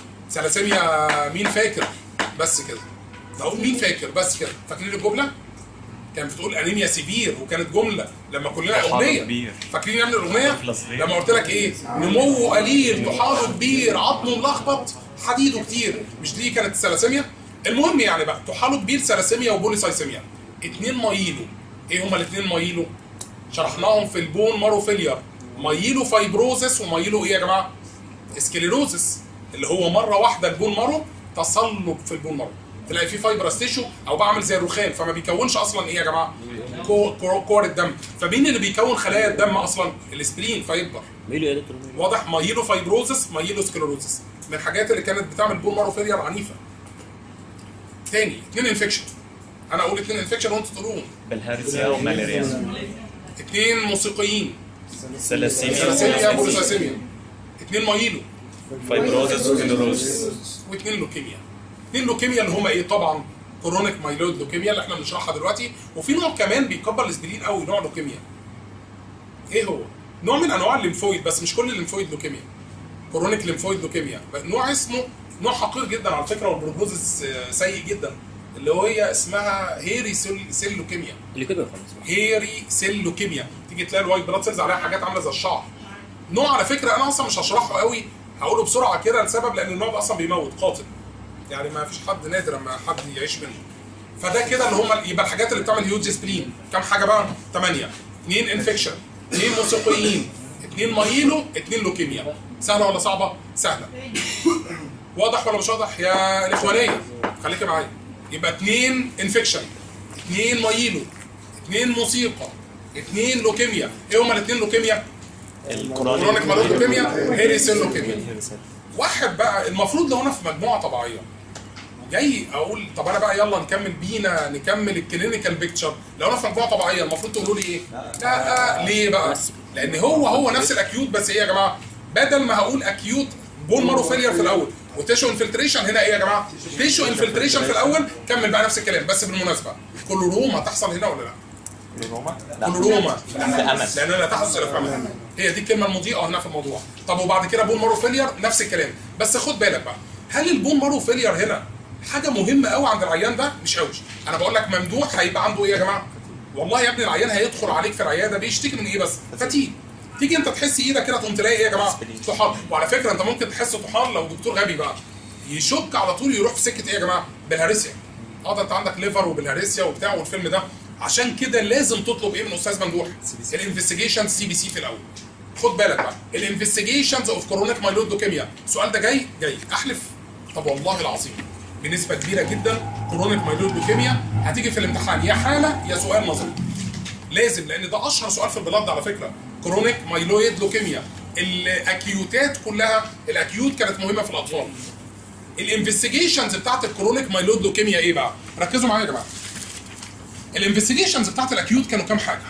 Speaker 2: ثلاسيميا مين فاكر؟ بس كده. اقول مين فاكر بس كده. فاكرين الجمله؟ كانت بتقول انيميا سيفير، وكانت جمله لما كلنا اغنيه. فاكرين نعمل الاغنيه؟ لما قلت لك ايه؟ نموه قليل، طحاله كبير، عظمه ملخبط، حديده كتير. مش دي كانت الثلاسيميا؟ المهم يعني بقى طحاله كبير ثلاسيميا وبوليسايسيميا. اتنين مايلو. ايه هما الاثنين مايلو؟ شرحناهم في البون مارو فيلير. مايلو فايبروزس ومايلو ايه يا جماعه؟ اسكليروزس، اللي هو مره واحده البون مارو تصلب في البون مارو، تلاقي فيه فايبرس تيشو او بعمل زي الرخام، فما بيكونش اصلا ايه يا جماعه؟ كور, كور الدم. فمين اللي بيكون خلايا الدم اصلا؟ الاسبرين، فيكبر. واضح؟ مايلو فايبروزس، مايلو سكليروزس، من الحاجات اللي كانت بتعمل بون مارو فيلير عنيفه. تاني اثنين انفكشن. انا اقول اثنين انفكشن وانتوا تقولوهم.
Speaker 3: بالهرزيا وملاريا.
Speaker 2: اثنين موسيقيين.
Speaker 3: ثلاسيميا.
Speaker 2: ثلاسيميا بوليسايسيميا. اثنين مايلو.
Speaker 3: فايبروزس وسكليروزس.
Speaker 2: واثنين لوكيميا. اثنين لوكيميا اللي هم ايه طبعا كرونيك مايلويد لوكيميا اللي احنا بنشرحها دلوقتي، وفي نوع كمان بيكبر الاسبرين قوي نوع لوكيميا. ايه هو؟ نوع من انواع الليمفويد بس مش كل الليمفويد لوكيميا. كرونيك ليمفويد لوكيميا نوع اسمه نوع حقير جدا على فكره والبروجنوزس سيء جدا، اللي هي اسمها هيري سيل, سيل لوكيميا.
Speaker 1: اللي كده خالص.
Speaker 2: هيري سيل لوكيميا، تيجي تلاقي الوايت بلاد سيلز عليها حاجات عامله زي الشعر. نوع على فكره انا اصلا مش هشرحه قوي، هقوله بسرعه كده لسبب لان النوع ده اصلا بيموت قاتل. يعني ما فيش حد نادر اما حد يعيش منه. فده كده اللي هم يبقى الحاجات اللي بتعمل هيوج سبلين، كام حاجه بقى؟ ثمانيه، اثنين انفكشن، اثنين موسيقيين، اثنين مايلو، اثنين لوكيميا. سهله ولا صعبه؟ سهله. واضح ولا مش واضح يا الاخوانيه؟ خليكي معايا. يبقى اثنين انفكشن، اثنين مايلو، اثنين موسيقى، اثنين لوكيميا. ايه هما الاثنين لوكيميا؟ الكرونيك مايلويد لوكيميا، هيري سيل لوكيميا. واحد بقى المفروض لو انا في مجموعه طبيعيه جاي اقول طب انا بقى يلا نكمل بينا نكمل الكلينيكال بيكتشر، لو انا في مجموعه طبيعيه المفروض تقولوا لي ايه؟ لا آه ليه بقى؟ لان هو هو نفس الاكيوت بس ايه يا جماعه؟ بدل ما هقول اكيوت بون مارو فيلير في الاول وتيشو انفلتريشن، هنا ايه يا جماعه؟ تيشو انفلتريشن في الاول، كمل بقى نفس الكلام. بس بالمناسبه كلوروما تحصل هنا ولا لا؟
Speaker 3: كلوروما؟
Speaker 2: كلوروما
Speaker 3: لا
Speaker 2: لان لا تحصل الا في امل. هي دي الكلمه المضيئه هنا في الموضوع. طب وبعد كده بون مارو فيلير نفس الكلام، بس خد بالك بقى، هل البون مارو فيلير هنا حاجه مهمه قوي عند العيان ده؟ مش قوي. انا بقول لك ممدوح هيبقى عنده ايه يا جماعه؟ والله يا ابني العيان هيدخل عليك في العياده بيشتكي من ايه بس؟ فتيج. تيجي انت تحس ايدك كده تقوم تلاقي ايه يا جماعه؟ طحال. وعلى فكره انت ممكن تحس طحال لو دكتور غبي بقى يشك على طول يروح في سكه ايه يا جماعه؟ بالهارسيا. اه ده انت عندك ليفر وبالهارسيا وبتاع والفيلم ده. عشان كده لازم تطلب ايه من استاذ ممدوح؟ الانفستيجيشن سي بي سي في الاول. خد بالك بقى، الانفستيجيشنز اوف كرونيك مايلويد لوكيميا، السؤال ده جاي جاي احلف. طب والله العظيم بنسبه كبيره جدا كرونيك مايلويد لوكيميا هتيجي في الامتحان يا حاله يا سؤال نظري. لازم، لان ده اشهر سؤال في البلاد على فكره. كرونيك مايلويد لوكيميا الاكيوتات كلها، الاكيوت كانت مهمه في الاطفال. الانفستيجيشنز بتاعت الكرونيك مايلويد لوكيميا ايه بقى؟ ركزوا معايا يا جماعه. الانفستيجيشنز بتاعت الاكيوت كانوا كام حاجه؟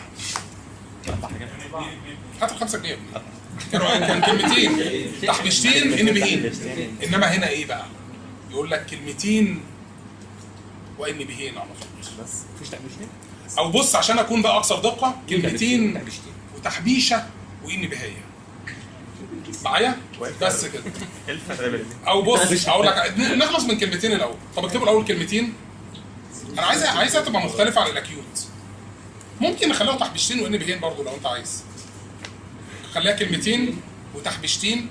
Speaker 2: هات الخمسة جنيه. كانوا كان كلمتين تحبيشتين انبهين. انما هنا ايه بقى؟ يقول لك كلمتين وانبهين على طول.
Speaker 1: بس مفيش تحبيشتين؟
Speaker 2: او بص عشان اكون بقى اكثر دقه، كلمتين وتحبيشه وانبهايه. معايا؟ بس كده.
Speaker 3: ايه الفرق بين
Speaker 2: او بص اقول لك نخلص من كلمتين الاول. طب اكتبوا الاول كلمتين. انا عايزها عايزها تبقى مختلفه عن الاكيوت. ممكن نخليها تحبيشتين وانبهين برضه لو انت عايز. خليها كلمتين وتحبيشتين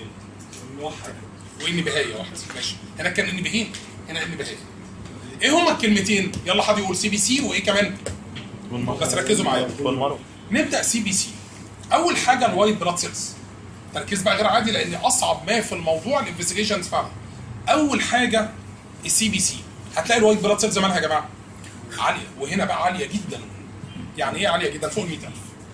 Speaker 2: وانبهايه واحده. ماشي. هنا كان انبهين، هنا انبهايه. ايه هما الكلمتين؟ يلا حد يقول سي بي سي وايه كمان؟ بس ركزوا معايا. نبدا سي بي سي. اول حاجه الوايت بلاد سيلز. تركيز بقى غير عادي لان اصعب ما في الموضوع الانفستيجيشنز فعلا. اول حاجه السي بي سي. هتلاقي الوايت بلاد سيلز مالها يا جماعه؟ عاليه، وهنا بقى عاليه جدا. يعني ايه عاليه جدا؟ فوق مئة ألف.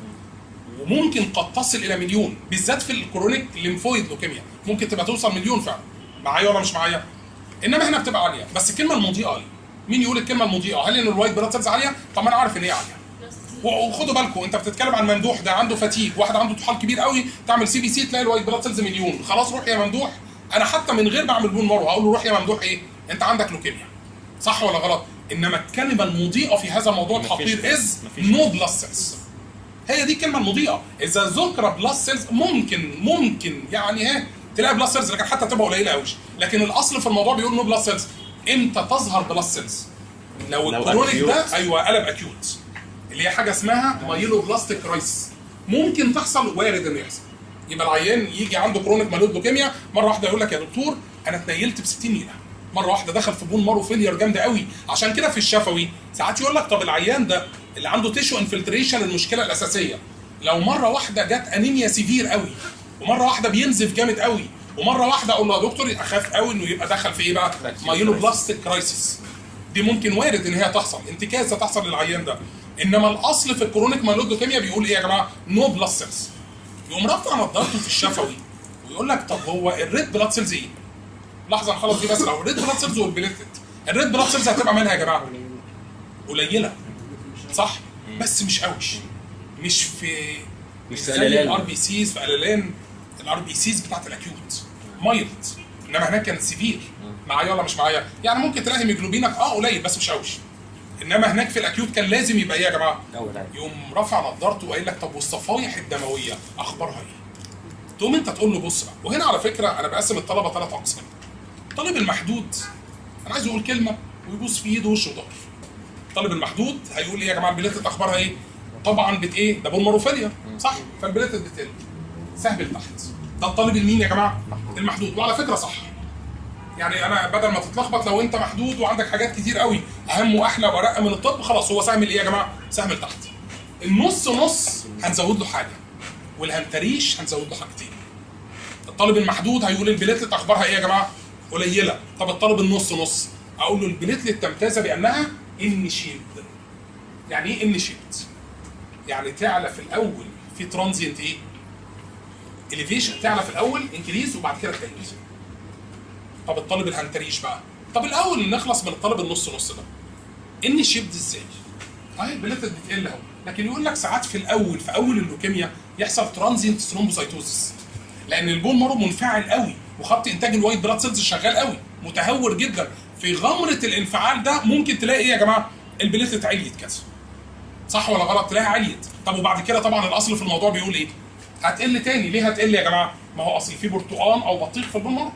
Speaker 2: وممكن قد تصل الى مليون، بالذات في الكرونيك ليمفويد لوكيميا ممكن تبقى توصل مليون فعلا. معايا ولا مش معايا؟ انما هنا بتبقى عاليه. بس الكلمه المضيئه ايه؟ مين يقول الكلمه المضيئه؟ هل ان الوايت بلاد سيلز عاليه؟ طب ما انا عارف ان هي عاليه. وخدوا بالكم انت بتتكلم عن ممدوح ده عنده فتيج، واحد عنده طحال كبير قوي، تعمل سي بي سي تلاقي الوايت بلاد سيلز مليون. خلاص روح يا ممدوح. انا حتى من غير ما اعمل بون مارو هقول له روح يا ممدوح ايه؟ انت عندك لوكيميا. صح ولا غلط؟ انما الكلمه المضيئه في هذا الموضوع الحقير از نو بلاد سيلز. هي دي الكلمه المضيئه. اذا ذكر بلاد سيلز ممكن ممكن يعني ها تلاقي بلاد سيلز، لكن حتى تبقى قليله قوي. لكن الاصل في الموضوع بيقول نو بلاد سيلز. امتى تظهر بلاد سيلز؟ لو, لو الكرونيك ده ايوه قلب اكيوت، اللي هي حاجه اسمها مايلو بلاستيك كرايسيس. ممكن تحصل، وارد انه يحصل. يبقى العيان يجي عنده كرونيك مايلويد لوكيميا مره واحده يقول لك يا دكتور انا اتنيلت ب ستين نيله. مره واحده دخل في بون مارو فيلير جامده قوي. عشان كده في الشفوي ساعات يقول لك طب العيان ده اللي عنده تيشو انفلتريشن المشكله الاساسيه، لو مره واحده جت انيميا سيفير قوي ومره واحده بينزف جامد قوي ومره واحده اقول له يا دكتور اخاف قوي انه يبقى دخل في ايه بقى؟ مايلو بلاستيك كرايسيس. دي ممكن وارد ان هي تحصل، انتكاسه تحصل للعيان ده. انما الاصل في الكرونيك مايلويد لوكيميا بيقول ايه يا جماعه؟ نو بلاد سيلز. يقوم رافع نظارته في الشفوي ويقول لك طب هو الريد بلاد سيلز ايه؟ لحظه نخلص دي بس. لو الريد بلاد سيلز والبليتد، الريد بلاد سيلز هتبقى مالها يا جماعه؟ قليله صح؟ بس مش قوي. مش في
Speaker 1: مش
Speaker 2: زي الار بي سيز في قلالان. الار بي سيز بتاعت الاكيوت مايلد، انما هناك كانت سيفير. معايا ولا مش معايا؟ يعني ممكن تلاقي هيموجلوبينك اه قليل بس مش قوي. انما هناك في الاكيوت كان لازم يبقى ايه يا جماعه؟ يقوم رافع نضارته وقايل لك طب والصفايح الدمويه اخبارها ايه؟ تقوم انت تقول له بص بقى، وهنا على فكره انا بقسم الطلبه ثلاث اقسام. الطالب المحدود انا عايز يقول كلمه ويبوس في ايده وشه وضهر. الطالب المحدود هيقول ايه يا جماعه البليتت اخبارها ايه؟ طبعا بت ايه؟ ده بولماروفيليا صح؟ فالبليتت بتقل. سهبل تحت. ده الطالب المين يا جماعه؟ المحدود، وعلى فكره صح. يعني انا بدل ما تتلخبط لو انت محدود وعندك حاجات كتير قوي اهم واحلى وارق من الطب، خلاص هو سهم الايه يا جماعه؟ سهم لتحت. النص نص هنزود له حاجه، والهنتريش هنزود له حاجتين. الطالب المحدود هيقول البليتلت اخبارها ايه يا جماعه؟ قليله. طب الطالب النص نص اقول له البليتلت تمتاز بانها ان شيبد. يعني ايه ان شيبد؟ يعني تعلى في الاول في ترانزينت ايه؟ اليفيشن، تعلى في الاول انكريز وبعد كده تقل. طب الطالب الهنتريش بقى، طب الاول نخلص من الطالب النص نص ده. ان شيبد ازاي؟ اهي البليتلت بتقل اهو، لكن يقول لك ساعات في الاول في اول اللوكيميا يحصل ترانزينت ثرومبوسايتوزس، لان البون مارو منفعل قوي وخط انتاج الوايت بلاد سيلز شغال قوي متهور جدا. في غمره الانفعال ده ممكن تلاقي ايه يا جماعه؟ البليتلت عليت كذا. صح ولا غلط؟ تلاقيها عليت. طب وبعد كده طبعا الاصل في الموضوع بيقول ايه؟ هتقل تاني. ليه هتقل يا جماعه؟ ما هو اصل في برتقان او بطيخ في البون مارو.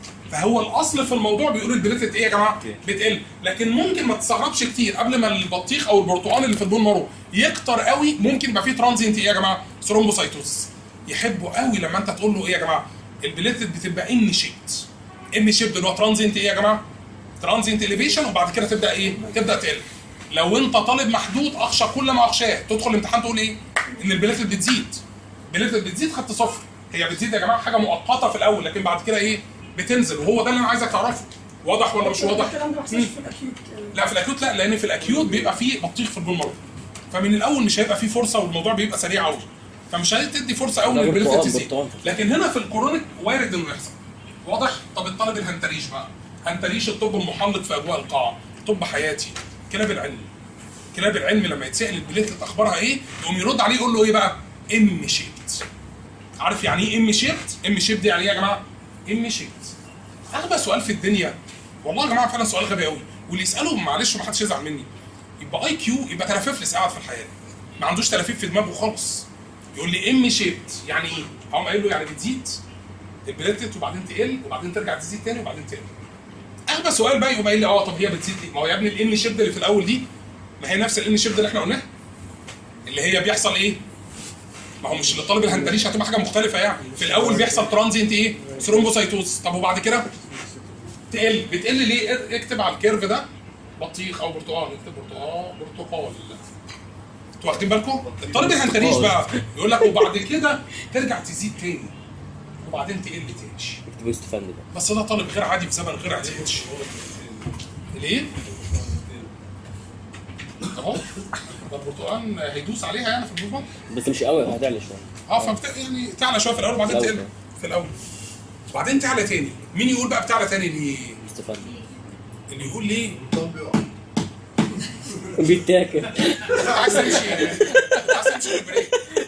Speaker 2: فهو الاصل في الموضوع بيقول البليتلت ايه يا جماعه؟ بتقل. لكن ممكن ما تستغربش كتير قبل ما البطيخ او البرتقان اللي في البون مارو يكتر قوي ممكن يبقى فيه ترانزينت ايه يا جماعه؟ ثرومبوسايتوزس. يحبوا قوي لما انت تقول له ايه يا جماعه؟ البليتلت بتبقى ان شيبد. ان شيبد اللي هو ترانزينت ايه يا جماعه؟ ترانزينت اليفيشن وبعد كده تبدا ايه؟ تبدا تقل. لو انت طالب محدود اخشى كل ما اخشاه، تدخل الامتحان تقول ايه؟ ان البليتلت بتزيد. البليتلت بتزيد خدت صفر. هي بتزيد يا جماعه حاجه مؤقته في الاول، لكن بعد كده ايه؟ بتنزل. وهو ده اللي انا عايزك تعرفه. واضح ولا مش واضح؟
Speaker 6: الكلام ده ما بيحصلش في الاكيوت.
Speaker 2: لا في الاكيوت لا، لان في الاكيوت بيبقى فيه بطيخ في البون مارو. فمن الاول مش هيبقى فيه فرصه والموضوع بيبقى سريع قوي. فمش هتدي فرصه قوي ان البليتلت تزيد. لكن هنا في الكرونيك وارد انه يحصل. واضح؟ طب الطالب الهنتريش بقى. هنتريش الطب المحلق في اجواء القاعه، طب حياتي، كلاب العلم. كلاب العلم لما يتسال البليتلت اخبارها ايه؟ يقوم يرد عليه يقول له ايه بقى؟ ام شيبت. عارف يعني ايه ام شيبت؟ ام شيبت دي يعني ايه يا جماعه؟ ام شيبت. اغبى سؤال في الدنيا. والله يا جماعه فعلا سؤال غبي قوي، واللي يساله معلش ما حدش يزعل مني. يبقى اي كيو يبقى تلففلس قاعد في الحياه. ما عندوش تلفيف في دماغه خالص. يقول لي ام شيبت يعني ايه؟ هقوم قايل له يعني بتزيد البليتلت وبعدين تقل وبعدين ترجع تزيد تاني وبعدين تقل. اغبى سؤال بقى يقوم قايل لي اه طب هي بتزيد ليه؟ ما هو يا ابني الان شيبت اللي في الاول دي ما هي نفس الان شيبت اللي احنا قلناها. اللي هي بيحصل ايه؟ ما هو مش للطالب الهنتريش هتبقى حاجه مختلفه يعني. في الاول بيحصل ترانزينت ايه؟ ثرومبوسايتوز. طب وبعد كده تقل. بتقل ليه؟ اكتب على الكيرف ده بطيخ او برتقال، اكتب برتقال برتقال. انتوا واخدين بالكم؟ الطالب الهنتريش بقى يقول لك وبعد كده ترجع تزيد تاني وبعدين تقل تاني.
Speaker 1: اكتب استفند ده.
Speaker 2: بس ده طالب غير عادي في زمن غير اعتيادي. ليه؟ اهو ده البرتقال هيدوس عليها يعني في البرتقال.
Speaker 1: بس مش قوي، هتعلى شويه.
Speaker 2: اه فبت... يعني تعلى شويه في الاول وبعدين تقل في الاول وبعدين تعلى تاني. مين يقول بقى بتعلى تاني ليه؟
Speaker 1: استفند.
Speaker 2: اللي يقول ليه؟
Speaker 1: بيتاكل.
Speaker 2: انت عايز تمشي انت عايز تمشي البريك.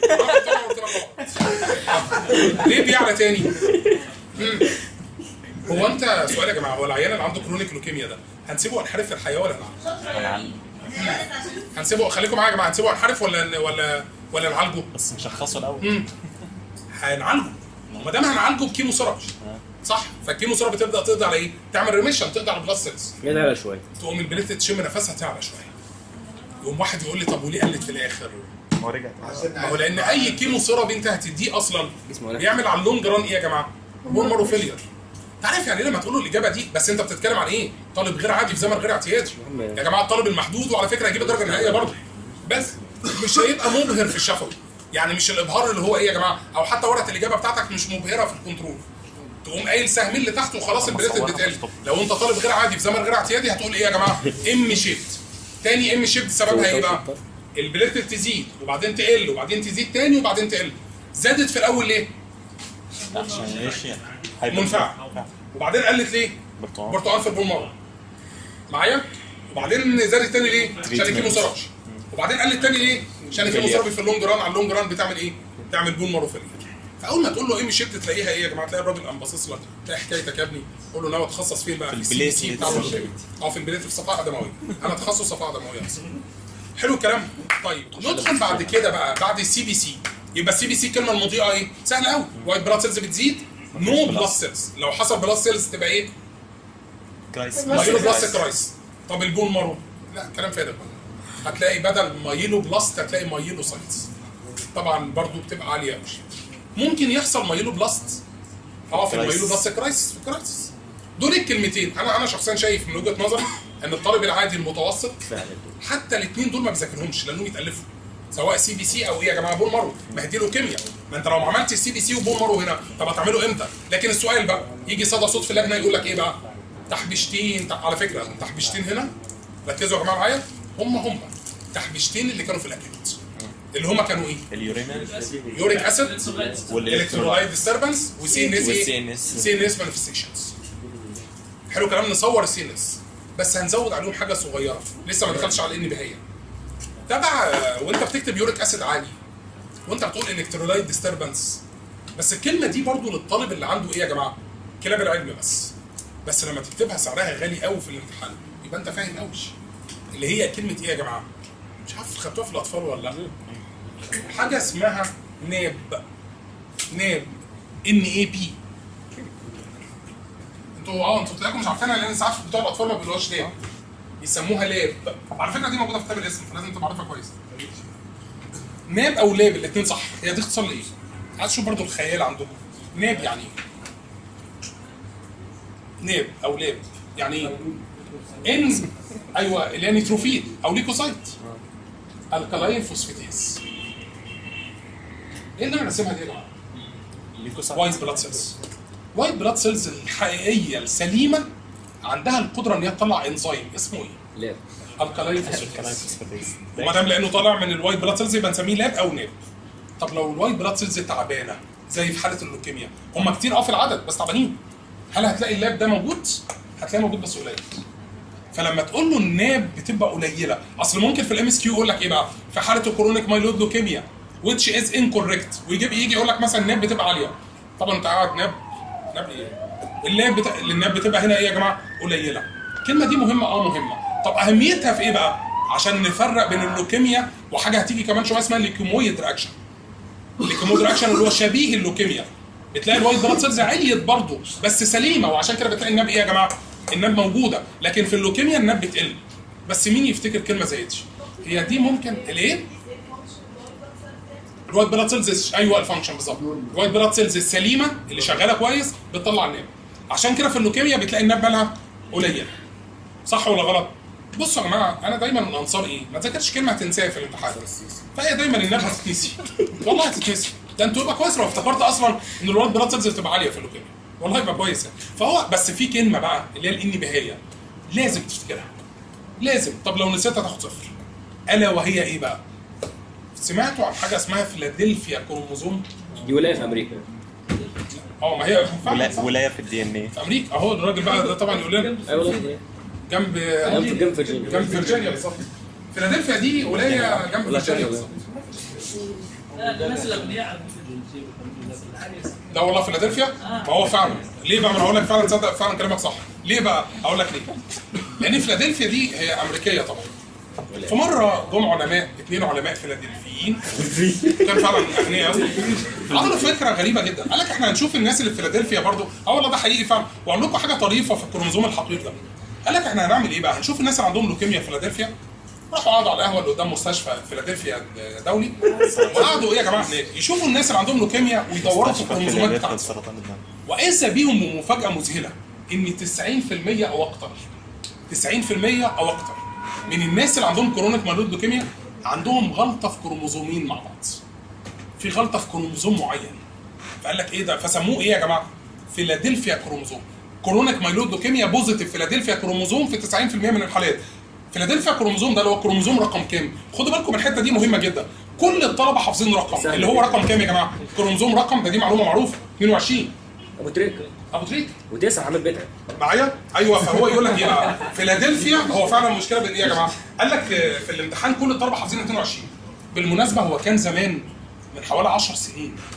Speaker 2: ليه بيعلى تاني؟ مم. هو انت سؤال يا جماعه، هو العيان اللي عنده كرونيك لوكيميا ده هنسيبه ينحرف في الحياه ولا لا؟ هنسيبه. خليكم معايا يا جماعه، هنسيبه ينحرف ولا ولا ولا نعالجه؟
Speaker 3: بس نشخصه الاول.
Speaker 2: امم هنعالجه. وما دام هنعالجه بكيمو ثيرابي صح؟ فالكيمو ثيرابي تبدا تقضي على ايه؟ تعمل ريميشن، تقضي على البلاد سيلز.
Speaker 1: يعلى شويه.
Speaker 2: تقوم البليتلت تشم نفسها تعلى شويه. يقوم واحد يقول لي طب وليه قلت في الاخر؟
Speaker 3: هو رجع.
Speaker 2: ما هو لان اي كيمو ثيرابي انت هتديه اصلا بيعمل على اللونج ران ايه يا جماعه؟ بون مارو فيلير. عارف يعني ايه لما تقول له الاجابه دي؟ بس انت بتتكلم عن ايه؟ طالب غير عادي في زمن غير اعتيادي. يا جماعه الطالب المحدود وعلى فكره هيجيب الدرجه النهائيه برضه. بس مش هيبقى مبهر في الشفوي. يعني مش الابهار اللي هو ايه يا جماعه؟ او حتى ورقه الاجابه بتاعتك مش مبهره في الكنترول. تقوم قايل سهمين اللي تحت وخلاص البليتلت بتقل. لو انت طالب غير عادي في زمن غير اعتيادي هتقول ايه يا جماعه؟ ام شيفت. تاني ام شيفت سببها ايه بقى؟ البليتلت تزيد وبعدين تقل وبعدين تزيد تاني وبعدين تقل. زادت في الاول ليه؟
Speaker 3: عشان ايش يعني؟
Speaker 2: منفعه. وبعدين قلت ليه؟
Speaker 3: برتقال.
Speaker 2: برتقال في البون مارو. معايا؟ وبعدين زادت تاني ليه؟ عشان الكيمو ثيرابي. وبعدين قلت تاني ليه؟ عشان الكيمو ثيرابي في اللونج ران على اللونج ران بتعمل ايه؟ بتعمل بون مارو فيلير. فاول ما تقول له ايه مش شفت تلاقيها ايه يا جماعه، تلاقي الراجل قام باصص لك، تلاقي حكايتك يا ابني، قول له ناوي اتخصص فين بقى؟ في السي بي سي بتاع اه في البليت في صفائح دمويه، انا تخصص صفائح دمويه اصلا. حلو الكلام. طيب ندخل بعد كده بقى بعد السي بي سي، يبقى السي بي سي الكلمه المضيئه ايه؟ سهله قوي، وايت بلاد سيلز بتزيد، نو بلاد سيلز، لو حصل بلاد سيلز تبقى ايه؟
Speaker 3: كرايس
Speaker 2: مايلو بلاست كرايس. طب البون مارو؟ لا كلام فارغ، هتلاقي بدل مايلو بلاست هتلاقي مايلو سايتس، طبعا برضو بتبقى عاليه قوي. ممكن يحصل مايلو بلاست اه في المايلو بلاست كرايسس في الكرايسس. دول الكلمتين انا انا شخصيا شايف من وجهه نظري ان الطالب العادي المتوسط حتى الاثنين دول ما بيذاكرهمش لانهم يتالفوا، سواء سي بي سي او ايه يا جماعه بون مارو، ما هي دي لوكيميا، ما انت لو ما عملتش سي بي سي وبون مارو هنا طب هتعمله امتى؟ لكن السؤال بقى يجي صدى صوت في اللجنه يقول لك ايه بقى؟ تحبيشتين. على فكره تحبيشتين هنا ركزوا يا جماعه معايا، هم هم تحبيشتين اللي كانوا في الاكيوت اللي هم كانوا ايه؟
Speaker 3: اليورينال
Speaker 2: يوريك اسيد
Speaker 3: والالكترولايت
Speaker 2: الكترولايت ديستربنس وسي ان اس ايه؟ سي ان اس مانيفستيشنز. حلو كلام، نصور السي ان اس بس هنزود عليهم حاجه صغيره لسه ما دخلتش على ان بهيه. تبع وانت بتكتب يوريك اسيد عالي وانت بتقول الكترولايت ديستربنس، بس الكلمه دي برضو للطالب اللي عنده ايه يا جماعه؟ كلاب العلم بس. بس لما تكتبها سعرها غالي قوي في الامتحان يبقى انت فاهم قوي اللي هي كلمه ايه يا جماعه؟ مش عارف خدتوها في الاطفال ولا لا؟ حاجه اسمها ناب ناب ان اي بي. انتوا اه انتوا تلاقيكم مش عارفينها لان ساعات بتوع الاطفال ما بيقولوهاش لاب، يسموها لاب. على فكره دي موجوده في كتاب الاسم فلازم تبقى عارفها كويس. ناب او لاب الاثنين صح، هي دي اختصار لايه؟ عايز اشوف برضه الخيال عندكم. ناب يعني ايه؟ ناب او لاب يعني ايه؟ ان ايوه اللي هي نيتروفيل او ليكوسايت الكالاين فوسفاتيز. ايه اللي انا راسمها دي يا جماعه؟
Speaker 3: ليكوسايت
Speaker 2: وايت بلاد سيلز. وايت بلاد سيلز الحقيقيه السليمه عندها القدره ان هي تطلع انزيم اسمه ايه؟
Speaker 1: لاب
Speaker 2: الكالاين فوسفاتيز. وما دام لانه طالع من الوايت بلاد سيلز يبقى نسميه لاب او ناب. طب لو الوايت بلاد سيلز تعبانه زي في حاله اللوكيميا، هم كتير اه في العدد بس تعبانين، هل هتلاقي اللاب ده موجود؟ هتلاقيه موجود بس قليل. فلما تقول له الناب بتبقى قليله، اصل ممكن في الام اس كيو يقول لك ايه بقى؟ في حاله الكرونيك مايلود لوكيميا which is incorrect ويجي يجي يقول لك مثلا الناب بتبقى عاليه. طبعا انت قاعد ناب ناب ايه؟ اللاب بتا... الناب بتبقى هنا ايه يا جماعه؟ قليله. الكلمه دي مهمه اه مهمه. طب اهميتها في ايه بقى؟ عشان نفرق بين اللوكيميا وحاجه هتيجي كمان شويه اسمها الليكيمويد رياكشن. الليكيمويد رياكشن اللي هو شبيه اللوكيميا. بتلاقي الوايت بلاد سيلز عليت برضه بس سليمه، وعشان كده بتلاقي الناب ايه يا جماعه؟ الناب موجوده، لكن في اللوكيميا الناب بتقل. بس مين يفتكر كلمه زي دي؟ هي دي ممكن الايه؟ الوايت بلاد سيلز ايوه الفانكشن بالظبط. الوايت بلاد سيلز السليمه اللي شغاله كويس بتطلع الناب. عشان كده في اللوكيميا بتلاقي الناب مالها قليل. صح ولا غلط؟ بصوا يا جماعه انا دايما من انصار ايه؟ ما تذاكرش كلمه هتنساها في الامتحان. فهي دايما الناب هتتنسي. والله هتتنسي. ده انتوا يبقى كويس لو افتكرت اصلا ان الوايت بلاد سيلز بتبقى عاليه في اللوكيميا. والله يبقى كويس. فهو بس في كلمه بقى اللي هي الاني بهيه لازم تفتكرها. لازم. طب لو نسيتها تاخد صفر. الا وهي ايه بقى؟ سمعتوا عن حاجه اسمها فيلادلفيا كروموزوم؟
Speaker 1: دي ولايه في امريكا.
Speaker 2: اه ما هي
Speaker 3: ولا- ولايه في الدي ان اي
Speaker 2: في امريكا اهو. الراجل بقى ده طبعا يقول لنا
Speaker 1: ايوه والله
Speaker 2: جنب
Speaker 1: جنب جنب فيرجينيا.
Speaker 2: جنب فيرجينيا بالظبط. فيلادلفيا دي ولايه جنب
Speaker 1: ولا
Speaker 2: فيرجينيا
Speaker 1: شرق
Speaker 2: بالظبط.
Speaker 4: الناس الاغنياء على
Speaker 2: لا والله فيلادلفيا ما هو فعلا. ليه بقى؟ ما انا هقول لك فعلا تصدق فعلا كلامك صح. ليه بقى؟ هقول لك ليه. لان فيلادلفيا دي هي امريكيه طبعا. في مره جم علماء اثنين علماء فيلادلفيين كان فعلا اغنياء قوي، عملوا فكره غريبه جدا. قال لك احنا هنشوف الناس اللي في فيلادلفيا برضه. اه والله ده حقيقي فعلا. واقول لكم حاجه طريفه في الكروموزوم الحقيقي ده. قال لك احنا هنعمل ايه بقى؟ هنشوف الناس اللي عندهم لوكيميا في فيلادلفيا. راحوا قعدوا على القهوه اللي قدام مستشفى فيلادلفيا دولي وقعدوا ايه يا جماعه هناك يشوفوا الناس اللي عندهم لوكيميا ويدوروا في الكروموزومات بتاعتهم.
Speaker 3: سرطان الدم.
Speaker 2: واذا بيهم بمفاجاه مذهله ان تسعين في المية او اكتر تسعين في المية او اكتر من الناس اللي عندهم كرونيك مايلود لوكيميا عندهم غلطه في كروموزومين مع بعض. في غلطه في كروموزوم معين. فقال لك ايه ده؟ فسموه ايه يا جماعه؟ فيلادلفيا كروموزوم. كرونيك مايلود لوكيميا بوزيتيف فيلادلفيا كروموزوم في تسعين في المية من الحالات. فيلادلفيا كروموزوم ده اللي هو الكروموزوم رقم كام؟ خدوا بالكم الحته دي مهمه جدا. كل الطلبه حافظين رقم اللي هو رقم كام يا جماعه؟ كروموزوم رقم ده دي معلومه معروفه اثنين وعشرين.
Speaker 1: ابو تريك
Speaker 2: ابو تريك
Speaker 1: وتسعه عامل بيتها
Speaker 2: معايا؟ ايوه. فهو يقول لك ايه بقى؟ فيلادلفيا هو فعلا المشكله بين ايه يا جماعه؟ قال لك في الامتحان كل الطلبه حافظين اثنين وعشرين. بالمناسبه هو كان زمان من حوالي عشر سنين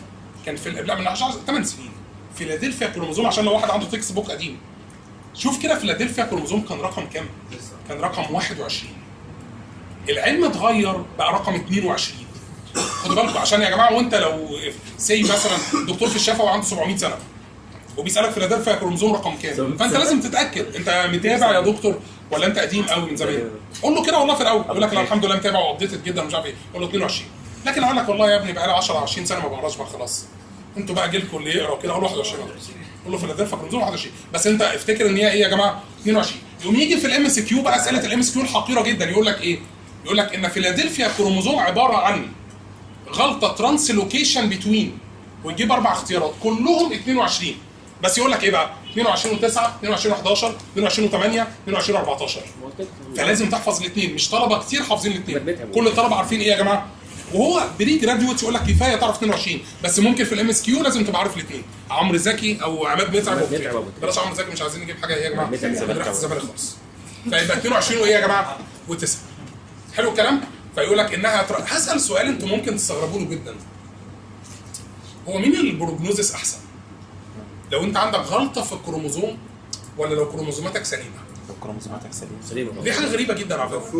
Speaker 2: كان في لا من عشر ثمان سنين فيلادلفيا كروموزوم، عشان لو واحد عنده تكست بوك قديم شوف كده فيلادلفيا كروموزوم كان رقم كام؟ كان رقم واحد وعشرين. العلم اتغير بقى رقم اثنين وعشرين. خدوا بالكم عشان يا جماعه، وانت لو سي مثلا دكتور في الشفا وعنده سبعمية سنه وبيسالك فيلادلفيا كروموزوم رقم كام، فانت لازم تتاكد انت متابع يا دكتور ولا انت قديم قوي من زمان. قول له كده والله في الاول يقول لك لا الحمد لله متابع وابديتد جدا ومش عارف ايه، قول له اثنين وعشرين. لكن اقول لك والله يا ابني بقى لي عشرة عشرين سنه ما بقراش بقى خلاص، انتوا بقى جيلكم اللي يقرا كده، قول له واحد وعشرين. قول له فيلادلفيا كروموزوم واحد وعشرين، بس انت افتكر ان هي ايه يا جماعه؟ اثنين وعشرين. يقوم يجي في الام اس كيو بقى اسئله الام اس كيو الحقيره جدا، يقول لك ايه؟ يقول لك ان فيلادلفيا كروموزوم عباره عن غلطه ترانسلوكيشن بتوين، ويجيب اربع اختيارات كلهم اثنين وعشرين، بس يقول لك ايه بقى؟ اثنين وعشرين و9، اثنين وعشرين وحداشر، اثنين وعشرين وثمانية، اثنين وعشرين واربعتاشر. فلازم تحفظ الاثنين، مش طلبه كتير حافظين الاثنين، كل الطلبه عارفين ايه يا جماعه؟ وهو بري جراديويت يقول لك كفايه تعرف اثنين وعشرين، بس ممكن في الام اس كيو لازم تبقى عارف الاثنين. عمرو زكي او عماد متعب، بلاش عمرو زكي مش عايزين نجيب حاجه ايه يا جماعه؟ مدرسه الزمالك خالص. فيبقى اثنين وعشرين وايه يا جماعه؟ و9. حلو الكلام؟ فيقول لك انها تر... هسال سؤال انتم ممكن تستغربوا له جدا. هو مين البروجنوزس احسن؟ لو انت عندك غلطه في الكروموزوم ولا لو كروموزوماتك سليمه؟
Speaker 3: لو كروموزوماتك سليمه.
Speaker 1: سليمه.
Speaker 2: دي حاجه غريبه جدا على فكره.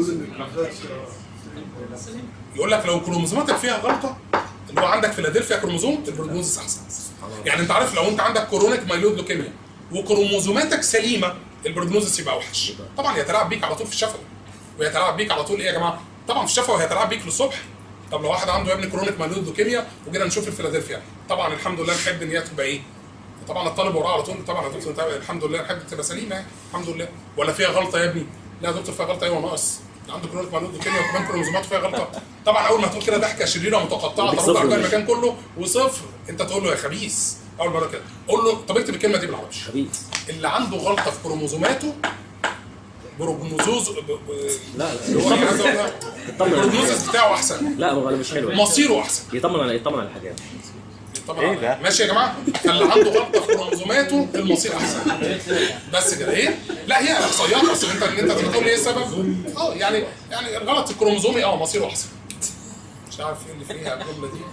Speaker 2: يقول لك لو كروموزوماتك فيها غلطه، اللي هو عندك فيلادلفيا كروموزوم، البروجنوزس احسن. يعني انت عارف لو انت عندك كورونيك مايلود لوكيميا وكروموزوماتك سليمه، البروجنوزس يبقى اوحش. طبعا يتلاعب بيك على طول في الشفوي، ويتلاعب بيك على طول ايه يا جماعه؟ طبعا في الشفوي هيتلاعب بيك للصبح. طب لو واحد عنده يا ابني كرونيك مايلود لوكيميا وجينا نشوف الفيلادلفيا، طبعا الحمد لله نحب ان هي تبقى ايه؟ طبعا الطالب وراه على طول، طبعا يا دكتور الحمد لله نحب تبقى سليمه الحمد لله. ولا فيها غلطه يا ابني؟ لا يا دكتور فيها غلطه، ايوه ناقص عنده كرونيك مايلود لوكيميا وكمان كروموزوماته فيها غلطه. طبعا اول ما تقول كده ضحكه شريره متقطعه ترد على المكان كله وصفر، انت تقول له يا خبيث اول مره كده. قول له طب اكتب الكلمه دي بالعربي.
Speaker 1: خبيث.
Speaker 2: اللي عنده غلطه في كروموزوماته بروجنوزوز
Speaker 1: لا
Speaker 2: لا البروجنوزس بتاعه احسن.
Speaker 1: لا هو مش حلو،
Speaker 2: مصيره احسن.
Speaker 1: يطمن على يطمن على الحاجات.
Speaker 2: طبعا
Speaker 3: ايه ده؟
Speaker 2: ماشي يا جماعه، فاللي عنده غلطه في كروموزوماته المصير احسن. بس كده ايه؟ لا هي احصائيات، اصل انت انت تقول لي ايه السبب؟ اه يعني يعني الغلط الكروموزومي اه مصيره احسن. مش عارف ايه اللي فيها الجمله دي.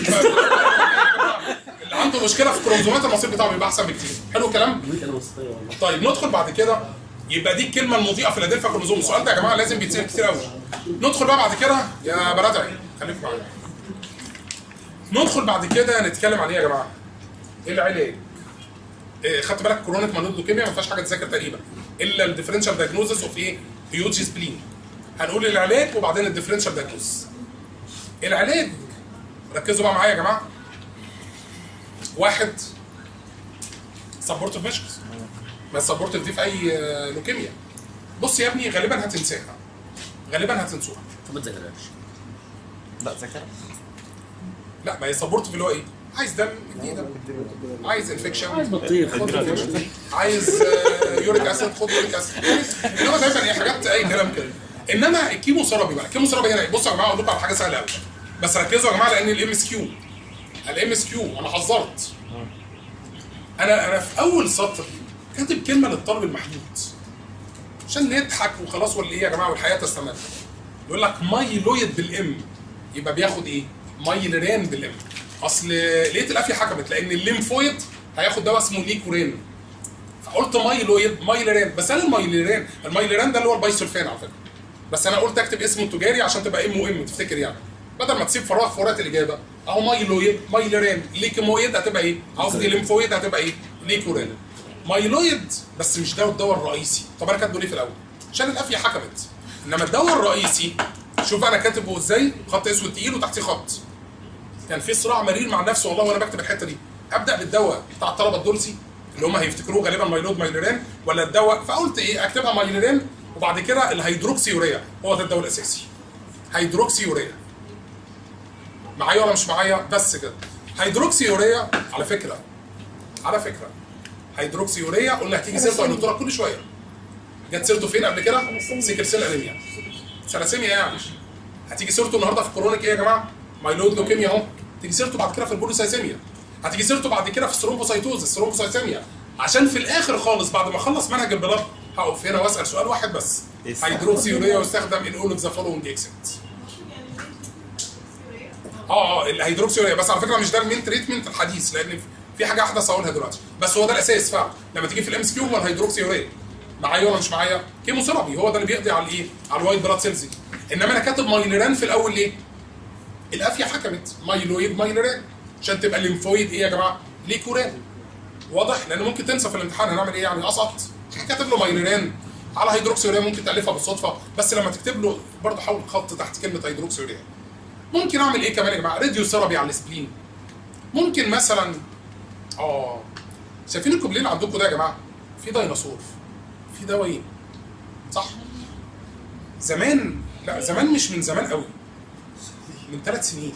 Speaker 2: اللي عنده مشكله في كروموزومات المصير بتاعه بيبقى احسن بكتير. حلو الكلام؟ طيب ندخل بعد كده، يبقى دي الكلمه المضيئه في فيلادلفيا كروموزوم. السؤال ده يا جماعه لازم بيتسال كتير قوي. ندخل بقى بعد كده يا بنات خليكم معايا. ندخل بعد كده نتكلم عن ايه يا جماعه؟ ايه العلاج؟ إيه خدت بالك كرونيك مايلود لوكيميا ما فيهاش حاجه تذاكر تقريبا الا الديفرنشال دايجنوزس اوف ايه؟ هيوج سبلين. هنقول العلاج وبعدين الديفرنشال دايجنوزس. العلاج ركزوا بقى معايا يا جماعه. واحد سبورتيف ميجرز. ما السبورتيف دي في اي لوكيميا. بص يا ابني غالبا هتنساها. غالبا هتنسوها.
Speaker 1: ما تذاكرهاش.
Speaker 3: لا ذاكرها.
Speaker 2: لا ما هي سبورتيف اللي هو ايه؟ عايز دم اديه دم، عايز انفكشن
Speaker 1: عايز بطيخ،
Speaker 2: خد انفكشن، عايز يوريك اسيد خد يوريك اسيد. انما دايما هي حاجات اي كلام كده. انما الكيمو ثيرابي بقى، الكيمو ثيرابي هنا بصوا يا جماعه اقول لكم على حاجه سهله قوي، بس ركزوا يا جماعه لان الام اس كيو الام اس كيو انا حذرت. انا انا في اول سطر كاتب كلمه للطالب المحدود عشان نضحك وخلاص ولا ايه يا جماعه والحياه تستمر. يقول لك مايلويد بالام يبقى بياخد ايه؟ مايلران بالام. اصل لقيت الافيه حكمت لان الليمفويد هياخد دواء اسمه ليكورين، فقلت مايلويد مايلران. بس انا المايلران المايلران ده اللي هو البايسولفان على فكره، بس انا قلت اكتب اسمه التجاري عشان تبقى ام ام تفتكر يعني، بدل ما تسيب فراغ في ورقه الاجابه اهو مايلويد مايلران. ليكومويد هتبقى ايه؟ قصدي ليمفويد هتبقى ايه؟ ليكورين. مايلويد بس مش ده الدواء الرئيسي. طب انا كاتبه ليه في الاول؟ عشان الافيه حكمت. انما الدواء الرئيسي شوف انا كاتبه ازاي، خط اسود تقيل وتحتيه خط. كان في صراع مرير مع نفسه والله وانا بكتب الحته دي. ابدا بالدواء بتاع الطلبه الدولسي اللي هم هيفتكروه غالبا مايلود مايلران، ولا الدواء فقلت ايه اكتبها مايلران وبعد كده الهيدروكسي يوريا هو ده الدواء الاساسي. هيدروكسي يوريا معايا ولا مش معايا؟ بس كده. هيدروكسي يوريا على فكره على فكره هيدروكسي يوريا قلنا هتيجي سيرته يا دكتوره كل شويه. جت سيرته فين قبل كده؟ سيكل سيل انيميا، ثلاسيميا يعني. هتيجي سيرته النهارده في كرونيك ايه يا جماعه؟ مايلود لوكيميا اهو. هتيجي سيرته بعد كده في البوليسايسيميا. هتيجي سيرته بعد كده في الثرومبوسايتوز الثرومبوسايتيميا. عشان في الاخر خالص بعد ما اخلص منهج البلاد هقف هنا واسال سؤال واحد بس. هيدروكسي يوريا يستخدم ان اول اوف ذا فولوينج اكسبت. اه اه الهيدروكسيوريا، بس على فكره مش ده المين تريتمنت الحديث، لان في حاجه احدث هقولها دلوقتي، بس هو ده الاساس فعلا لما تيجي في الام اس كيو هو الهيدروكسيوريا. معايا ولا مش معايا؟ كيموثيرابي هو ده اللي بيقضي على الايه؟ على الوايت بلاد سيلز دي. انما انا كاتب مايليران في الاول ليه؟ القافيه حكمت مايلويد مايليران عشان تبقى الليمفويد ايه يا جماعه؟ ليكوران. واضح؟ لان ممكن تنسى في الامتحان هنعمل ايه يعني؟ اسقط كاتب له مايليران على هيدروكسيوريا، ممكن تالفها بالصدفه، بس لما تكتب له برضه حاول خط تحت كلمه هيدروكسيوريا. ممكن اعمل ايه كمان يا جماعه؟ راديو ثيرابي على السبلين. ممكن مثلا اه شايفين الكوبلين عندكم ده يا جماعه؟ في ديناصور، في دوايين، صح؟ زمان، لا زمان مش من زمان قوي، من ثلاث سنين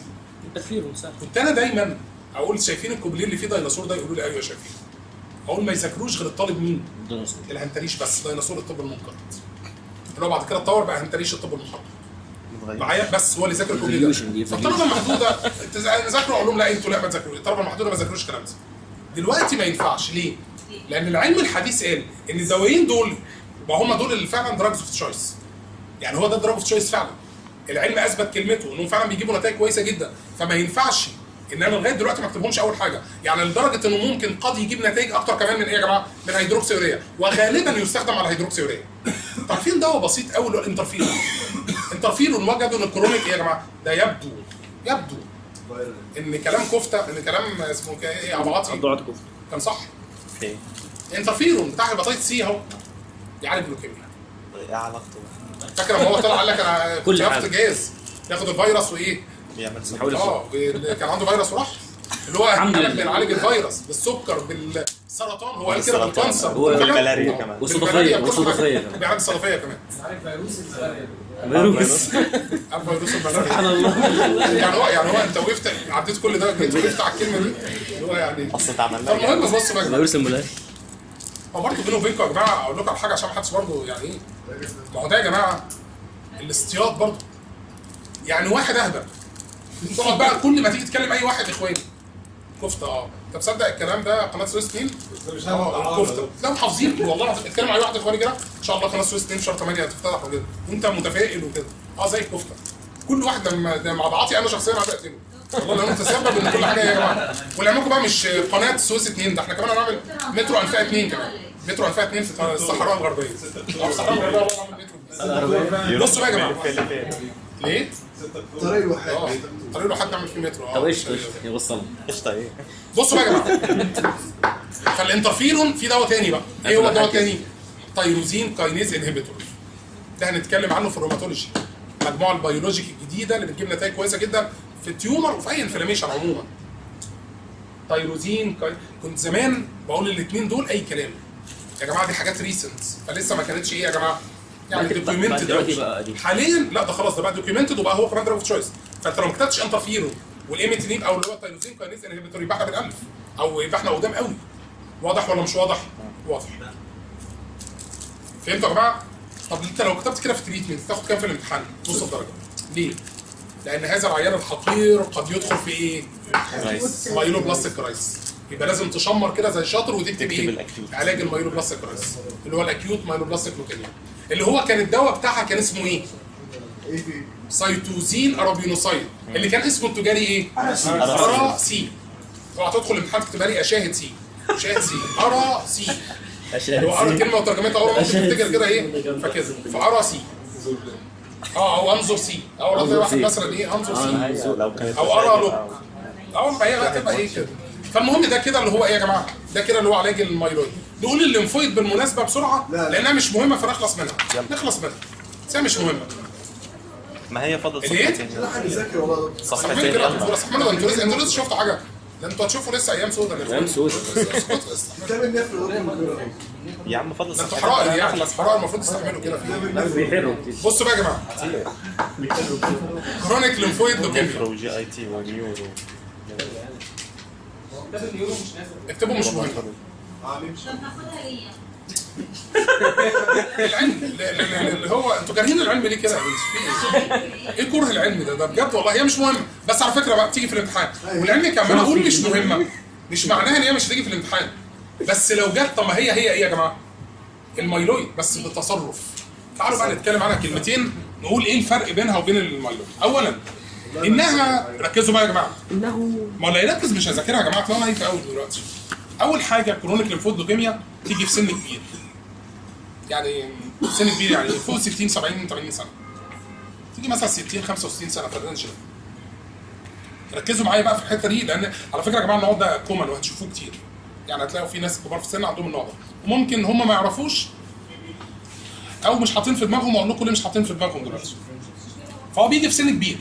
Speaker 2: كنت انا دايما اقول شايفين الكوبلين اللي فيه ديناصور ده؟ يقولوا لي ايوه شايفين. اقول ما يذاكروش غير الطالب مين؟ الديناصور. الهنتريش بس، ديناصور الطب المنقرض. اللي هو بعد كده اتطور بقى هنتريش الطب المحقق. معايا؟ بس هو اللي ذاكر الكوبلين ده. فالطلبه المحدوده ذاكروا، اقول لهم لا انتوا لا ما تذاكروش، الطلبه المحدوده ما ذاكروش الكلام ده. دلوقتي ما ينفعش، ليه؟ لان العلم الحديث قال ان الدوايين دول ما هم دول اللي فعلا دراجز اوف تشويس. يعني هو ده دراج اوف تشويس فعلا. العلم اثبت كلمته انهم فعلا بيجيبوا نتائج كويسه جدا، فما ينفعش ان انا لغايه دلوقتي ما اكتبهمش اول حاجه، يعني لدرجه انه ممكن قد يجيب نتائج اكتر كمان من ايه يا جماعه؟ من هيدروكسيوريا، وغالبا يستخدم على هيدروكسيوريا. عارفين دواء بسيط قوي اللي هو الانترفيرون. انترفيرون وجدوا ان الكرونيك ايه يا جماعه؟ ده يبدو يبدو ان كلام كفته، ان كلام اسمه ايه عبعاطي كان صح.
Speaker 3: ايه
Speaker 2: انترفيرون بتاع هيباتيت سي اهو يعالج لوكيميا.
Speaker 3: ايه علاقته؟
Speaker 2: فاكر لما هو طلع قال لك انا كنت هاخد جهاز ياخد الفيروس وايه؟
Speaker 3: بيعمل زي
Speaker 2: اه كان عنده فيروس وراح اللي هو احنا بنعالج الفيروس بالسكر بالسرطان، هو قال كده بالكانسر
Speaker 3: والملاريا كمان
Speaker 1: والصدفيه والصدفيه كمان
Speaker 2: بيعالج الصدفيه كمان.
Speaker 1: عارف فيروس
Speaker 2: فيروس عارف فيروس الملاريا سبحان الله. يعني هو يعني هو انت وقفت عديت كل ده جيت وقفت على الكلمه دي اللي هو يعني
Speaker 3: اصل اتعمل
Speaker 2: لها. فالمهم بص بقى
Speaker 1: فيروس الملاريا
Speaker 2: هو برضه بينه وبينكم يا جماعه اقول لكم على حاجه عشان ما حدش برضه يعني ايه، ما هو ده يا جماعه الاصطياد برضه. يعني واحد اهبل تقعد بقى كل ما تيجي تكلم اي واحد اخواني كفته اه انت تصدق الكلام ده قناه سويس اتنين؟ اه الكفته لا محافظين والله العظيم. اتكلم مع اي واحد اخواني كده ان شاء الله قناه سويس اتنين شهر ثمانية هتفتح وكده وانت متفائل وكده اه زي الكفته. كل واحد لما مع بعضي انا شخصيا عايز اقتله والله لو متسبب ان كل حاجه يا جماعه. ولعلمكم بقى مش قناه سويس اتنين، ده احنا كمان هنعمل مترو انفاق اتنين كمان. مترو انفاق اتنين في الصحراء الغربيه. اه الصحراء الغربيه والله هنعمل مترو. بصوا بقى يا جماعه ليه؟
Speaker 5: طريق الواحد
Speaker 2: طريق الواحد نعمل فيه مترو اه
Speaker 1: طب ايش يوصل
Speaker 3: قشطه ايه؟
Speaker 2: بصوا بقى يا جماعه فالانترفيرون في دواء تاني بقى. ايه هو الدواء التاني؟ تايروزين كاينيز انهبيتور. ده هنتكلم عنه في الروماتولوجي، المجموعه البيولوجيك الجديده اللي بتجيب نتائج كويسه جدا في التيومر وفي اي انفلاميشن عموما. تايروزين كاي... كنت زمان بقول الاثنين دول اي كلام يا جماعه، دي حاجات ريسنت فلسه ما كانتش ايه يا جماعه يعني دوكيومنتد. حاليا لا ده خلاص ده بقى دوكيومنتد وبقى هو كمان دراج اوف تشويس. فانت لو ما كتبتش انترفيرون والايميتينين او اللي هو التايروزين كاينيز انهبيتور يبقى احنا بالالف او يبقى احنا قدام قوي. واضح ولا مش واضح؟ واضح. فهمتوا يا جماعه؟ طب انت لو كتبت كده في التريتمنت تاخد كام في الامتحان؟ نص الدرجه. ليه؟ لان هذا العيان الحقير قد يدخل في ايه؟ مايلو بلاستيك كرايس. يبقى لازم تشمر كده زي شاطر وتكتب ايه؟ علاج المايلو بلاستيك كرايس اللي هو الاكيوت مايلو بلاستيك لوكيميا اللي هو كان الدواء بتاعها كان اسمه ايه؟ سايتوزين ارابينوسايد اللي كان اسمه التجاري ايه؟ ارا سي. اوعى تدخل الامتحان تكتبها لي اشاهد سي. شاهد سي ارا سي اللي هو ارا كلمه وترجمتها اول ما تفتكر كده ايه؟ فكده فارا سي اه او انظر سي او رد واحد مثلا ايه انظر سي او ارى لوك اول ما هي هتبقى ايه كده. فالمهم ده كده اللي هو ايه يا جماعه؟ ده كده اللي هو علاج المايلويد. نقول الليمفويد بالمناسبه بسرعه لانها مش مهمه فنخلص منها. نخلص منها بس هي مش مهمه.
Speaker 3: ما هي فضل
Speaker 2: صفحتين
Speaker 5: ذاكر والله
Speaker 3: صفحتين
Speaker 2: كده استحملوا. انتوا لسه انتوا لسه شفتوا حاجه؟ ده انتوا هتشوفوا لسه ايام سودا.
Speaker 1: ايام سودا
Speaker 5: كام نفر
Speaker 3: يا عم فضل
Speaker 2: انتوا
Speaker 3: صفحتين
Speaker 2: حرائر يعني حرائر المفروض تستحملوا كده فيه.
Speaker 1: بيحروا
Speaker 2: بصوا بقى يا جماعه كرونيك ليمفويد لوكيميا
Speaker 3: وجي اي تي ونيورو
Speaker 2: اكتبوا مش مهم. العلم اللي هو انتوا كارهين العلم ليه كده؟ ايه كره العلم ده؟ ده بجد والله هي مش مهمه بس على فكره بقى بتيجي في الامتحان. والعلم كمان اقول مش مهمه مش معناها ان هي مش هتيجي في الامتحان بس لو جت طب ما هي هي ايه يا جماعه؟ المايلويد بس بالتصرف. تعالوا بقى نتكلم عنها كلمتين نقول ايه الفرق بينها وبين المايلويد. اولا انها ركزوا بقى يا جماعه،
Speaker 1: انه
Speaker 2: ما اللي هيركز مش هيذاكرها يا جماعه، طلعنا هيك قوي دلوقتي. اول حاجه كرونيك ليمفويد لوكيميا تيجي في سن كبير، يعني سن كبير يعني فوق ستين سبعين ثمانين سنه، تيجي مثلا ستين خمسة وستين سنه في الرينج ده. ركزوا معايا بقى في الحته دي، لان على فكره يا جماعه النوع ده كومن وهتشوفوه كتير، يعني هتلاقوا في ناس كبار في السن عندهم النوع ده، وممكن هم ما يعرفوش او مش حاطين في دماغهم، واقول لكم ليه مش حاطين في دماغهم دلوقتي. فهو بيجي في سن كبير،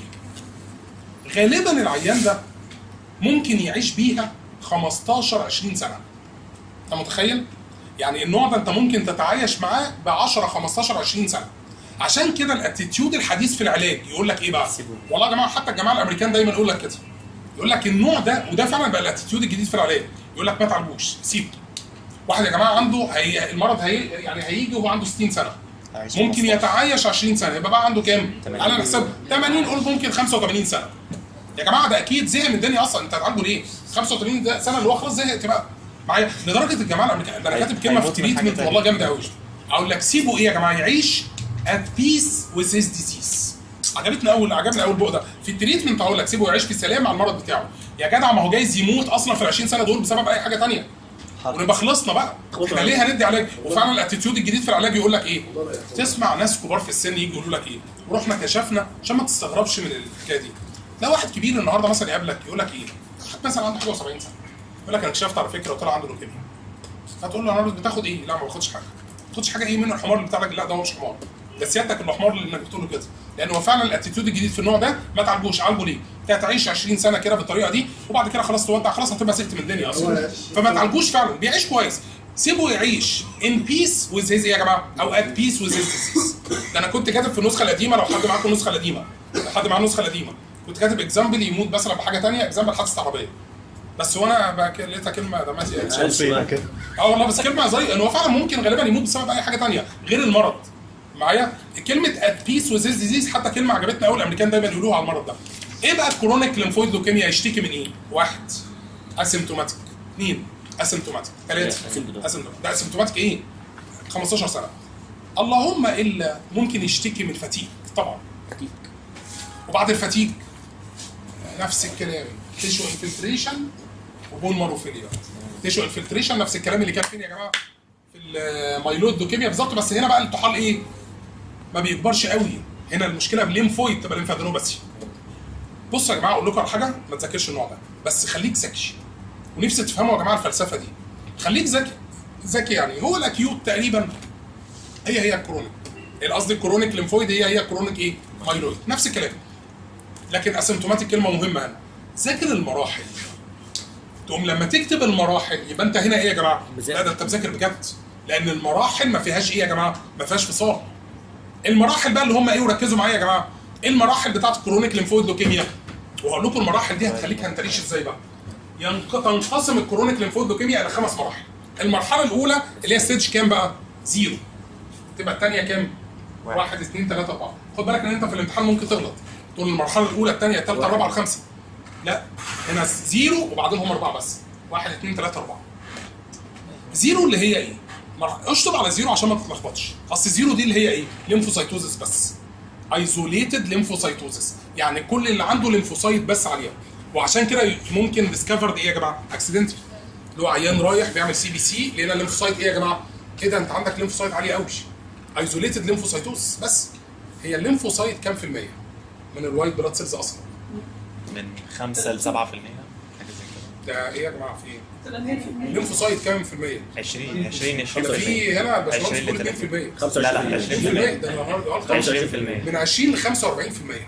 Speaker 2: غالبا العيان ده ممكن يعيش بيها خمستاشر عشرين سنه. انت متخيل؟ يعني النوع ده انت ممكن تتعايش معاه ب عشرة خمستاشر عشرين سنه. عشان كده الاتيتيود الحديث في العلاج يقول لك ايه بقى؟ والله يا جماعه حتى الجماعه الامريكان دايما يقول لك كده، يقول لك النوع ده، وده فعلا بقى الاتيتيود الجديد في العلاج، يقول لك ما تعالجوش، سيبه. واحد يا جماعه عنده هي المرض هي يعني هيجي وهو عنده ستين سنه، ممكن يتعايش عشرين سنه، يبقى بقى عنده كام؟ على نحسب ثمانين، قول ممكن خمسة وثمانين سنه. يا جماعه ده اكيد زهق من الدنيا اصلا، انت هتعالجه ليه؟ خمسة وثمانين سنه اللي هو خلاص زهقت بقى معايا. لدرجه الجماعه الامريكان، ده انا كاتب كلمه في التريتمنت والله جامده قوي، اقول لك سيبه ايه يا جماعه؟ يعيش at peace with his disease. عجبتني اول عجبني اول بق ده في التريتمنت، اقول لك سيبه يعيش في سلام مع المرض بتاعه. يا جدع ما هو جايز يموت اصلا في ال عشرين سنه دول بسبب اي حاجه ثانيه، ونبقى خلصنا بقى. احنا ليه هندي علاج؟ وفعلا الاتيتيود الجديد في العلاج يقول لك ايه؟ تسمع ناس كبار في السن يجوا يقولوا لك ايه؟ ورحنا كشفنا، عشان ما تستغربش من الحكايه دي. لا واحد كبير النهارده مثلا يقابلك يقول لك ايه؟ واحد مثلا عنده حاجه وسبعين سنه يقول لك انا كشفت على فكره وطلع عنده لوكيميا. هتقول له انا بتاخد ايه؟ لا ما باخدش حاجه. ما باخدش حاجه ايه منه الحمار اللي بتاعك؟ لا ده هو مش حمار، ده سيادتك اللي حمار اللي انك بتقول له كده، لان هو فعلا الاتيتيود الجديد في النوع ده ما تعالجوش. عالجه ليه؟ انت هتعيش عشرين سنه كده بالطريقه دي وبعد كده خلاص تودع، خلاص هتبقى زهقت من الدنيا اصلا، فما تعالجوش. فعلا بيعيش كويس، سيبه يعيش ان بيس ويز هيز ايه يا جماعه؟ او ات بيس ويز هيز ديزيز. ده انا كنت كاتب في النسخه القديمه، لو حد معاكم النسخه القديمه، لو حد معاه النسخه القديمه، كنت كاتب اكزامبل يموت مثلا بحاجه ثانيه، اكزامبل حادثه عربيه، بس وانا لقيتها كلمه دماتي اه والله، بس كلمه زي ان هو فعلا ممكن غالبا يموت بسبب اي حاجه ثانيه غير المرض. معايا كلمه ات بيس وذ ديزيز، حتى كلمه عجبتنا قوي الامريكان دايما يقولوها على المرض ده. ايه بقى الكرونيك ليمفويد لوكيميا يشتكي من ايه؟ واحد اسيمتوماتيك، اثنين اسيمتوماتيك، ثلاثه اسيمتوماتيك. ده اسيمتوماتيك ايه؟ خمستاشر سنه. اللهم الا ممكن يشتكي من فتيج طبعا، فتيج. وبعد الفتيج نفس الكلام، تيشو انفلتريشن وبون مارو فيلير. تيشو انفلتريشن نفس الكلام اللي كان فين يا جماعه؟ في المايلود لوكيميا بالظبط، بس هنا بقى الطحال ايه؟ ما بيكبرش قوي. هنا المشكله بالليمفويد تبقى ليمفادينوباثي. بصوا يا جماعه اقول لكم على حاجه، ما تذاكرش النوع ده، بس خليك ذكي. ونفسي تفهموا يا جماعه الفلسفه دي. خليك ذكي. ذكي يعني هو الاكيوت تقريبا هي هي الكرونيك. قصدي الكرونيك ليمفويد هي هي الكرونيك ايه؟ مايلويد، نفس الكلام. لكن اسيمتوماتيك كلمه مهمه هنا. ذاكر المراحل. تقوم لما تكتب المراحل يبقى انت هنا ايه يا جماعه؟ لا ده انت مذاكر بجد. لان المراحل ما فيهاش ايه يا جماعه؟ ما فيهاش فصال. المراحل بقى اللي هم ايه، وركزوا معايا يا جماعه، ايه المراحل بتاعت الكرونيك ليمفويد لوكيميا؟ وهقول لكم المراحل دي هتخليك هنتريش ازاي بقى. تنقسم الكرونيك ليمفويد لوكيميا الى خمس مراحل. المرحله الاولى اللي هي ستيج كام بقى؟ زيرو. تبقى الثانيه كام؟ واحد اثنين ثلاثه اربعه. خد بالك ان انت في الامتحان ممكن تغلط، تقول المرحله الاولى الثانيه الثالثه الرابعه الخامسه. لا هنا زيرو وبعدين هم اربعه بس. واحد اثنين ثلاثه اربعه. زيرو اللي هي ايه؟ اشطب على زيرو عشان ما تتلخبطش. اصل زيرو دي اللي هي ايه؟ ليمفوسايتوزس بس. ايزوليتد ليمفوسايتوزس، يعني كل اللي عنده ليمفوسايت بس عليها. وعشان كده ممكن ديسكفرد ايه يا جماعه؟ اكسيدنتال. اللي هو عيان رايح بيعمل سي بي سي لقينا الليمفوسايت ايه يا جماعه؟ كده انت عندك ليمفوسايت عاليه قوي. ايزوليتد ليمفوسايتوزس بس. هي الليمفوسايت كام في المية من الوايت بلاد سيلز اصلا؟
Speaker 3: من خمسة ل سبعة في المية حاجه زي كده.
Speaker 2: ده ايه يا جماعه في ايه؟ الليمفوسايت كام في المية؟
Speaker 3: عشرين عشرين عشرين
Speaker 2: في هنا الباشمهندس بيقول اثنين في المية.
Speaker 3: لا لا عشرين في المية.
Speaker 2: ده النهارده
Speaker 3: عشرين في المية.
Speaker 2: من عشرين ل خمسة واربعين في المية.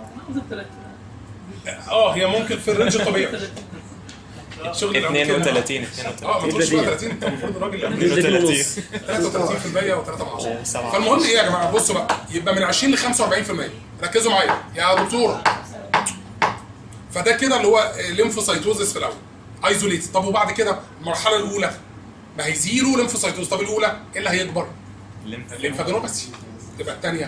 Speaker 2: اه هي ممكن في الرينج الطبيعي.
Speaker 3: اثنين وثلاثين
Speaker 2: اه ما تقولش بقى ثلاثين، انت المفروض الراجل اللي ثلاثة وثلاثين في المية و3 من عشرة. فالمهم ايه يا جماعه؟ بصوا بقى، يبقى من عشرين ل خمسة واربعين في المية. ركزوا معايا يا دكتور. فده كده اللي هو ليمفوسايتوزس في الاول ايزوليت. طب وبعد كده المرحله الاولى ما هي زيرو ليمفوسايتوز. طب الاولى ايه اللي هيكبر؟ الليمفادينوباثي. تبقى الثانيه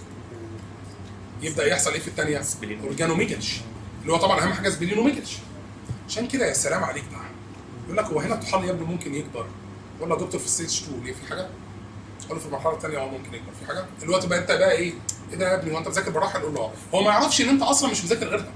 Speaker 2: يبدا يحصل ايه في الثانيه؟ اورجانوميجالجي، اللي هو طبعا اهم حاجه سبلينوميجالجي. عشان كده يا سلام عليك بقى. يقول لك هو هنا الطحال يا ابني ممكن يكبر ولا دكتور في ستيج اتنين؟ ليه في حاجه؟ اقول له في المرحله الثانيه اه ممكن يكبر في حاجه. الوقت بقى انت بقى ايه؟ ايه ده يا ابني هو انت مذاكر مراحل؟ قول له اه. هو ما يعرفش ان انت اصلا مش مذاكر غيرها.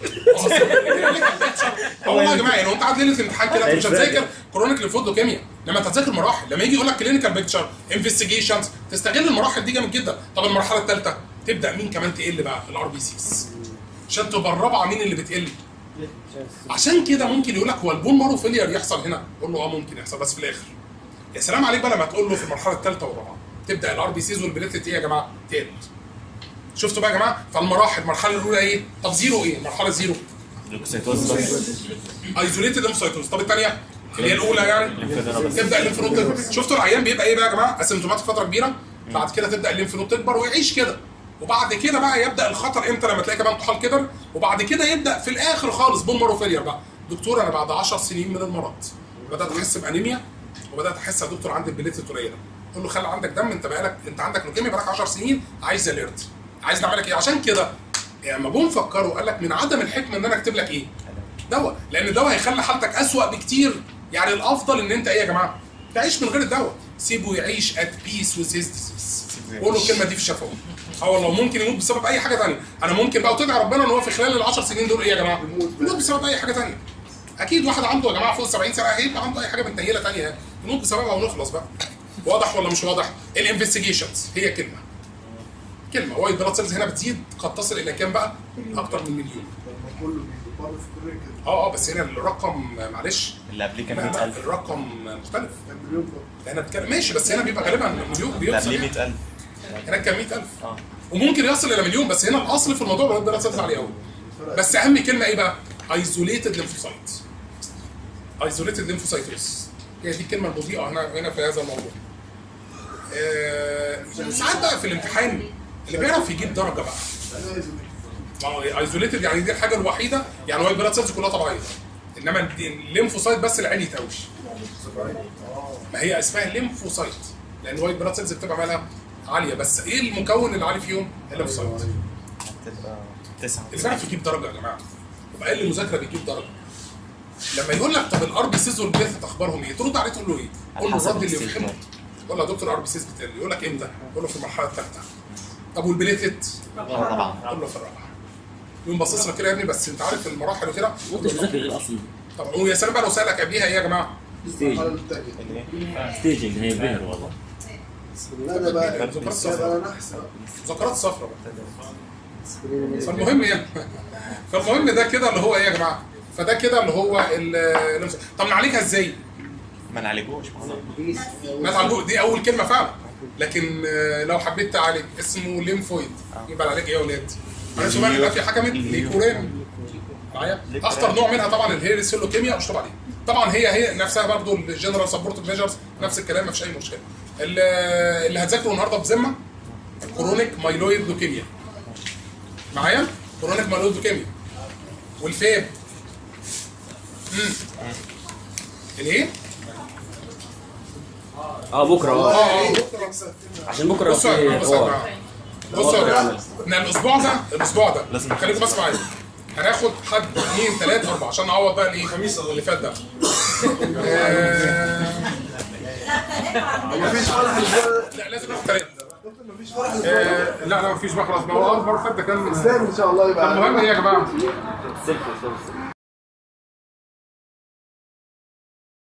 Speaker 2: اه والله يا جماعه يعني هو انت قاعد ليله الامتحان كده انت مش هتذاكر كرونيك ليمفود لوكيميا، لما انت هتذاكر مراحل. لما يجي يقول لك كلينيكال بيكتشر انفستيجيشنز تستغل المراحل دي جامد جدا. طب المرحله الثالثه تبدا مين كمان تقل بقى؟ الار بي سيز. عشان تبقى الرابعه مين اللي بتقل؟ عشان كده ممكن يقول لك هو البون مارو فيلير يحصل هنا؟ قول له اه ممكن يحصل بس في الاخر. يا سلام عليك بقى لما تقول له في المرحله الثالثه والرابعه تبدا الار بي سيز والبليتلت ايه يا جماعه؟ تقل. شفتوا بقى يا جماعه؟ فالمراحل المرحله الاولى ايه؟ طب زيرو ايه؟ المرحله زيرو
Speaker 3: لوكوسيتوز بس
Speaker 2: ايزوليتد ليمفوسايتوز. طب الثانيه اللي هي الاولى يعني تبدا الليمف نود تكبر. شفتوا العيان بيبقى ايه بقى يا جماعه؟ اسيمتوماتيك فتره كبيره، بعد كده تبدا الليمف نود تكبر ويعيش كده، وبعد كده بقى يبدا الخطر امتى؟ لما تلاقي كمان طحال كبر، وبعد كده يبدا في الاخر خالص بون مارو فيلير بقى. دكتور انا بعد عشر سنين من المرض بدات احس بانيميا وبدات احس يا دكتور عندي البليتلت قليله. قول له خلي عندك دم، انت بقالك انت عندك لوكيميا بقالك عشر سنين، عايز اليرت، عايز نعمل لك ايه؟ عشان كده يعني لما جم فكروا قال لك من عدم الحكمه ان انا اكتب لك ايه؟ دواء، لان الدواء هيخلي حالتك اسوأ بكتير. يعني الافضل ان انت ايه يا جماعه؟ تعيش من غير الدواء، سيبه يعيش ات بيس وذ هيز ديزيز. قولوا الكلمه دي في الشفوي. اه والله ممكن يموت بسبب اي حاجه ثانيه. انا ممكن بقى وتدعي ربنا ان هو في خلال العشر سنين دول ايه يا جماعه؟ يموت بسبب اي حاجه ثانيه. اكيد واحد عنده يا جماعه فوق سبعين سنه هيبقى عنده اي حاجه متنيله ثانيه يموت بسببها ونخلص بقى. واضح ولا مش واضح؟ الانفستيجيشنز هي كلمه كلمه وايت بلاد سيلز هنا بتزيد قد تصل الى كام بقى؟ اكتر من مليون.
Speaker 5: كله بيبقى في كل كده.
Speaker 2: اه اه بس هنا الرقم معلش
Speaker 3: اللي قبليه كان
Speaker 2: لا، لا،
Speaker 3: مية ألف
Speaker 2: الرقم مختلف.
Speaker 5: مليون برضه.
Speaker 2: هنا بتكلم ماشي بس هنا بيبقى غالبا مليون
Speaker 3: اللي
Speaker 2: بيوصل
Speaker 3: قبليه
Speaker 2: يعني.
Speaker 3: مية ألف
Speaker 2: هناك كان مية ألف
Speaker 3: اه
Speaker 2: وممكن يصل الى مليون، بس هنا الاصل في الموضوع الوايت بلاد سيلز عالي قوي. بس اهم كلمه ايه بقى؟ ايزوليتد ليمفوسايت. ايزوليتد ليمفوسايتوس هي دي الكلمه المضيئه هنا هنا في هذا الموضوع. آه ساعات بقى في الامتحان اللي بيعرف يجيب درجه بقى ايزوليتد يعني دي الحاجه الوحيده، يعني الوايت بلاد سيلز كلها طبيعيه انما الليمفوسايت بس اللي عليت قوي. ما هي اسمها الليمفوسايت لان الوايت بلاد سيلز بتبقى مالها عاليه، بس ايه المكون اللي عالي فيهم؟ الليمفوسايت.
Speaker 3: هتبقى تسعة
Speaker 2: اللي بيعرف يجيب درجه يا جماعه وباقل مذاكره بيجيب درجه. لما يقول لك طب الار بي سيز والبليتلت اخبارهم ايه؟ ترد عليه تقول له ايه؟ قول له الرد اللي يفهمه. قول له يا دكتور الار بي سيز بتقل، يقول لك امتى؟ قول له في المرحله الثالثه. طب والبليتلت؟
Speaker 3: طبعا
Speaker 2: قول له في الرابعه. يقوم باصص لك كده يا ابني بس انت عارف المراحل وكده؟
Speaker 1: وانت مش مذاكر غير اصلا
Speaker 2: طبعا ويا سلام بقى لو سالك قبليها ايه يا جماعه؟
Speaker 5: المرحلة
Speaker 1: ستيج
Speaker 5: الثانية.
Speaker 1: ستيجنج هي بهر والله.
Speaker 5: لا ده بقى
Speaker 2: مذكرات
Speaker 5: ده
Speaker 2: صفراء.
Speaker 5: بقى نحس بقى.
Speaker 2: مذكرات صفراء. فالمهم يعني فالمهم ده كده اللي هو ايه يا جماعه؟ فده كده اللي هو ال طب نعالجها ازاي؟
Speaker 3: ما نعالجوش
Speaker 2: ما تعالجوش دي اول كلمه فعلا، لكن آه، لو حبيت تعالج اسمه ليمفويد يبقى العلاج ايه يا ولاد؟ معلش بقى يبقى في حاجه من ليكورين معايا؟ اخطر نوع منها طبعا الهيرسيلوكيميا اشطب عليه. طبعا هي هي نفسها برضو الجنرال سبورتيف ميجرز نفس الكلام، ما فيش اي مشكله. اللي اللي هتذاكره النهارده بذمه كرونيك مايلويد لوكيميا معايا؟ كرونيك مايلويد لوكيميا والفيب امم الايه؟
Speaker 1: اه بكره اه
Speaker 2: اه اه
Speaker 1: عشان بكره
Speaker 2: بصوا يا جماعه
Speaker 1: في
Speaker 2: بصوا يا
Speaker 1: حوار.
Speaker 2: جماعه بصوا يا جماعه احنا الاسبوع ده الاسبوع ده
Speaker 3: لازم
Speaker 2: خليكم بس معايا هناخد حد اثنين ثلاثة أربعة عشان نعوض بقى الايه اللي فات ده. آه،
Speaker 5: مفيش فرح الاسبوع
Speaker 2: لا لازم ناخد ثلاثة.
Speaker 5: مفيش فرح الاسبوع
Speaker 2: آه، لا لا مفيش بقى خلاص، ما هو المره اللي فاتت ده كان
Speaker 5: المره اللي فاتت ان شاء الله يبقى
Speaker 2: المهم ايه يا جماعه؟
Speaker 1: سيلفي سيلفي